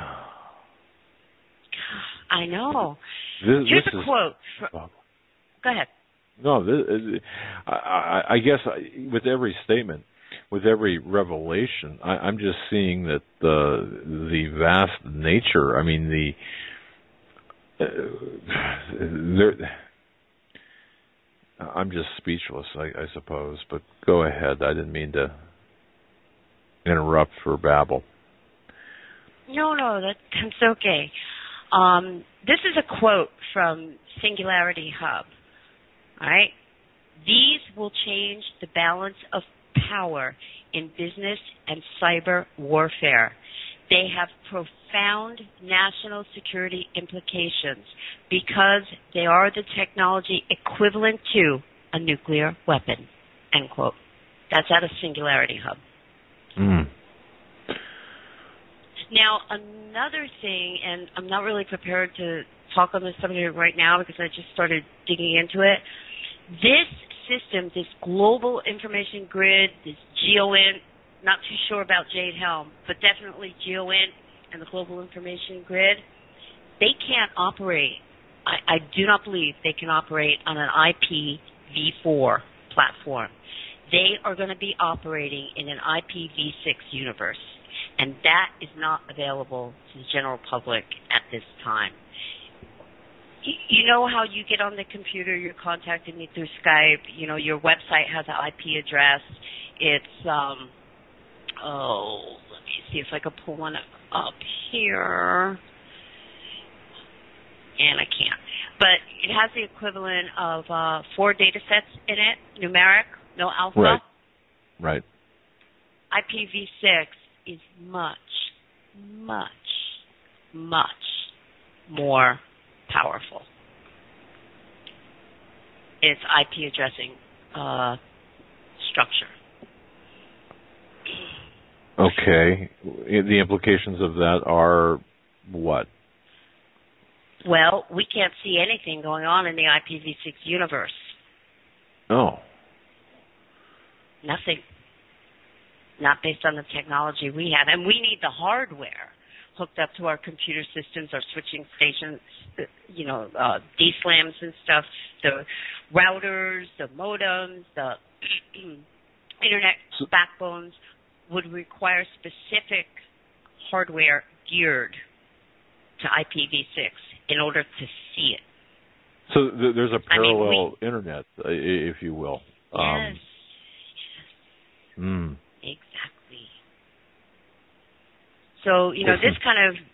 I know. This, Here's this a is, quote. For, oh. Go ahead. No, this, I, I, I guess I, with every statement, with every revelation, I, I'm just seeing that the the vast nature. I mean, the uh, there. I'm just speechless, I, I suppose. But go ahead. I didn't mean to interrupt for babble. No, no, that, that's okay. Um, this is a quote from Singularity Hub. All right? These will change the balance of power in business and cyber warfare. They have profound national security implications because they are the technology equivalent to a nuclear weapon, end quote. That's out of Singularity Hub. Mm. Now, another thing, and I'm not really prepared to talk on this subject right now because I just started digging into it. This system, this global information grid, this GeoINT, not too sure about Jade Helm, but definitely GeoINT and the global information grid, they can't operate. I, I do not believe they can operate on an I P v four platform. They are going to be operating in an I P v six universe, and that is not available to the general public at this time. You know how you get on the computer, you're contacting me through Skype, you know, your website has an I P address. It's, um, oh, let me see if I can pull one up here. And I can't. But it has the equivalent of uh, four data sets in it, numeric, no alpha. Right. Right. I P v six is much, much, much more powerful. It's I P addressing uh, structure. Okay. The implications of that are what? Well, we can't see anything going on in the I P v six universe. Oh. Nothing. Not based on the technology we have. And we need the hardware hooked up to our computer systems, our switching stations, you know, uh, D SLAMs and stuff, the routers, the modems, the internet backbones would require specific hardware geared to I P v six in order to see it. So th- there's a parallel I mean, we, internet, uh, if you will. Yes. Um, yes. Mm. Exactly. So, you know, this kind of,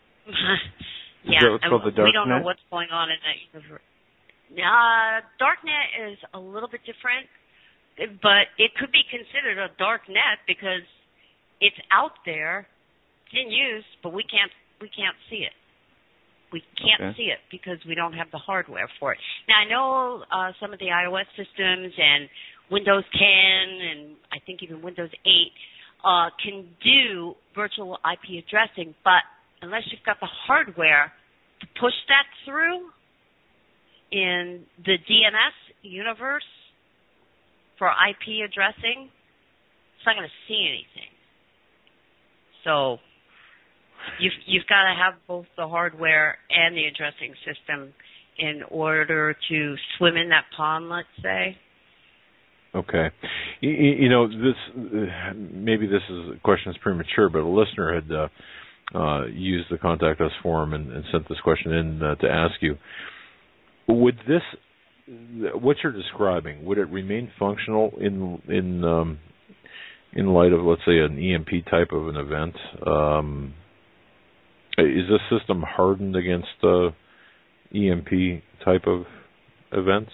yeah, Is that what's called the we don't darknet? know what's going on in that universe. Uh, darknet is a little bit different, but it could be considered a dark net because it's out there, it's in use, but we can't we can't see it. We can't Okay. see it because we don't have the hardware for it. Now, I know uh, some of the iOS systems and Windows ten and I think even Windows eight uh, can do virtual I P addressing, but unless you've got the hardware to push that through in the D N S universe for I P addressing, it's not going to see anything. So you've, you've got to have both the hardware and the addressing system in order to swim in that pond, let's say. Okay. You, you know, this uh, maybe this is a question is premature, but a listener had uh, uh, used the Contact Us forum and, and sent this question in uh, to ask you. Would this, what you're describing, would it remain functional in in um, in light of, let's say, an E M P type of an event? Um, is this system hardened against uh, E M P type of events?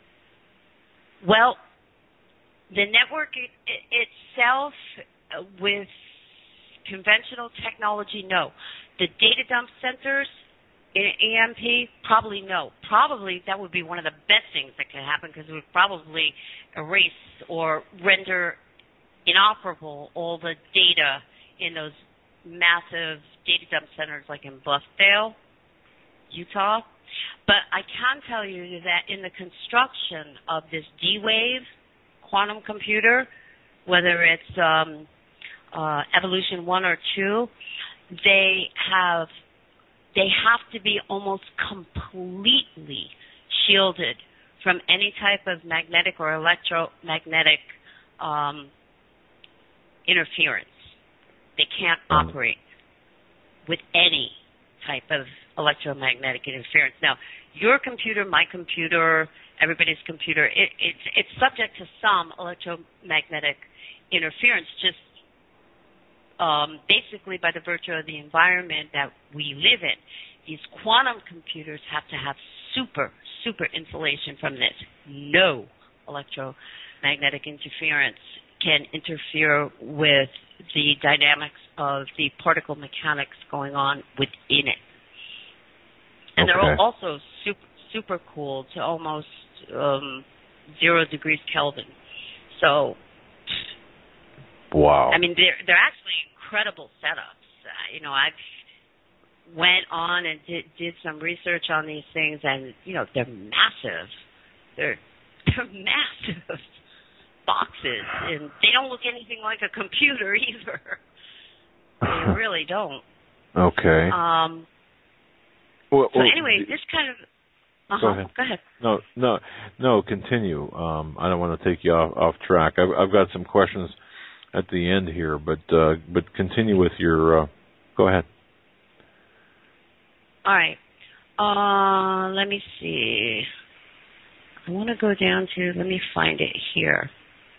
Well, the network it, itself, uh, with conventional technology, no. The data dump centers in E M P, probably no. Probably that would be one of the best things that could happen because it would probably erase or render inoperable all the data in those massive data dump centers like in Bluffdale, Utah. But I can tell you that in the construction of this D-Wave quantum computer, whether it's um, uh, Evolution one or two, they have they have to be almost completely shielded from any type of magnetic or electromagnetic um, interference. They can't Um. operate with any type of electromagnetic interference. Now, your computer, my computer, everybody's computer, it, it's, it's subject to some electromagnetic interference, just um, basically by the virtue of the environment that we live in. These quantum computers have to have super, super insulation from this. No electromagnetic interference can interfere with the dynamics of the particle mechanics going on within it. And Okay. they're also super, super cool to almost um, zero degrees Kelvin. So, Wow. I mean, they're they're actually incredible setups. Uh, you know, I've went on and did, did some research on these things, and, you know, they're massive. They're, they're massive boxes, and they don't look anything like a computer either. They really don't. Okay. Um. Well, so well, anyway, this kind of... Uh-huh. Go ahead. Go ahead. No, no, no, continue. Um, I don't want to take you off, off track. I've, I've got some questions at the end here, but uh, but continue with your... Uh, go ahead. All right. Uh, let me see. I want to go down to... Let me find it here.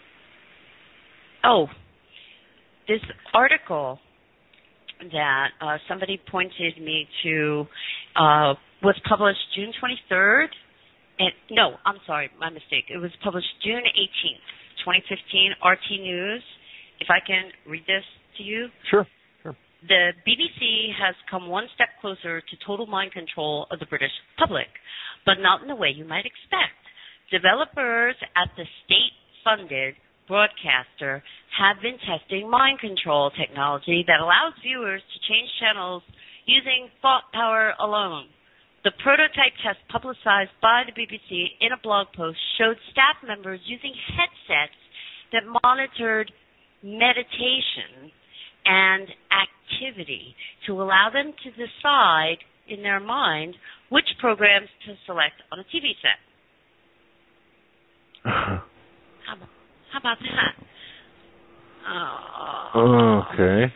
Oh, this article that uh, somebody pointed me to uh, was published June twenty-third. And, no, I'm sorry, my mistake. It was published June eighteenth, twenty fifteen, R T News. If I can read this to you. Sure, sure. The B B C has come one step closer to total mind control of the British public, but not in the way you might expect. Developers at the state-funded broadcaster have been testing mind control technology that allows viewers to change channels using thought power alone. The prototype test publicized by the B B C in a blog post showed staff members using headsets that monitored meditation and activity to allow them to decide in their mind which programs to select on a T V set. How about, how about that? Uh, okay.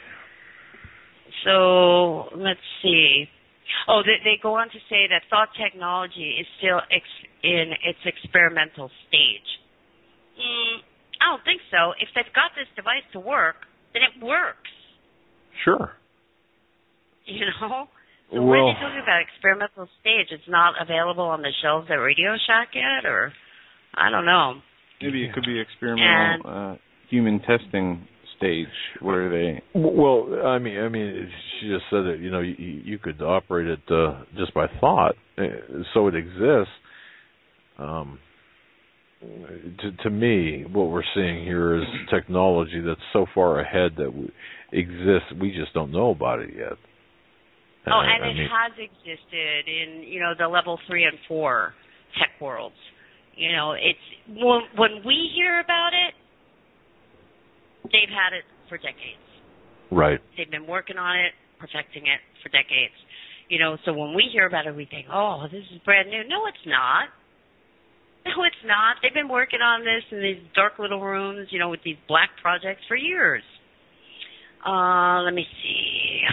So let's see. Oh, they, they go on to say that thought technology is still ex- in its experimental stage. Mm, I don't think so. If they've got this device to work, then it works. Sure. You know? So well, what are they talking about? Experimental stage. It's not available on the shelves at Radio Shack yet, or I don't know. Maybe it could be experimental uh, human testing stage where they. Well, I mean, I mean, she just said that you know you, you could operate it uh, just by thought, so it exists. Um, to, to me, what we're seeing here is technology that's so far ahead that we, exists. We just don't know about it yet. Oh, and I, I it mean, has existed in, you know, the level three and four tech worlds. You know, it's when, when we hear about it, they've had it for decades. Right. They've been working on it, perfecting it for decades. You know, so when we hear about it, we think, oh, this is brand new. No, it's not. No, it's not. They've been working on this in these dark little rooms, you know, with these black projects for years. Uh, let me see.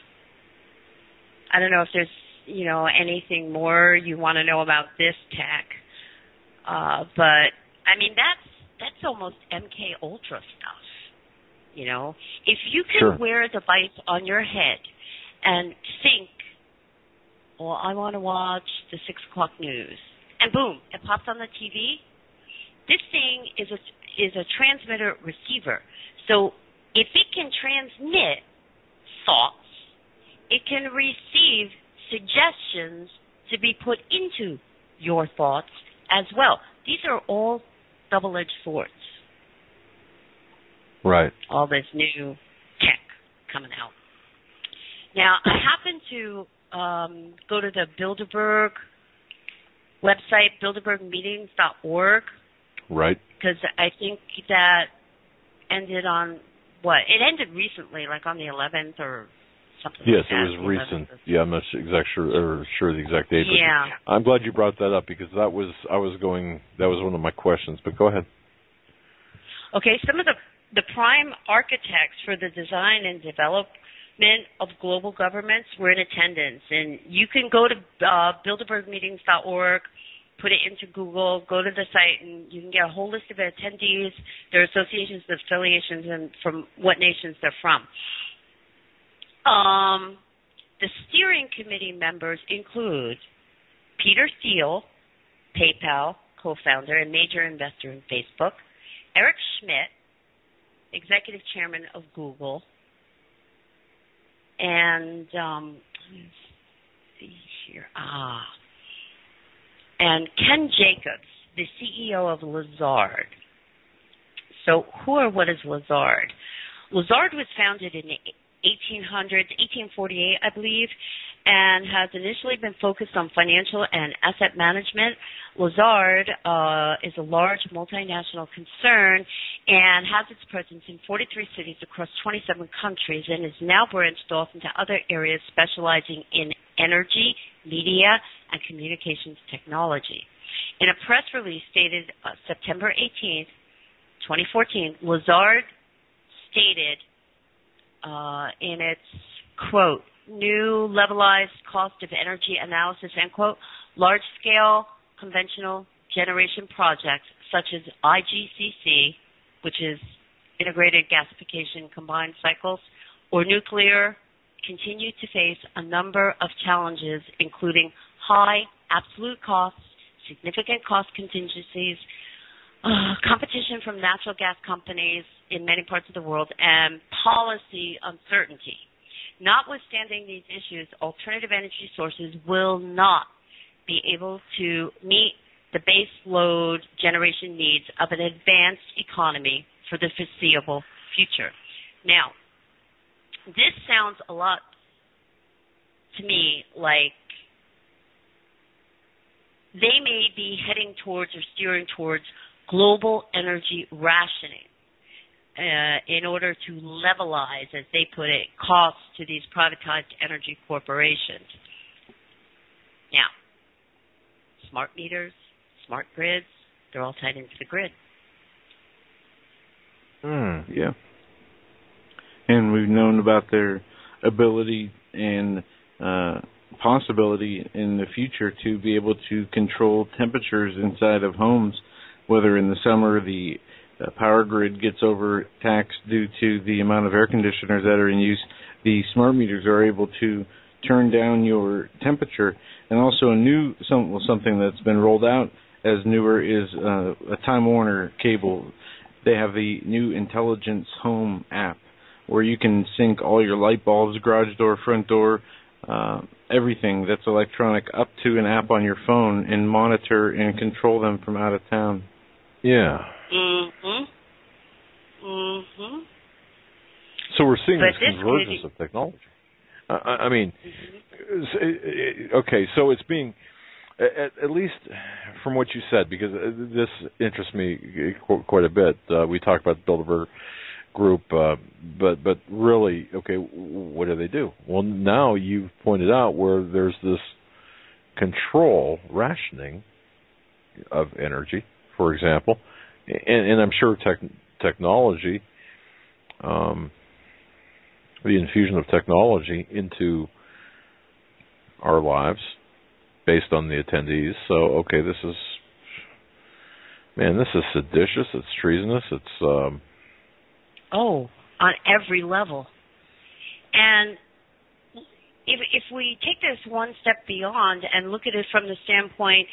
I don't know if there's, you know, anything more you want to know about this tech. Uh, but, I mean, that's that's almost M K Ultra stuff, you know. If you can sure. wear a device on your head and think, well, I want to watch the six o'clock news, and boom, it pops on the T V, this thing is a, is a transmitter-receiver. So if it can transmit thoughts, it can receive suggestions to be put into your thoughts as well. These are all double-edged swords. Right. All this new tech coming out. Now, I happen to um, go to the Bilderberg website, bilderberg meetings dot org. Right. Because I think that ended on, what? It ended recently, like on the eleventh or something yes, like that. it was recent. Yeah, I'm not exact sure, or sure the exact date. Yeah. But I'm glad you brought that up because that was I was going. That was one of my questions. But go ahead. Okay, some of the the prime architects for the design and development of global governments were in attendance, and you can go to uh, bilderberg meetings dot org, put it into Google, go to the site, and you can get a whole list of attendees, their associations, their affiliations, and from what nations they're from. Um, the steering committee members include Peter Thiel, PayPal co-founder and major investor in Facebook, Eric Schmidt, executive chairman of Google, and um, let's see here, ah, and Ken Jacobs, the C E O of Lazard. So, who or what is Lazard? Lazard was founded in eighteen hundred, eighteen forty-eight, I believe, and has initially been focused on financial and asset management, Lazard uh, is a large multinational concern and has its presence in forty-three cities across twenty-seven countries and is now branched off into other areas specializing in energy, media, and communications technology. In a press release dated uh, September eighteenth, twenty fourteen, Lazard stated uh, in its, quote, new levelized cost of energy analysis, end quote, large-scale conventional generation projects such as I G C C, which is integrated gasification combined cycles, or nuclear, continue to face a number of challenges, including high absolute costs, significant cost contingencies, uh, competition from natural gas companies in many parts of the world, and policy uncertainty. Notwithstanding these issues, alternative energy sources will not be able to meet the base load generation needs of an advanced economy for the foreseeable future. Now, this sounds a lot to me like they may be heading towards or steering towards global energy rationing uh, in order to levelize, as they put it, costs to these privatized energy corporations. Now, smart meters, smart grids, they're all tied into the grid. Mm, yeah. And we've known about their ability and uh, possibility in the future to be able to control temperatures inside of homes, whether in the summer the uh, power grid gets overtaxed due to the amount of air conditioners that are in use. The smart meters are able to turn down your temperature. And also a new some, well, something that's been rolled out as newer is uh, a Time Warner cable. They have the new Intelligence Home app where you can sync all your light bulbs, garage door, front door, uh, everything that's electronic up to an app on your phone and monitor and control them from out of town. Yeah. Mm-hmm. Mm-hmm. So we're seeing But this, this convergence community- of technology. Uh, I I mean, mm-hmm. okay, so it's being, at, at least from what you said, because this interests me quite a bit. Uh, we talked about the Bilderberg Group, uh, but but really, okay, what do they do? Well, now you've pointed out where there's this control, rationing of energy, for example, and, and I'm sure tech, technology, um, the infusion of technology into our lives based on the attendees. So, okay, this is, man, this is seditious, it's treasonous, it's... Um, Oh, on every level. And if if we take this one step beyond and look at it from the standpoint,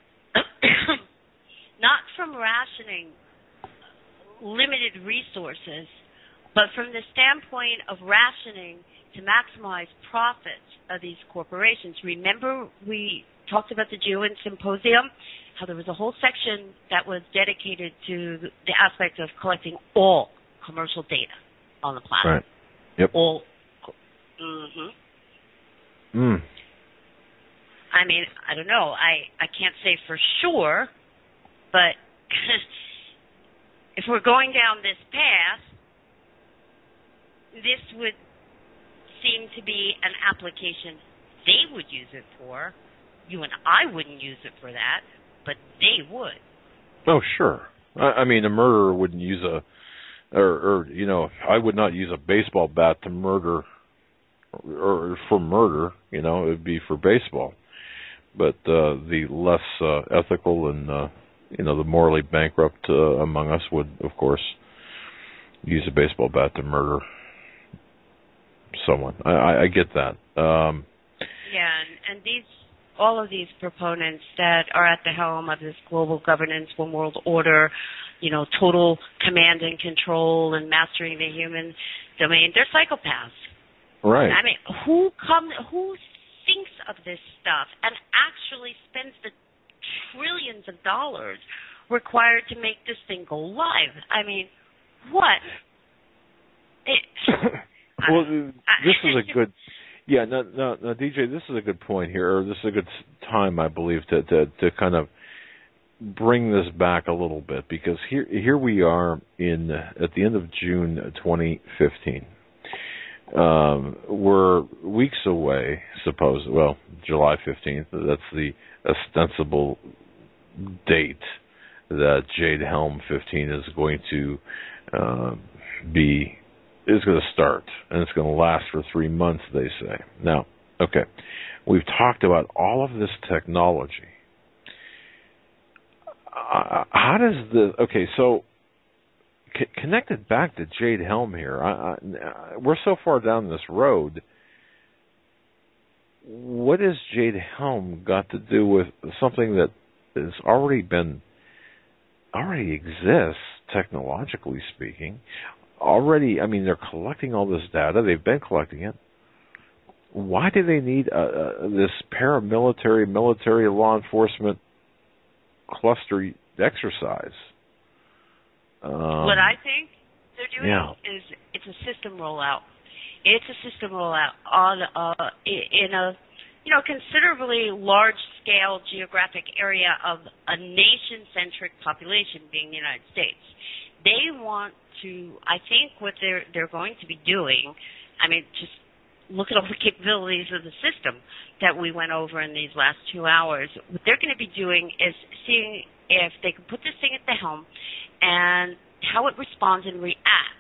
not from rationing limited resources, but from the standpoint of rationing to maximize profits of these corporations. Remember we talked about the GeoINT Symposium, how there was a whole section that was dedicated to the aspect of collecting all commercial data on the planet. right. Yep. All. Mm-hmm. Mm. I mean, I don't know. I, I can't say for sure, but if we're going down this path, this would seem to be an application they would use it for. You and I wouldn't use it for that, but they would. Oh, sure. I, I mean, a murderer wouldn't use a, or, or, you know, I would not use a baseball bat to murder, or, or for murder, you know, it would be for baseball. But uh, the less uh, ethical and, uh, you know, the morally bankrupt uh, among us would, of course, use a baseball bat to murder someone. I, I, I get that. Um, yeah, and, and these, all of these proponents that are at the helm of this global governance, one world order, you know, total command and control and mastering the human domain, they're psychopaths. Right. I mean, who come, who thinks of this stuff and actually spends the trillions of dollars required to make this thing go live? I mean, what? It, well, this is a good, Yeah, no, no, no, D J, this is a good point here, or this is a good time, I believe, to to, to kind of bring this back a little bit, because here here we are in at the end of June twenty fifteen. Um, we're weeks away, suppose. Well, July fifteenth. That's the ostensible date that Jade Helm fifteen is going to uh, be is going to start, and it's going to last for three months. They say. Now, okay, we've talked about all of this technology. Uh, how does the okay? So c- connected back to Jade Helm here. I, I, we're so far down this road. What has Jade Helm got to do with something that has already been already exists technologically speaking? Already, I mean, they're collecting all this data. They've been collecting it. Why do they need uh, uh, this paramilitary, military law enforcement cluster exercise? Um, what I think they're doing yeah. is it's a system rollout. It's a system rollout on uh, in a you know considerably large-scale geographic area of a nation-centric population, being the United States. They want to. I think what they're they're going to be doing. I mean, just look at all the capabilities of the system that we went over in these last two hours. What they're going to be doing is seeing if they can put this thing at the helm and how it responds and reacts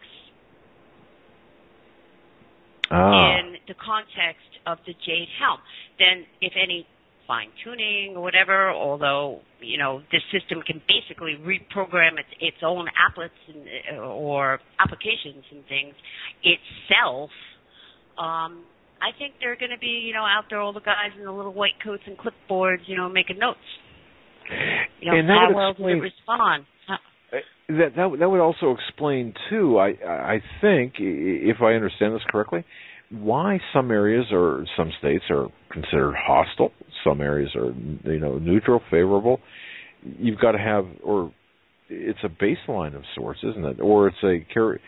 ah. in the context of the Jade Helm. Then, if any fine-tuning or whatever, although, you know, this system can basically reprogram its, its own applets and, or applications and things itself, um, I think they're going to be, you know, out there, all the guys in the little white coats and clipboards, you know, making notes. You know, and that how would well explain, does it respond? That, that that would also explain too. I I think, if I understand this correctly, why some areas or some states are considered hostile, some areas are you know neutral, favorable. You've got to have, or it's a baseline of sorts, isn't it? Or it's a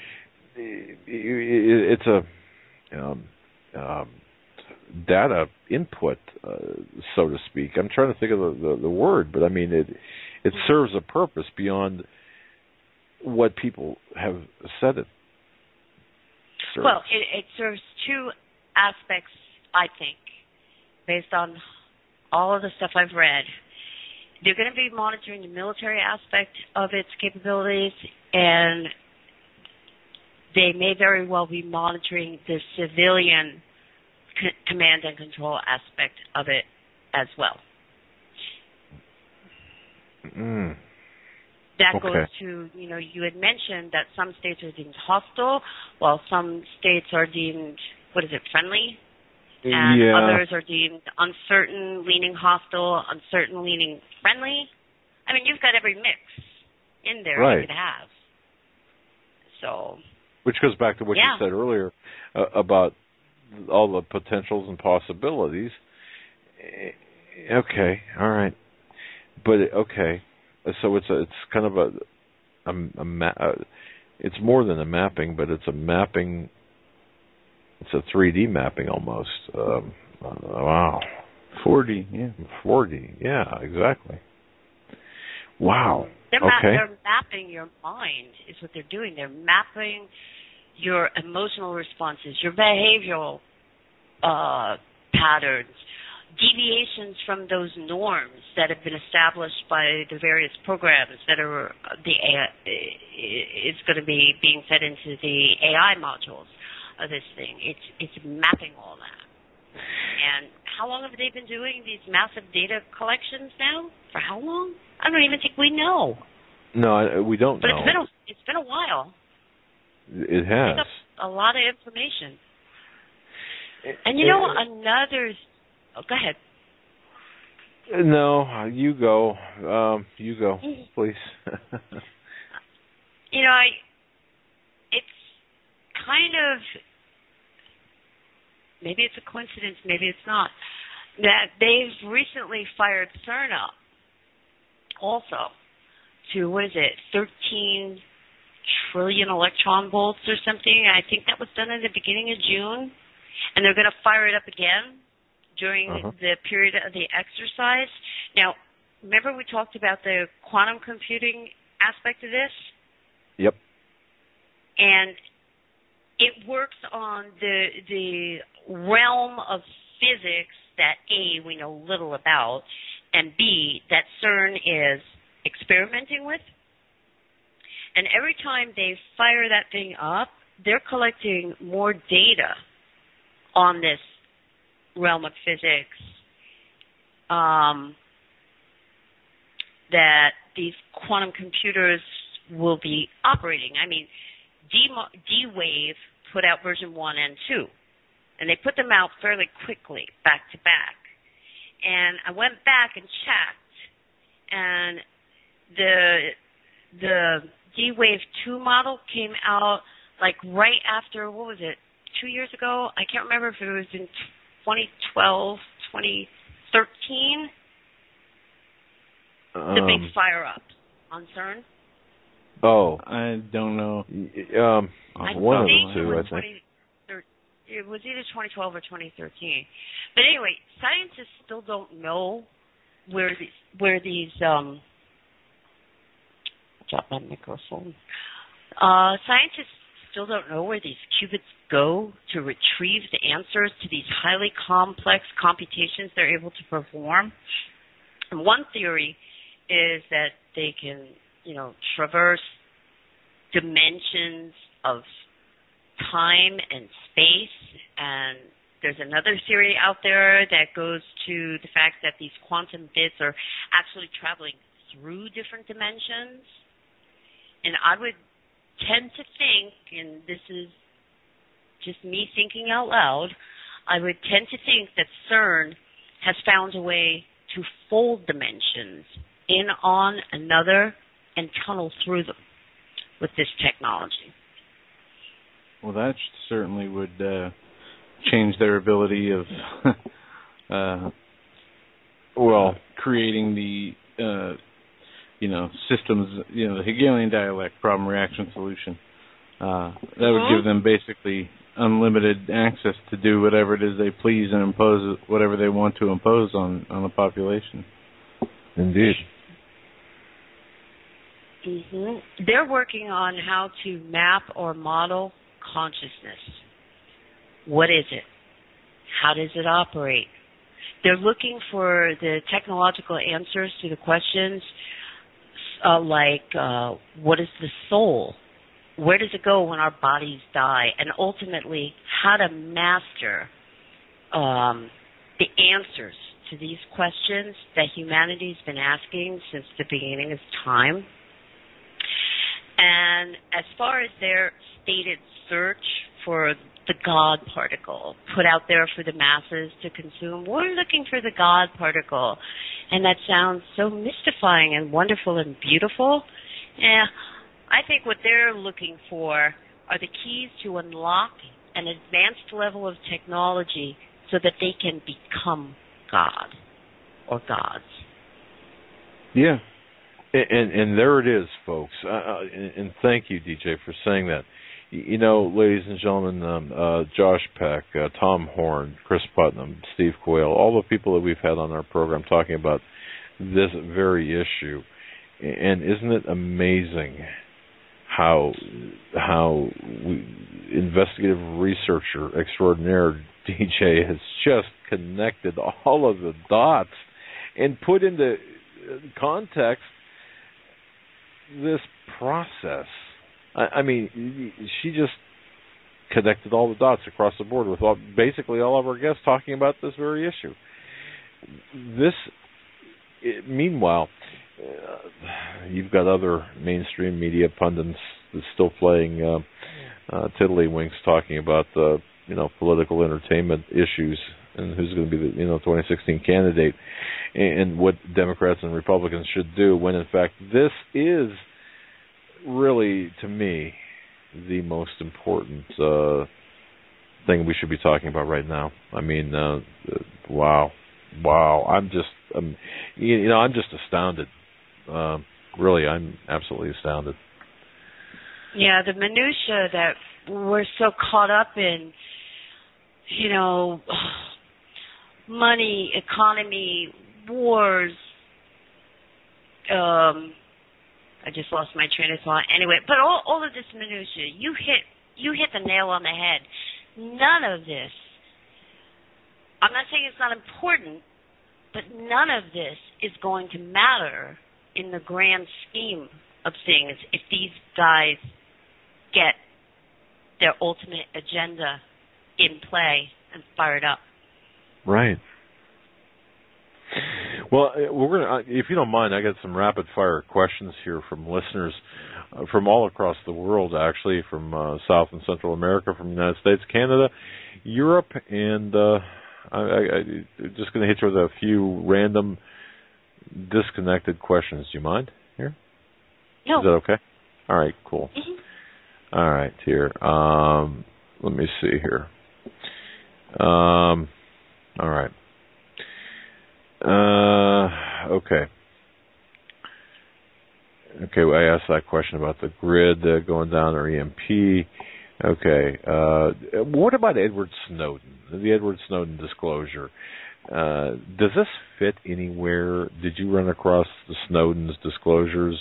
it's a um, um, data input, uh, so to speak. I'm trying to think of the, the, the word, but I mean it it serves a purpose beyond what people have said it serves. Well, it, it serves two aspects, I think, based on all of the stuff I've read. They're going to be monitoring the military aspect of its capabilities, and they may very well be monitoring the civilian c- command and control aspect of it as well. Mm. That okay. goes to, you know, you had mentioned that some states are deemed hostile, while some states are deemed, what is it, friendly? And yeah. others are deemed uncertain, leaning hostile, uncertain, leaning friendly. I mean, you've got every mix in there right. you could have. So, which goes back to what yeah. you said earlier uh, about all the potentials and possibilities. Okay, all right, but okay. So it's a, it's kind of a, a, a ma- uh, it's more than a mapping, but it's a mapping. It's a three D mapping almost. Um, uh, wow, four D, yeah, four D, yeah, exactly. Wow. They're, ma- okay. they're mapping your mind is what they're doing. They're mapping your emotional responses, your behavioral uh, patterns, deviations from those norms that have been established by the various programs that are the A I, is going to be being fed into the A I modules of this thing. It's it's mapping all that. And how long have they been doing these massive data collections now? For how long? I don't even think we know. No, we don't but know. But it's been a, it's been a while. It has. Pick up a lot of information. And you know, another. Oh, go ahead. No, you go. Um, you go, please. You know, I. It's kind of. Maybe it's a coincidence. Maybe it's not. That they've recently fired CERN up. Also, to what is it? thirteen trillion electron volts or something. I think that was done at the beginning of June. and they're going to fire it up again during Uh-huh. the period of the exercise. Now, remember we talked about the quantum computing aspect of this? Yep. And it works on the the realm of physics that A, we know little about, and B, that CERN is experimenting with. And every time they fire that thing up, they're collecting more data on this realm of physics um, that these quantum computers will be operating. I mean, D-Wave put out version one and two, and they put them out fairly quickly, back to back. And I went back and checked, and the the D-Wave two model came out like right after, what was it, two years ago? I can't remember if it was in twenty twelve, twenty thirteen. Um, the big fire up on CERN. Oh, I don't know. Um, I one of think the two, it I was think. twenty thirteen. It was either twenty twelve or twenty thirteen. But anyway, scientists still don't know where these where these um drop my microphone. Uh, scientists still don't know where these qubits go to retrieve the answers to these highly complex computations they're able to perform. And one theory is that they can, you know, traverse dimensions of time and space, and there's another theory out there that goes to the fact that these quantum bits are actually traveling through different dimensions. And I would tend to think, and this is just me thinking out loud, I would tend to think that CERN has found a way to fold dimensions in on another and tunnel through them with this technology. Well, that certainly would uh, change their ability of, uh, well, creating the, uh, you know, systems, you know, the Hegelian dialect, problem, reaction, solution. Uh, that would Mm-hmm. give them basically unlimited access to do whatever it is they please and impose whatever they want to impose on, on the population. Indeed. Mm-hmm. They're working on how to map or model consciousness. What is it? How does it operate? They're looking for the technological answers to the questions uh, like, uh, what is the soul? Where does it go when our bodies die? And ultimately, how to master um, the answers to these questions that humanity's been asking since the beginning of time. And as far as their stated search for the God particle put out there for the masses to consume, we're looking for the God particle. And that sounds so mystifying and wonderful and beautiful. Yeah, I think what they're looking for are the keys to unlock an advanced level of technology so that they can become God or gods. Yeah. And, and, and there it is, folks. Uh, and, and thank you, D J, for saying that. You know, ladies and gentlemen, um, uh, Josh Peck, uh, Tom Horn, Chris Putnam, Steve Quayle, all the people that we've had on our program talking about this very issue. And isn't it amazing how how we, investigative researcher extraordinaire D J has just connected all of the dots and put into context this process. I, I mean, she just connected all the dots across the board with all, basically all of our guests talking about this very issue. This, it, meanwhile, uh, you've got other mainstream media pundits still playing uh, uh, tiddlywinks, talking about uh, you know political entertainment issues and who's going to be the you know twenty sixteen candidate and, and what Democrats and Republicans should do. When in fact this is really, to me, the most important uh, thing we should be talking about right now. I mean, uh, wow, wow! I'm just, um, you know, I'm just astounded. Uh, really, I'm absolutely astounded. Yeah, the minutia that we're so caught up in you know, money, economy, wars. Um, I just lost my train of thought. Anyway, but all, all of this minutia, you hit you hit the nail on the head. None of this. I'm not saying it's not important, but none of this is going to matter in the grand scheme of things if these guys get their ultimate agenda in play and fired up. Right. Well, we're gonna, if you don't mind, I got some rapid-fire questions here from listeners uh, from all across the world, actually, from uh, South and Central America, from the United States, Canada, Europe, and uh, I, I, I'm just going to hit you with a few random, disconnected questions. Do you mind here? No. Is that okay? All right, cool. Mm-hmm. All right, here. Um, let me see here. Um, all right. Uh, okay. Okay, well, I asked that question about the grid uh, going down or E M P. Okay. Uh, what about Edward Snowden, the Edward Snowden disclosure? Uh, does this fit anywhere? Did you run across the Snowden's disclosures?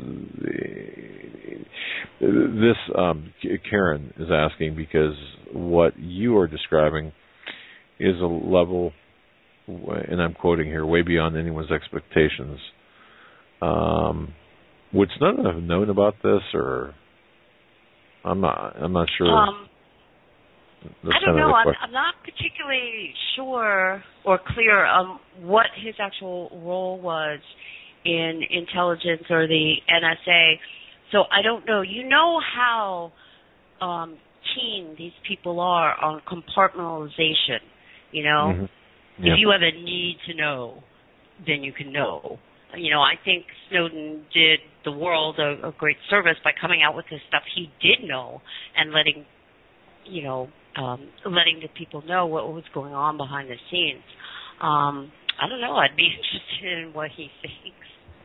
This, um, Karen is asking because what you are describing is a level, and I'm quoting here, way beyond anyone's expectations. Um, would Snowden have known about this, or I'm not? I'm not sure. Um, That's I don't kind of know. I'm, question. I'm not particularly sure or clear on what his actual role was in intelligence or the N S A. So I don't know. You know how um, keen these people are on compartmentalization. You know, Mm-hmm. Yeah. if you have a need to know, then you can know. You know, I think Snowden did the world a, a great service by coming out with the stuff he did know and letting, you know, um, letting the people know what was going on behind the scenes. Um, I don't know. I'd be interested in what he thinks.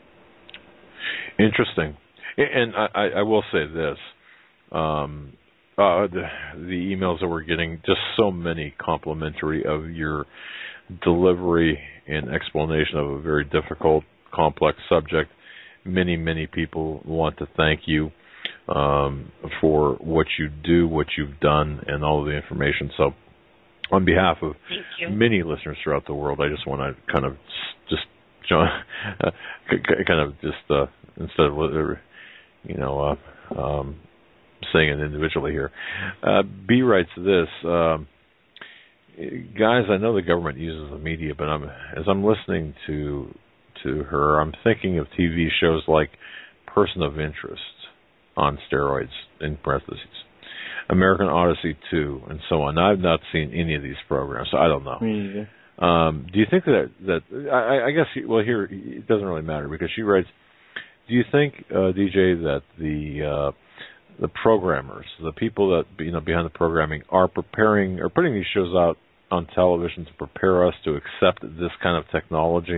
Interesting. And I, I will say this. Um, uh, the, the emails that we're getting, just so many complimentary of your delivery and explanation of a very difficult, complex subject. Many, many people want to thank you um, for what you do, what you've done, and all of the information. So on behalf of many listeners throughout the world, I just want to kind of just, uh, kind of just, uh, instead of, you know, uh, um, saying it individually here. Uh, B writes this, um, guys, I know the government uses the media, but I'm, as I'm listening to to her, I'm thinking of T V shows like Person of Interest on steroids, in parentheses, American Odyssey two, and so on. I've not seen any of these programs, so I don't know. Me either. Um, do you think that, that I, I guess, well, here, it doesn't really matter, because she writes, do you think, uh, D J, that the uh, the programmers, the people that, you know, behind the programming are preparing, or putting these shows out on television to prepare us to accept this kind of technology?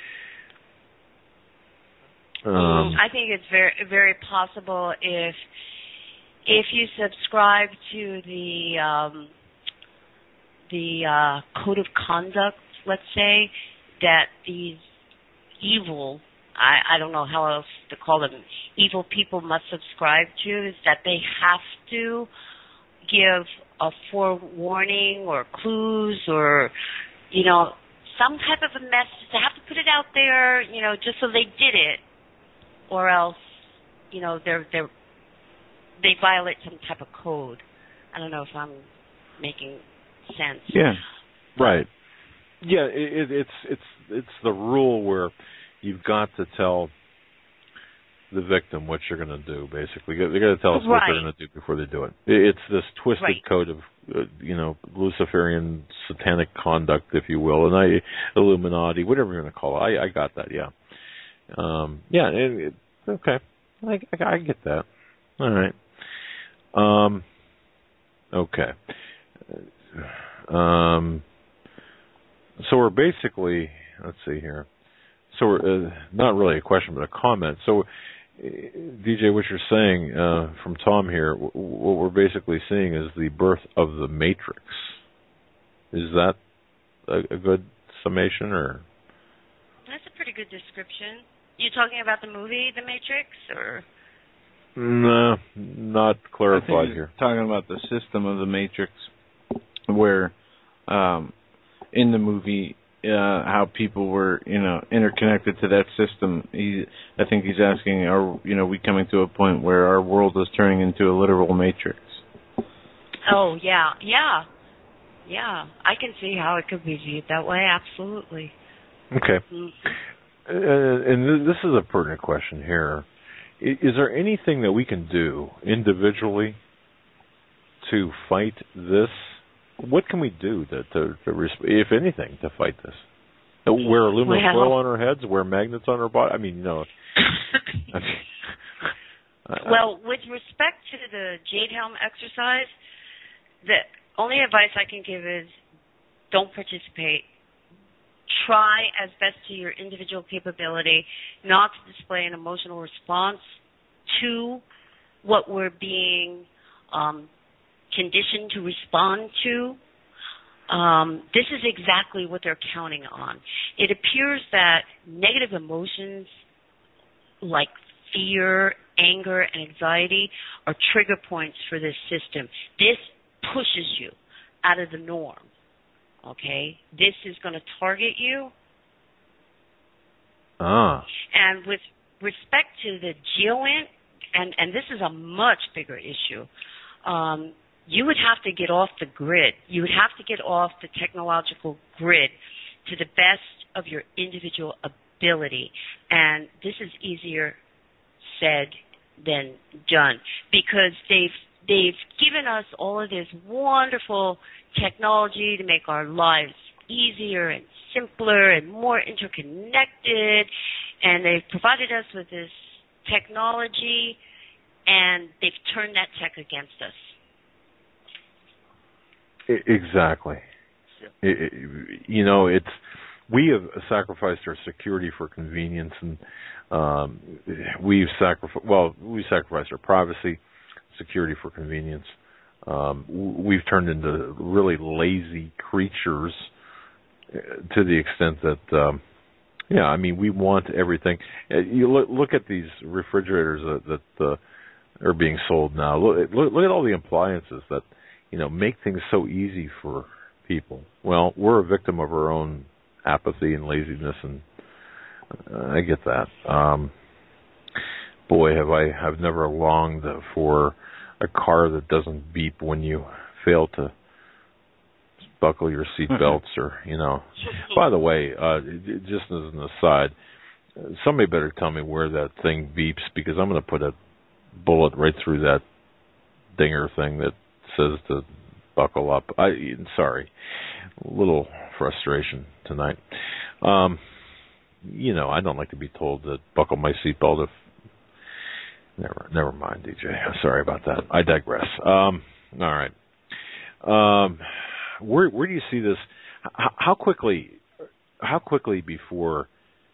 Um, I think it's very, very possible if if you subscribe to the um, the uh, code of conduct, let's say, that these evil, I, I don't know how else to call them, evil people must subscribe to, is that they have to give a forewarning or clues or, you know, some type of a message. They have to put it out there, you know, just so they did it, or else, you know, they're they're they violate some type of code. I don't know if I'm making sense. Yeah, right. Yeah, it, it, it's it's it's the rule where you've got to tell the victim what you're going to do. Basically, they got to tell us right. what they're going to do before they do it. It's this twisted right. code of, uh, you know, Luciferian satanic conduct, if you will, and I Illuminati, whatever you're going to call it. I, I got that. Yeah, um, yeah. It, it, okay, I, I, I get that. All right. Um. Okay. Um. So we're basically, let's see here. So we're, uh, not really a question, but a comment. So, uh, D J, what you're saying uh, from Tom here, w- what we're basically seeing is the birth of the Matrix. Is that a, a good summation, or? That's a pretty good description. You talking about the movie, The Matrix, or? No, not clarified here. Talking about the system of the Matrix, where um, in the movie, uh, how people were, you know, interconnected to that system. He, I think he's asking, are you know, we coming to a point where our world is turning into a literal Matrix? Oh yeah, yeah, yeah. I can see how it could be viewed that way. Absolutely. Okay. Mm-hmm. Uh, and this is a pertinent question here. Is there anything that we can do individually to fight this? What can we do to, to, to if anything, to fight this? Wear aluminum well, foil on our heads? Wear magnets on our body? I mean, you know. I mean, well, with respect to the Jade Helm exercise, the only advice I can give is don't participate. Try as best to your individual capability not to display an emotional response to what we're being um, conditioned to respond to. Um, this is exactly what they're counting on. It appears that negative emotions like fear, anger, and anxiety are trigger points for this system. This pushes you out of the norm. Okay, this is going to target you. Ah. And with respect to the GeoINT, and, and this is a much bigger issue, um, you would have to get off the grid. You would have to get off the technological grid to the best of your individual ability. And this is easier said than done because they've they've given us all of this wonderful technology to make our lives easier and simpler and more interconnected, and they've provided us with this technology, and they've turned that tech against us. Exactly. It, it, you know, it's we have sacrificed our security for convenience, and um, we've sacrificed. Well, we sacrificed our privacy, security for convenience. Um, we've turned into really lazy creatures to the extent that, um, yeah, I mean, we want everything. You look, look at these refrigerators that, that uh, are being sold now. Look, look, look at all the appliances that, you know, make things so easy for people. Well, we're a victim of our own apathy and laziness, and uh, I get that. Um, boy, have I have never longed for a car that doesn't beep when you fail to buckle your seat belts, or, you know. By the way, uh, just as an aside, somebody better tell me where that thing beeps, because I'm going to put a bullet right through that dinger thing that says to buckle up. I, sorry, a little frustration tonight. Um, you know, I don't like to be told to buckle my seatbelt if Never, never mind, D J. Sorry about that. I digress. Um, all right. Um, where, where do you see this? How, how quickly? How quickly before?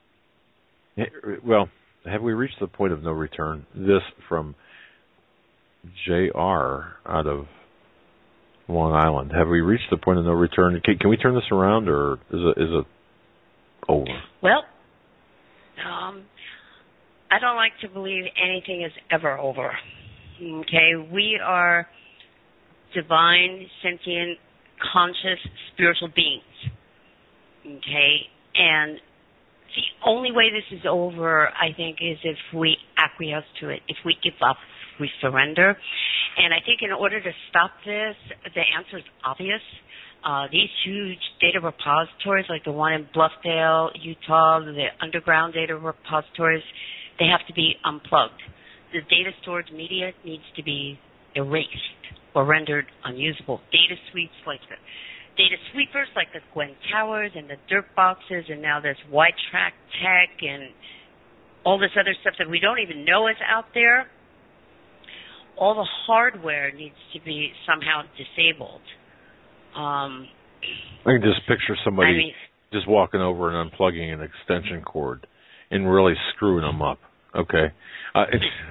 Well, have we reached the point of no return? This from J R out of Long Island. Have we reached the point of no return? Can, can we turn this around, or is it is it over? Well, um. I don't like to believe anything is ever over. Okay, we are divine, sentient, conscious, spiritual beings. Okay, and the only way this is over, I think, is if we acquiesce to it, if we give up, if we surrender. And I think in order to stop this, the answer is obvious. Uh, these huge data repositories, like the one in Bluffdale, Utah, the underground data repositories, they have to be unplugged. The data storage media needs to be erased or rendered unusable. Data sweeps like the data sweepers like the Gwen Towers and the dirt boxes, and now there's White Track Tech and all this other stuff that we don't even know is out there. All the hardware needs to be somehow disabled. Um, I can just picture somebody I mean, just walking over and unplugging an extension cord and really screwing them up. Okay. Uh,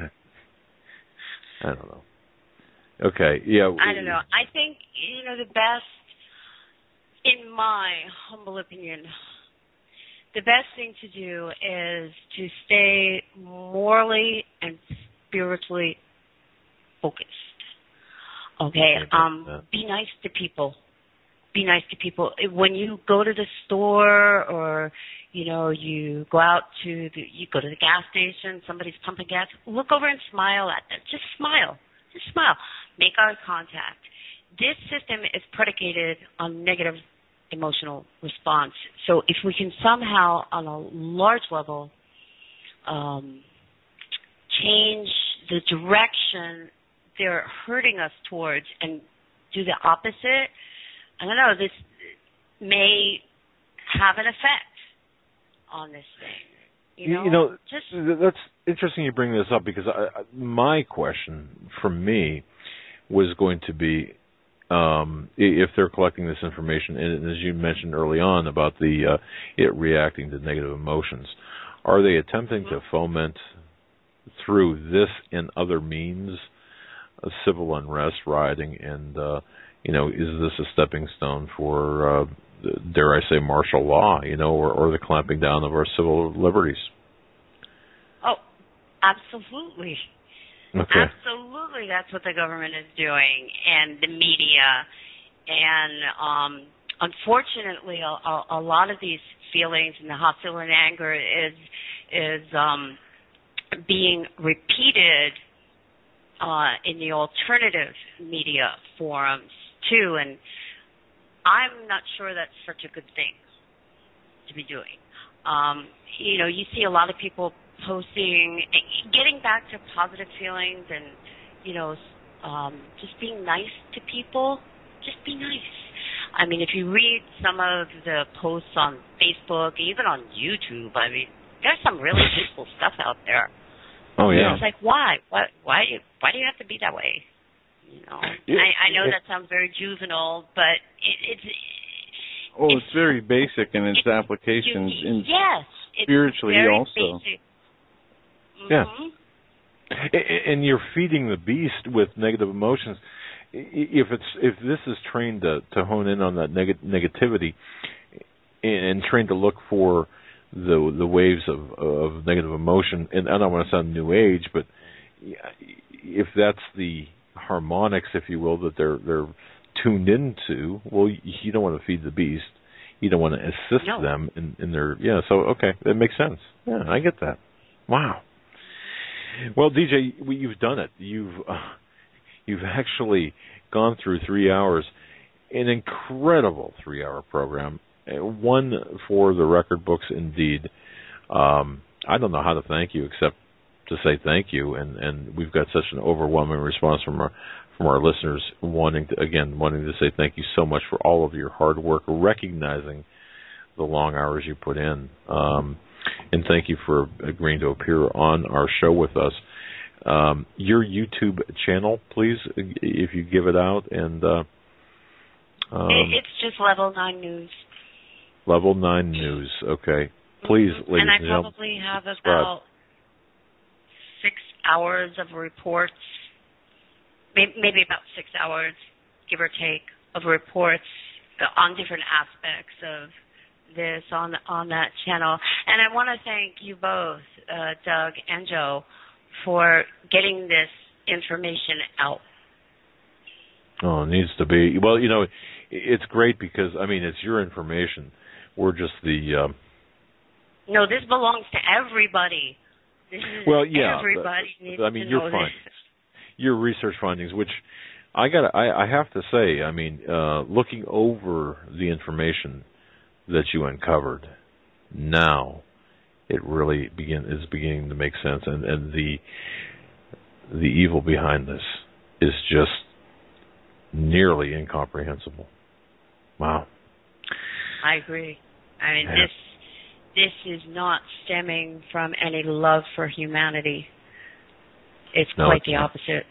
I don't know. Okay, yeah. I don't know. I think, you know, the best in my humble opinion, the best thing to do is to stay morally and spiritually focused. Okay, um, be nice to people. Be nice to people. When you go to the store, or you know, you go out to the, you go to the gas station, somebody's pumping gas, look over and smile at them. Just smile. Just smile. Make eye contact. This system is predicated on negative emotional response. So if we can somehow, on a large level, um, change the direction they're hurting us towards and do the opposite, I don't know, this may have an effect on this thing. You know, you know just, that's interesting you bring this up, because I, my question from me was going to be, um, if they're collecting this information, and as you mentioned early on about the uh, it reacting to negative emotions, are they attempting mm-hmm. to foment through this and other means of civil unrest, rioting, and uh, you know, is this a stepping stone for, uh, dare I say, martial law, you know, or, or the clamping down of our civil liberties? Oh, absolutely. Okay. Absolutely, that's what the government is doing, and the media. And um, unfortunately, a, a, a lot of these feelings and the hostility and anger is is um, being repeated uh, in the alternative media forums too. And I'm not sure that's such a good thing to be doing. Um, you know, you see a lot of people posting, getting back to positive feelings and, you know, um, just being nice to people. Just be nice. I mean, if you read some of the posts on Facebook, even on YouTube, I mean, there's some really useful stuff out there. Oh, yeah. It's like, why? Why, why, do you, why do you have to be that way? You know, it, I, I know it, that sounds very juvenile, but it, it's... Oh, it's, it's very basic in its it, applications, you, in yes, spiritually very also. Basic. Yeah. Mm-hmm. And you're feeding the beast with negative emotions. If it's if this is trained to, to hone in on that neg- negativity and trained to look for the the waves of, of negative emotion, and I don't want to sound new age, but if that's the harmonics, if you will, that they're they're tuned into, well, you don't want to feed the beast. You don't want to assist no. them in, in their yeah. So okay, that makes sense. Yeah, I get that. Wow. Well, D J, you've done it. You've uh, you've actually gone through three hours, an incredible three-hour program, one for the record books indeed. Um, I don't know how to thank you except to say thank you, and, and we've got such an overwhelming response from our from our listeners wanting to, again, wanting to say thank you so much for all of your hard work, recognizing the long hours you put in. Um, and thank you for agreeing to appear on our show with us. Um, your YouTube channel, please, if you give it out. And uh, um, It's just Level nine News. Level nine News, okay. Please, mm-hmm. ladies and, and gentlemen. And I probably have about six hours of reports, maybe about six hours, give or take, of reports on different aspects of this on on that channel. And I want to thank you both, uh, Doug and Joe, for getting this information out. Oh, it needs to be. Well, you know, it's great because, I mean, it's your information. We're just the... Um, no, this belongs to everybody. This is well, yeah, everybody but, needs but, I mean, to your know findings, this. Your research findings, which I got, I, I have to say, I mean, uh, looking over the information that you uncovered, now it really begin is beginning to make sense, and, and the the evil behind this is just nearly incomprehensible. Wow. I agree. I mean, yeah. this this is not stemming from any love for humanity. It's no, quite it's the not. opposite.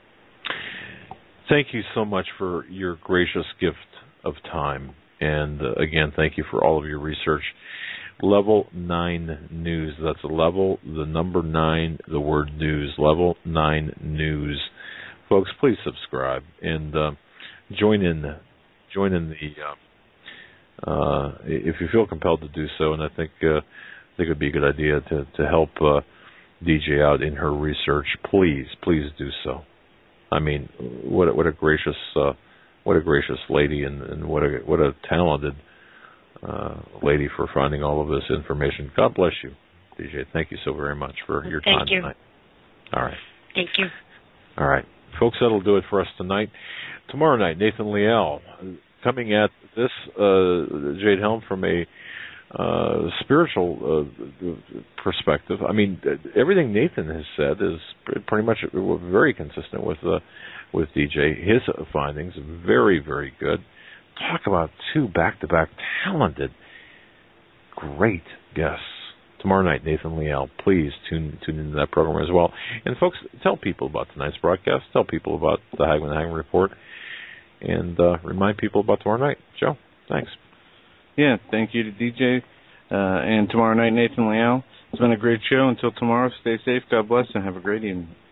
Thank you so much for your gracious gift of time. And uh, again, thank you for all of your research. Level nine News. That's a level, the number nine, the word news. Level nine News. Folks, please subscribe and uh, join in. Join in the uh, uh, if you feel compelled to do so, and I think uh, I think it would be a good idea to to help uh, D J out in her research, please, please do so. I mean, what a, what a gracious uh, what a gracious lady, and, and what a what a talented uh, lady for finding all of this information. God bless you, D J. Thank you so very much for your Thank time you. tonight. All right. Thank you. All right. Folks, that'll do it for us tonight. Tomorrow night, Nathan Liel coming at this, uh, Jade Helm, from a uh, spiritual uh, perspective. I mean, everything Nathan has said is pretty much very consistent with uh, with D J. His findings, very, very good. Talk about two back-to-back talented, great guests. Tomorrow night, Nathan Liel. Please tune tune into that program as well. And folks, tell people about tonight's broadcast. Tell people about the Hagmann Hagmann Report, and uh, remind people about tomorrow night. Joe, thanks. Yeah, thank you to D J. Uh, and tomorrow night, Nathan Liel. It's been a great show. Until tomorrow, stay safe, God bless, and have a great evening.